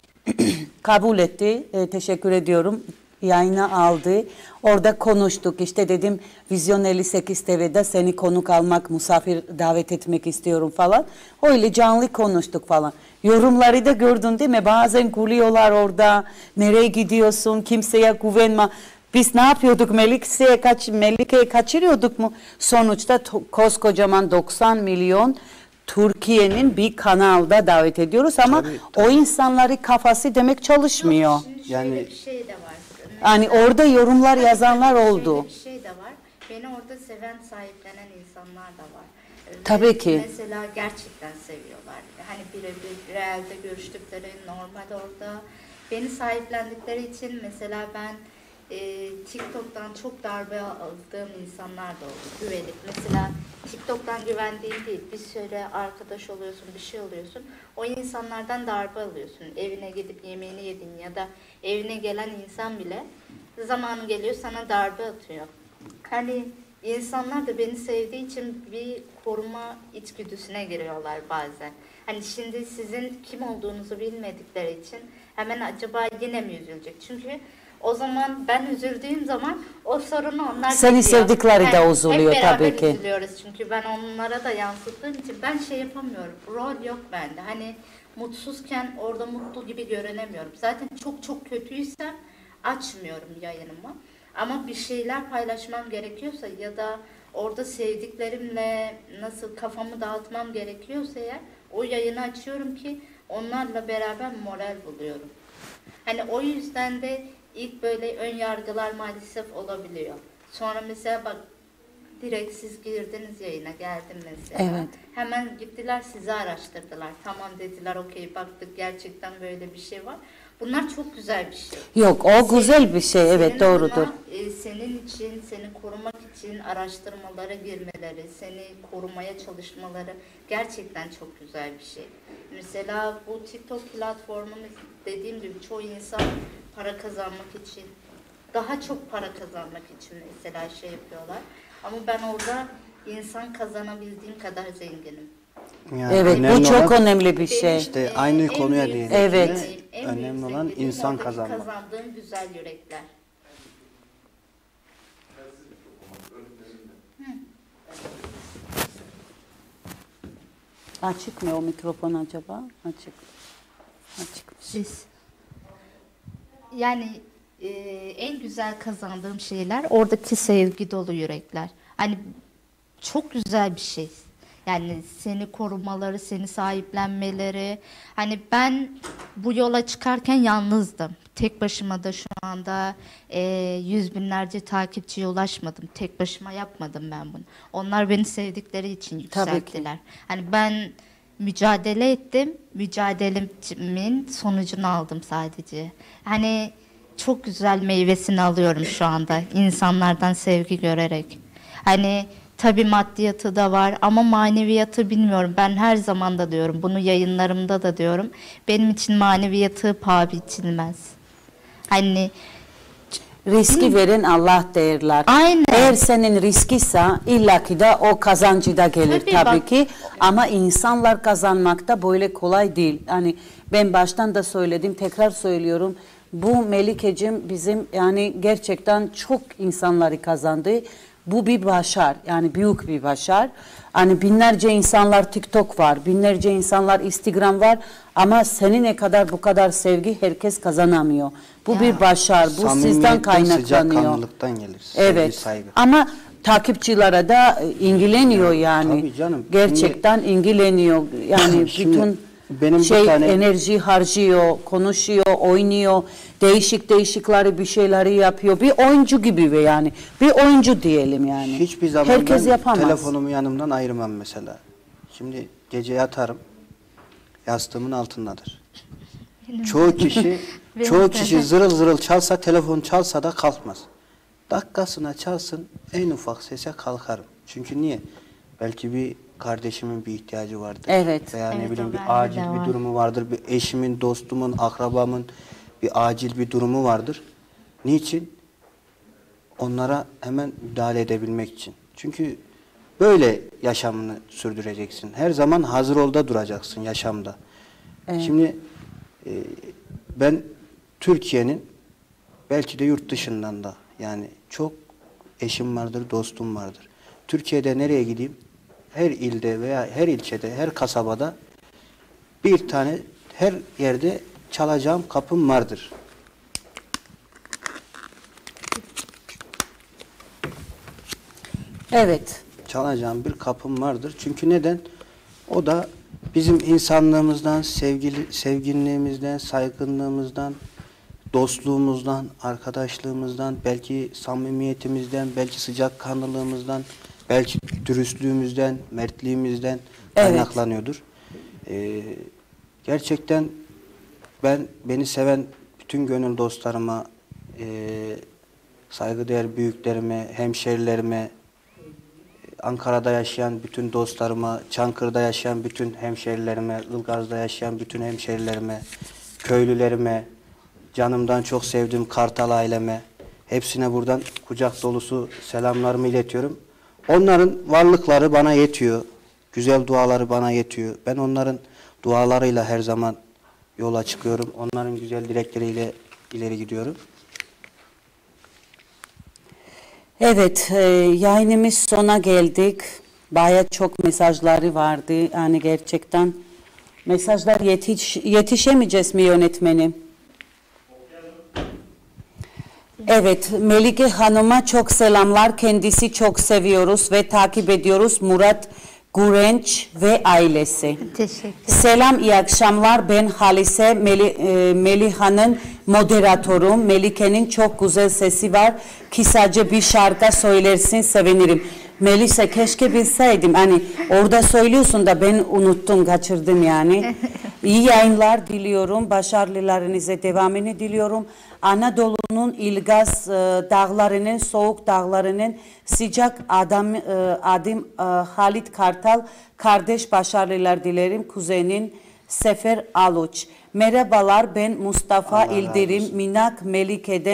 S2: Kabul etti. E, teşekkür ediyorum. Yayına aldı. Orada konuştuk. İşte dedim Vizyon elli sekiz T V'de seni konuk almak, misafir davet etmek istiyorum falan. Öyle canlı konuştuk falan. Yorumları da gördün değil mi? Bazen gülüyorlar orada. Nereye gidiyorsun? Kimseye güvenme. Biz ne yapıyorduk? Melike'ye kaç, Melike'yi kaçırıyorduk mu? Sonuçta to- koskocaman doksan milyon Türkiye'nin bir kanalda davet ediyoruz ama
S5: Tabii,
S2: o insanları kafası demek çalışmıyor.
S4: Şimdi
S5: Yani-
S4: şöyle bir şey de var.
S2: Yani orada yorumlar yazanlar
S4: Şöyle
S2: oldu.
S4: bir şey de var. Beni orada seven, sahiplenen insanlar da var. Ve
S2: Tabii ki.
S4: Mesela gerçekten seviyorlar. Hani birebir realde görüştükleri normal orada. Beni sahiplendikleri için mesela ben e, TikTok'tan çok darbe aldığım insanlar da oldu. Güvenip. Mesela TikTok'tan güvendiğin değil. Bir süre arkadaş oluyorsun, bir şey oluyorsun. O insanlardan darbe alıyorsun. Evine gidip yemeğini yedin ya da evine gelen insan bile zamanı geliyor sana darbe atıyor. Hani insanlar da beni sevdiği için bir koruma içgüdüsüne giriyorlar bazen. Hani şimdi sizin kim olduğunuzu bilmedikleri için hemen acaba yine mi üzülecek? Çünkü o zaman ben üzüldüğüm zaman o sorunu onlar
S2: Seni
S4: çekiyor.
S2: sevdikleri de
S4: Yani
S2: üzülüyor
S4: hep beraber
S2: tabii ki.
S4: üzülüyoruz çünkü ben onlara da yansıttığım için ben şey yapamıyorum. Rol yok bende. Hani mutsuzken orada mutlu gibi görünemiyorum. Zaten çok çok kötüysem açmıyorum yayınımı. Ama bir şeyler paylaşmam gerekiyorsa ya da orada sevdiklerimle nasıl kafamı dağıtmam gerekiyorsa eğer o yayını açıyorum ki onlarla beraber moral buluyorum. Hani o yüzden de ilk böyle ön yargılar maalesef olabiliyor. Sonra mesela bak direkt siz girdiniz yayına geldim mesela.
S2: Evet.
S4: Hemen gittiler sizi araştırdılar. Tamam dediler okey baktık gerçekten böyle bir şey var. Bunlar çok güzel bir şey.
S2: Yok o güzel bir şey evet
S4: Senin
S2: doğrudur.
S4: buna, e, senin için, seni korumak için araştırmalara girmeleri, seni korumaya çalışmaları gerçekten çok güzel bir şey. Mesela bu TikTok platformunu dediğim gibi çoğu insan para kazanmak için daha çok para kazanmak için mesela şey yapıyorlar. Ama ben orada insan kazanabildiğim kadar zenginim.
S5: Yani
S2: evet, bu çok olan, önemli bir şey.
S5: İşte e, aynı konuya değindik.
S2: Evet.
S5: Önemli olan insan kazanmak.
S4: Kazandığım güzel yürekler.
S2: Açık mı o mikrofon acaba? Açık. Açıkmış.
S4: Yani e, en güzel kazandığım şeyler oradaki sevgi dolu yürekler. Hani çok güzel bir şey. Yani seni korumaları, seni sahiplenmeleri. Hani ben bu yola çıkarken yalnızdım. Tek başıma da şu anda e, yüz binlerce takipçiye ulaşmadım. Tek başıma yapmadım ben bunu. Onlar beni sevdikleri için yükselttiler. Hani ben mücadele ettim. Mücadelemin sonucunu aldım sadece. Hani çok güzel meyvesini alıyorum şu anda. İnsanlardan sevgi görerek. Hani tabii maddiyatı da var ama maneviyatı bilmiyorum. Ben her zaman da diyorum, bunu yayınlarımda da diyorum. Benim için maneviyatı paha biçilmez. Hani
S2: riski veren Allah derler.
S4: Aynen.
S2: Eğer senin riskiyse illaki de o kazancı da gelir tabii, tabii
S4: bak,
S2: ki. Ama insanlar kazanmakta böyle kolay değil. Hani ben baştan da söyledim, tekrar söylüyorum. Bu Melikeciğim bizim yani gerçekten çok insanları kazandı. Bu bir başar, yani büyük bir başar. Hani binlerce insanlar TikTok var, binlerce insanlar Instagram var ama seninle kadar bu kadar sevgi herkes kazanamıyor. Bu ya, bir başar, bu sizden kaynaklanıyor.
S5: Sıcakkanlılıktan gelir.
S2: Evet.
S5: Saygı.
S2: Ama takipçilere de ilgileniyor yani.
S5: Tabii canım.
S2: Gerçekten şimdi, ilgileniyor. Yani bütün benim şey tane... enerji harcıyor, konuşuyor, oynuyor, değişik değişikleri bir şeyleri yapıyor. Bir oyuncu gibi ve yani bir oyuncu diyelim yani.
S5: Hiçbir zaman
S2: herkes
S5: ben
S2: yapamaz.
S5: Telefonumu yanımdan ayırmam mesela. Şimdi gece yatarım, yastığımın altındadır. Çoğu kişi çoğu kişi zırıl zırıl çalsa, telefon çalsa da kalkmaz. Dakikasına çalsın, en ufak sese kalkarım. Çünkü niye? Belki bir kardeşimin bir ihtiyacı vardır.
S2: Evet.
S5: Veya
S2: evet,
S5: ne bileyim bir acil bir var. durumu vardır. Bir eşimin, dostumun, akrabamın bir acil bir durumu vardır. Niçin? Onlara hemen müdahale edebilmek için. Çünkü böyle yaşamını sürdüreceksin. Her zaman hazır olda duracaksın yaşamda. Evet. Şimdi e, ben Türkiye'nin belki de yurt dışından da yani çok eşim vardır, dostum vardır. Türkiye'de nereye gideyim? Her ilde veya her ilçede, her kasabada bir tane, her yerde çalacağım kapım vardır.
S2: Evet.
S5: Çalacağım bir kapım vardır. Çünkü neden? O da bizim insanlığımızdan, sevgili, sevginliğimizden, saygınlığımızdan, dostluğumuzdan, arkadaşlığımızdan, belki samimiyetimizden, belki sıcakkanlılığımızdan, belki dürüstlüğümüzden, mertliğimizden kaynaklanıyordur. Evet. Ee, gerçekten ben beni seven bütün gönül dostlarıma, e, saygıdeğer büyüklerime, hemşerilerime, Ankara'da yaşayan bütün dostlarıma, Çankırı'da yaşayan bütün hemşerilerime, Ilgaz'da yaşayan bütün hemşerilerime, köylülerime, canımdan çok sevdiğim Kartal aileme, hepsine buradan kucak dolusu selamlarımı iletiyorum. Onların varlıkları bana yetiyor. Güzel duaları bana yetiyor. Ben onların dualarıyla her zaman yola çıkıyorum. Onların güzel dilekleriyle ileri gidiyorum.
S2: Evet, e, yayınımız sona geldik. Bayağı çok mesajları vardı. Yani gerçekten mesajlar yetiş, yetişemeyeceğiz mi yönetmenim? Evet, Melike Hanım'a çok selamlar. Kendisi çok seviyoruz ve takip ediyoruz. Murat Gurenç ve ailesi.
S4: Teşekkür.
S2: Selam, iyi akşamlar. Ben Halise, Meli, e, Meliha'nın moderatörüm. Melike'nin çok güzel sesi var. Kısaca bir şarkı söylersin, sevinirim. Melisa, keşke bilseydim. Hani orada söylüyorsun da ben unuttum, kaçırdım yani. İyi yayınlar diliyorum. Başarılarınıza devamını diliyorum. Anadolu'nun İlgaz e, dağlarının, soğuk dağlarının sıcak adam, e, adım e, Halit Kartal kardeş başarılar dilerim. Kuzenin Sefer Aluç. Merhabalar, ben Mustafa
S5: Allah
S2: İldirim. Minak Melike'den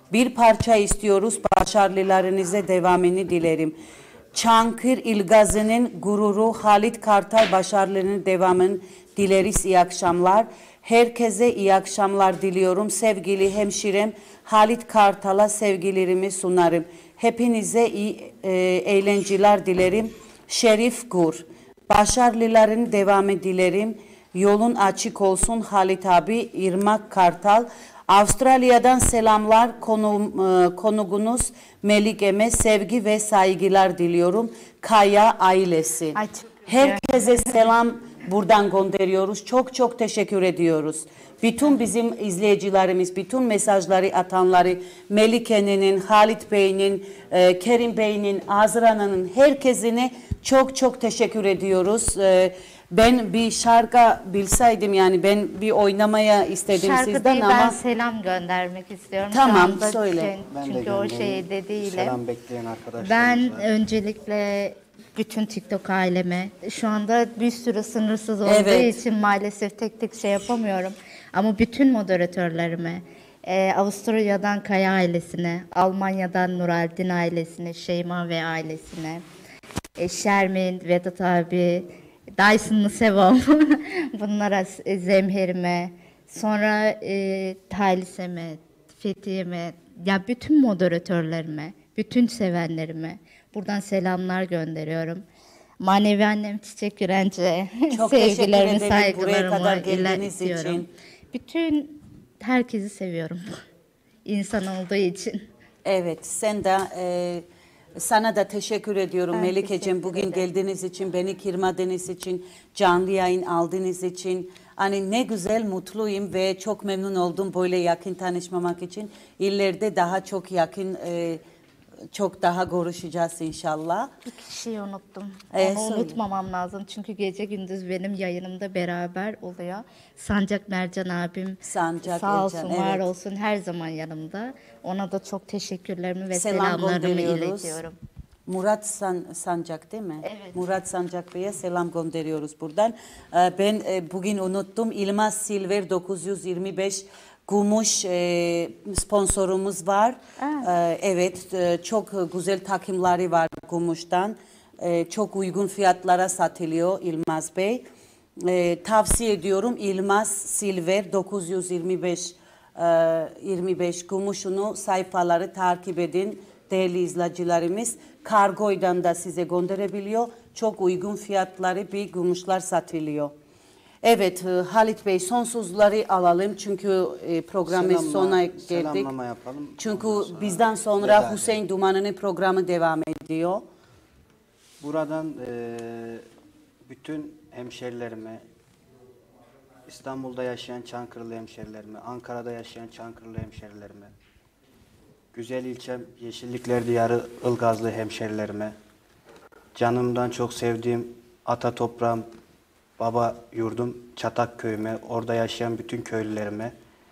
S2: Bir parça istiyoruz. Başarılarınıza devamını dilerim. Çankırı İlgazı'nın gururu Halit Kartal başarılarının devamını dileriz. İyi akşamlar. Herkese iyi akşamlar diliyorum. Sevgili hemşirem Halit Kartal'a sevgilerimi sunarım. Hepinize iyi e, eğlenceler dilerim. Şerif Gur. Başarıların devamı dilerim. Yolun açık olsun Halit abi. İrmak Kartal. Avustralya'dan selamlar. Konu, e, konuğunuz Melike'me sevgi ve saygılar diliyorum. Kaya ailesi.
S4: Ay,
S2: Herkese selam buradan gönderiyoruz. Çok çok teşekkür ediyoruz. Bütün bizim izleyicilerimiz, bütün mesajları atanları, Melike'nin, Halit Bey'in, e, Kerim Bey'in, Azra'nın herkesine çok çok teşekkür ediyoruz. E, ben bir şarkı bilseydim, yani ben bir oynamaya istedim
S4: Şarkı
S2: sizden
S4: değil,
S2: ama...
S4: ben selam göndermek istiyorum.
S2: Tamam,
S4: Şu anda
S2: söyle.
S4: Çünkü, çünkü o şeyde değilim.
S5: Selam bekleyen arkadaşlarımız
S4: Ben
S5: var.
S4: öncelikle bütün TikTok aileme, şu anda bir sürü sınırsız olduğu
S2: Evet.
S4: için maalesef tek tek şey yapamıyorum. Ama bütün moderatörlerime, e, Avusturya'dan Kaya ailesine, Almanya'dan Nuraldin ailesine, Şeyma ve ailesine, e, Şermin, Vedat abi, Dyson'lı Sevom, bunlara e, Zemherime, sonra e, Talise'me, Fethiye'me, ya bütün moderatörlerime, bütün sevenlerime buradan selamlar gönderiyorum. Manevi annem Çiçek Yürenç'e
S2: Çok teşekkür
S4: sevgilerimi,
S2: ederim buraya
S4: saygılarımı
S2: kadar geldiğiniz
S4: iletiyorum.
S2: için.
S4: Bütün herkesi seviyorum. İnsan olduğu için.
S2: Evet, sen de e, sana da teşekkür ediyorum
S4: Ben
S2: Melike'ciğim.
S4: teşekkür
S2: Bugün
S4: ederim.
S2: geldiğiniz için, beni kırmadığınız için, canlı yayın aldığınız için. Hani ne güzel, mutluyum ve çok memnun oldum böyle yakın tanışmamak için. İleride daha çok yakın, e, çok daha görüşeceğiz inşallah.
S4: Bir kişiyi unuttum.
S2: Ee,
S4: Onu
S2: söyle.
S4: unutmamam lazım. Çünkü gece gündüz benim yayınımda beraber oluyor. Sancak Mercan abim
S2: Sancak
S4: sağ olsun,
S2: Mercan,
S4: var
S2: evet.
S4: olsun, her zaman yanımda. Ona da çok teşekkürlerimi ve
S2: Selam
S4: selamlarımı
S2: gönderiyoruz.
S4: iletiyorum.
S2: Murat San, Sancak değil mi?
S4: Evet.
S2: Murat Sancak Bey'e selam gönderiyoruz buradan. Ee, Ben e, bugün unuttum. İlmaz Silver dokuz yüz yirmi beş Gumuş e, sponsorumuz var. Ee, evet, e, çok güzel takımları var Gumuş'tan. E, çok uygun fiyatlara satılıyor İlmaz Bey. E, tavsiye ediyorum İlmaz Silver dokuz yüz yirmi beş e, yirmi beş Gumuş'unu, sayfaları takip edin değerli izleyicilerimiz. Kargoydan da size gönderebiliyor. Çok uygun fiyatları bir gümüşler satılıyor. Evet, e, Halit Bey, son sözleri alalım çünkü e, programın
S5: Selamla-
S2: sonuna geldik.
S5: selamlama yapalım.
S2: Çünkü
S5: Ondan sonra
S2: bizden sonra
S5: veda
S2: Hüseyin Dumanı'nın programı devam ediyor.
S5: Buradan eee, bütün hemşerilerime, İstanbul'da yaşayan Çankırılı hemşerilerime, Ankara'da yaşayan Çankırılı hemşerilerime, güzel ilçem Yeşillikler Diyarı Ilgazlı hemşerilerime, canımdan çok sevdiğim ata toprağım, baba yurdum Çatak köyüme, orada yaşayan bütün köylülerime,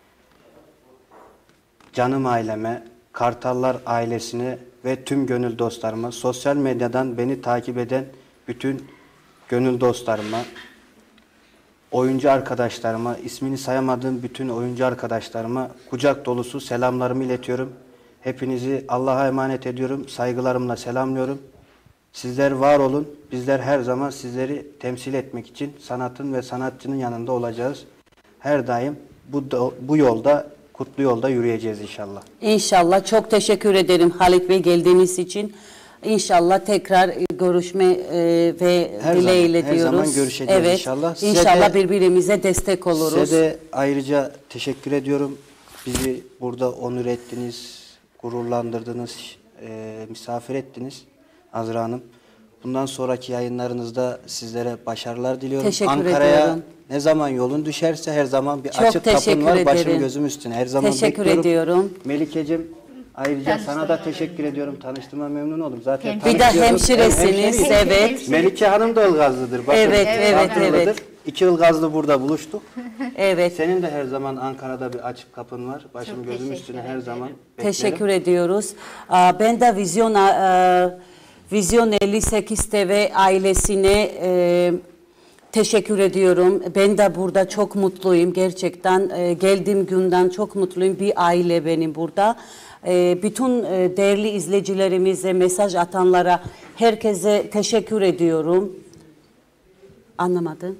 S5: canım aileme, Kartallar ailesine ve tüm gönül dostlarıma, sosyal medyadan beni takip eden bütün gönül dostlarıma, oyuncu arkadaşlarıma, ismini sayamadığım bütün oyuncu arkadaşlarıma kucak dolusu selamlarımı iletiyorum. Hepinizi Allah'a emanet ediyorum, saygılarımla selamlıyorum. Sizler var olun, bizler her zaman sizleri temsil etmek için sanatın ve sanatçının yanında olacağız. Her daim bu, bu yolda, kutlu yolda yürüyeceğiz inşallah.
S2: İnşallah. Çok teşekkür ederim Halit Bey geldiğiniz için. İnşallah tekrar görüşme e, ve
S5: Her
S2: dileğiyle
S5: zaman, her
S2: diyoruz.
S5: zaman görüşeceğiz
S2: evet,
S5: inşallah. Size
S2: İnşallah
S5: de-
S2: birbirimize destek oluruz.
S5: Size de ayrıca teşekkür ediyorum. Bizi burada onur ettiniz, gururlandırdınız, e, misafir ettiniz Azra Hanım. Bundan sonraki yayınlarınızda sizlere başarılar diliyorum.
S2: Teşekkür
S5: Ankara'ya
S2: ediyorum.
S5: ne zaman yolun düşerse her zaman bir
S2: Çok
S5: açık kapın
S2: teşekkür
S5: var. Başım
S2: ederim.
S5: gözüm üstüne. Her zaman
S2: Teşekkür
S5: bekliyorum.
S2: ediyorum.
S5: Melikeciğim, ayrıca sana da teşekkür ediyorum. Tanıştığıma memnun oldum. Zaten
S2: Bir de
S5: tanışıyorduk.
S2: hemşiresiniz,
S5: Hem
S2: evet.
S5: Melike Hanım da Ilgazlıdır. Bakın,
S2: Evet, evet,
S5: Çankırılıdır.
S2: evet.
S5: İki Ilgazlı burada buluştuk.
S2: Evet.
S5: Senin de her zaman Ankara'da bir açık kapın var. Başım
S4: Çok
S5: gözüm
S4: teşekkür
S5: üstüne her
S4: ederim.
S5: zaman beklerim.
S2: Teşekkür ediyoruz. Aa, Ben de Vizyon aa, Vizyon elli sekiz T V ailesine e, teşekkür ediyorum. Ben de burada çok mutluyum gerçekten. E, geldiğim günden çok mutluyum. Bir aile benim burada. E, bütün e, değerli izleyicilerimize, mesaj atanlara, herkese teşekkür ediyorum. Anlamadım.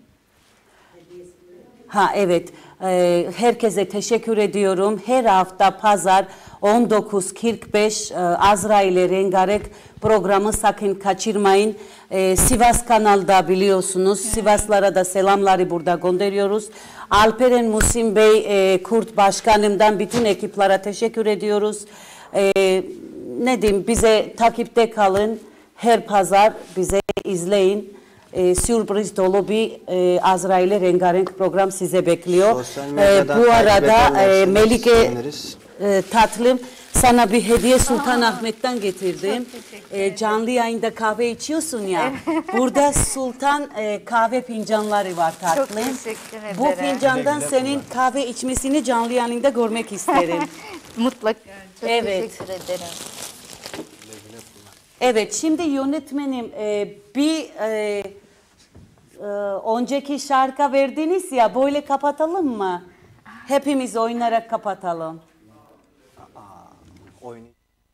S2: Ha evet. E, herkese teşekkür ediyorum. Her hafta pazar on dokuz kırk beş e, Azra ile Rengarenk programı sakın kaçırmayın. E, Sivas kanalda biliyorsunuz. Sivaslara da selamları burada gönderiyoruz. Alperen Musim Bey, e, Kurt Başkanım'dan bütün ekiplere teşekkür ediyoruz. E, ne diyeyim, bize takipte kalın. Her pazar bize izleyin. E, sürpriz dolu bir e, Azra ile Rengarenk program size bekliyor. E, bu arada e, Melike e, tatlım, sana bir hediye Sultanahmet'ten getirdim. E, canlı yayında kahve içiyorsun ya. Burada Sultan e, kahve fincanları var tatlım.
S4: Çok teşekkür ederim.
S2: Bu fincandan senin kahve içmesini canlı yayında görmek isterim.
S4: Mutlaka. Çok
S2: Evet.
S4: teşekkür ederim.
S2: Evet, şimdi yönetmenim e, bir e, e, önceki şarkı verdiniz ya, böyle kapatalım mı? Hepimiz oynayarak kapatalım.
S5: Oynayın.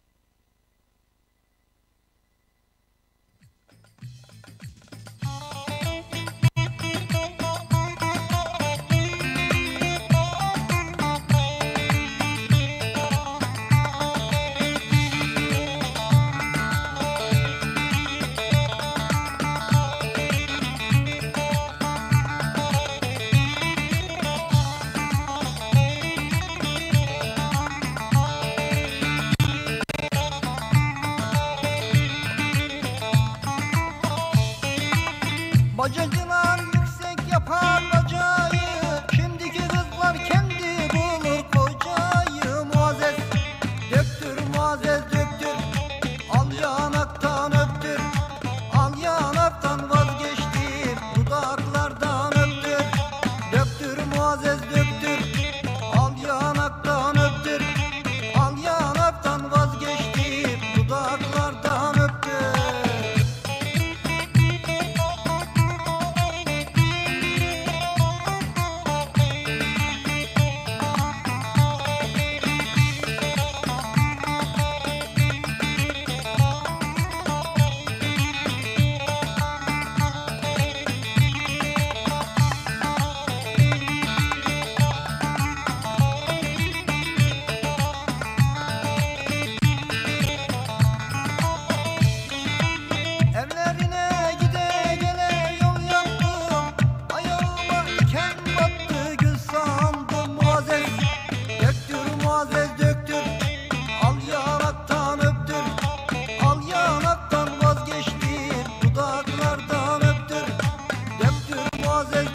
S11: Bacacılar yüksek yapar bacayı, şimdiki kızlar kendi bulur kocayı. Muazzez döktür, muazzez döktür, al yanaktan öptür, al yanaktan vazgeçtir, dudaklardan öptür. Döktür muazzez döktür, al yanaktan öptür, al yanaktan vazgeçtir, dudaklardan öptür. Evlerine gide gele yol yaptım, ayağıma diken battı, gül sandım. Muazzez döktür, muazzez döktür, al yanaktan öptür, al yanaktan vazgeçtir, dudaklardan öptür. Döktür muazzez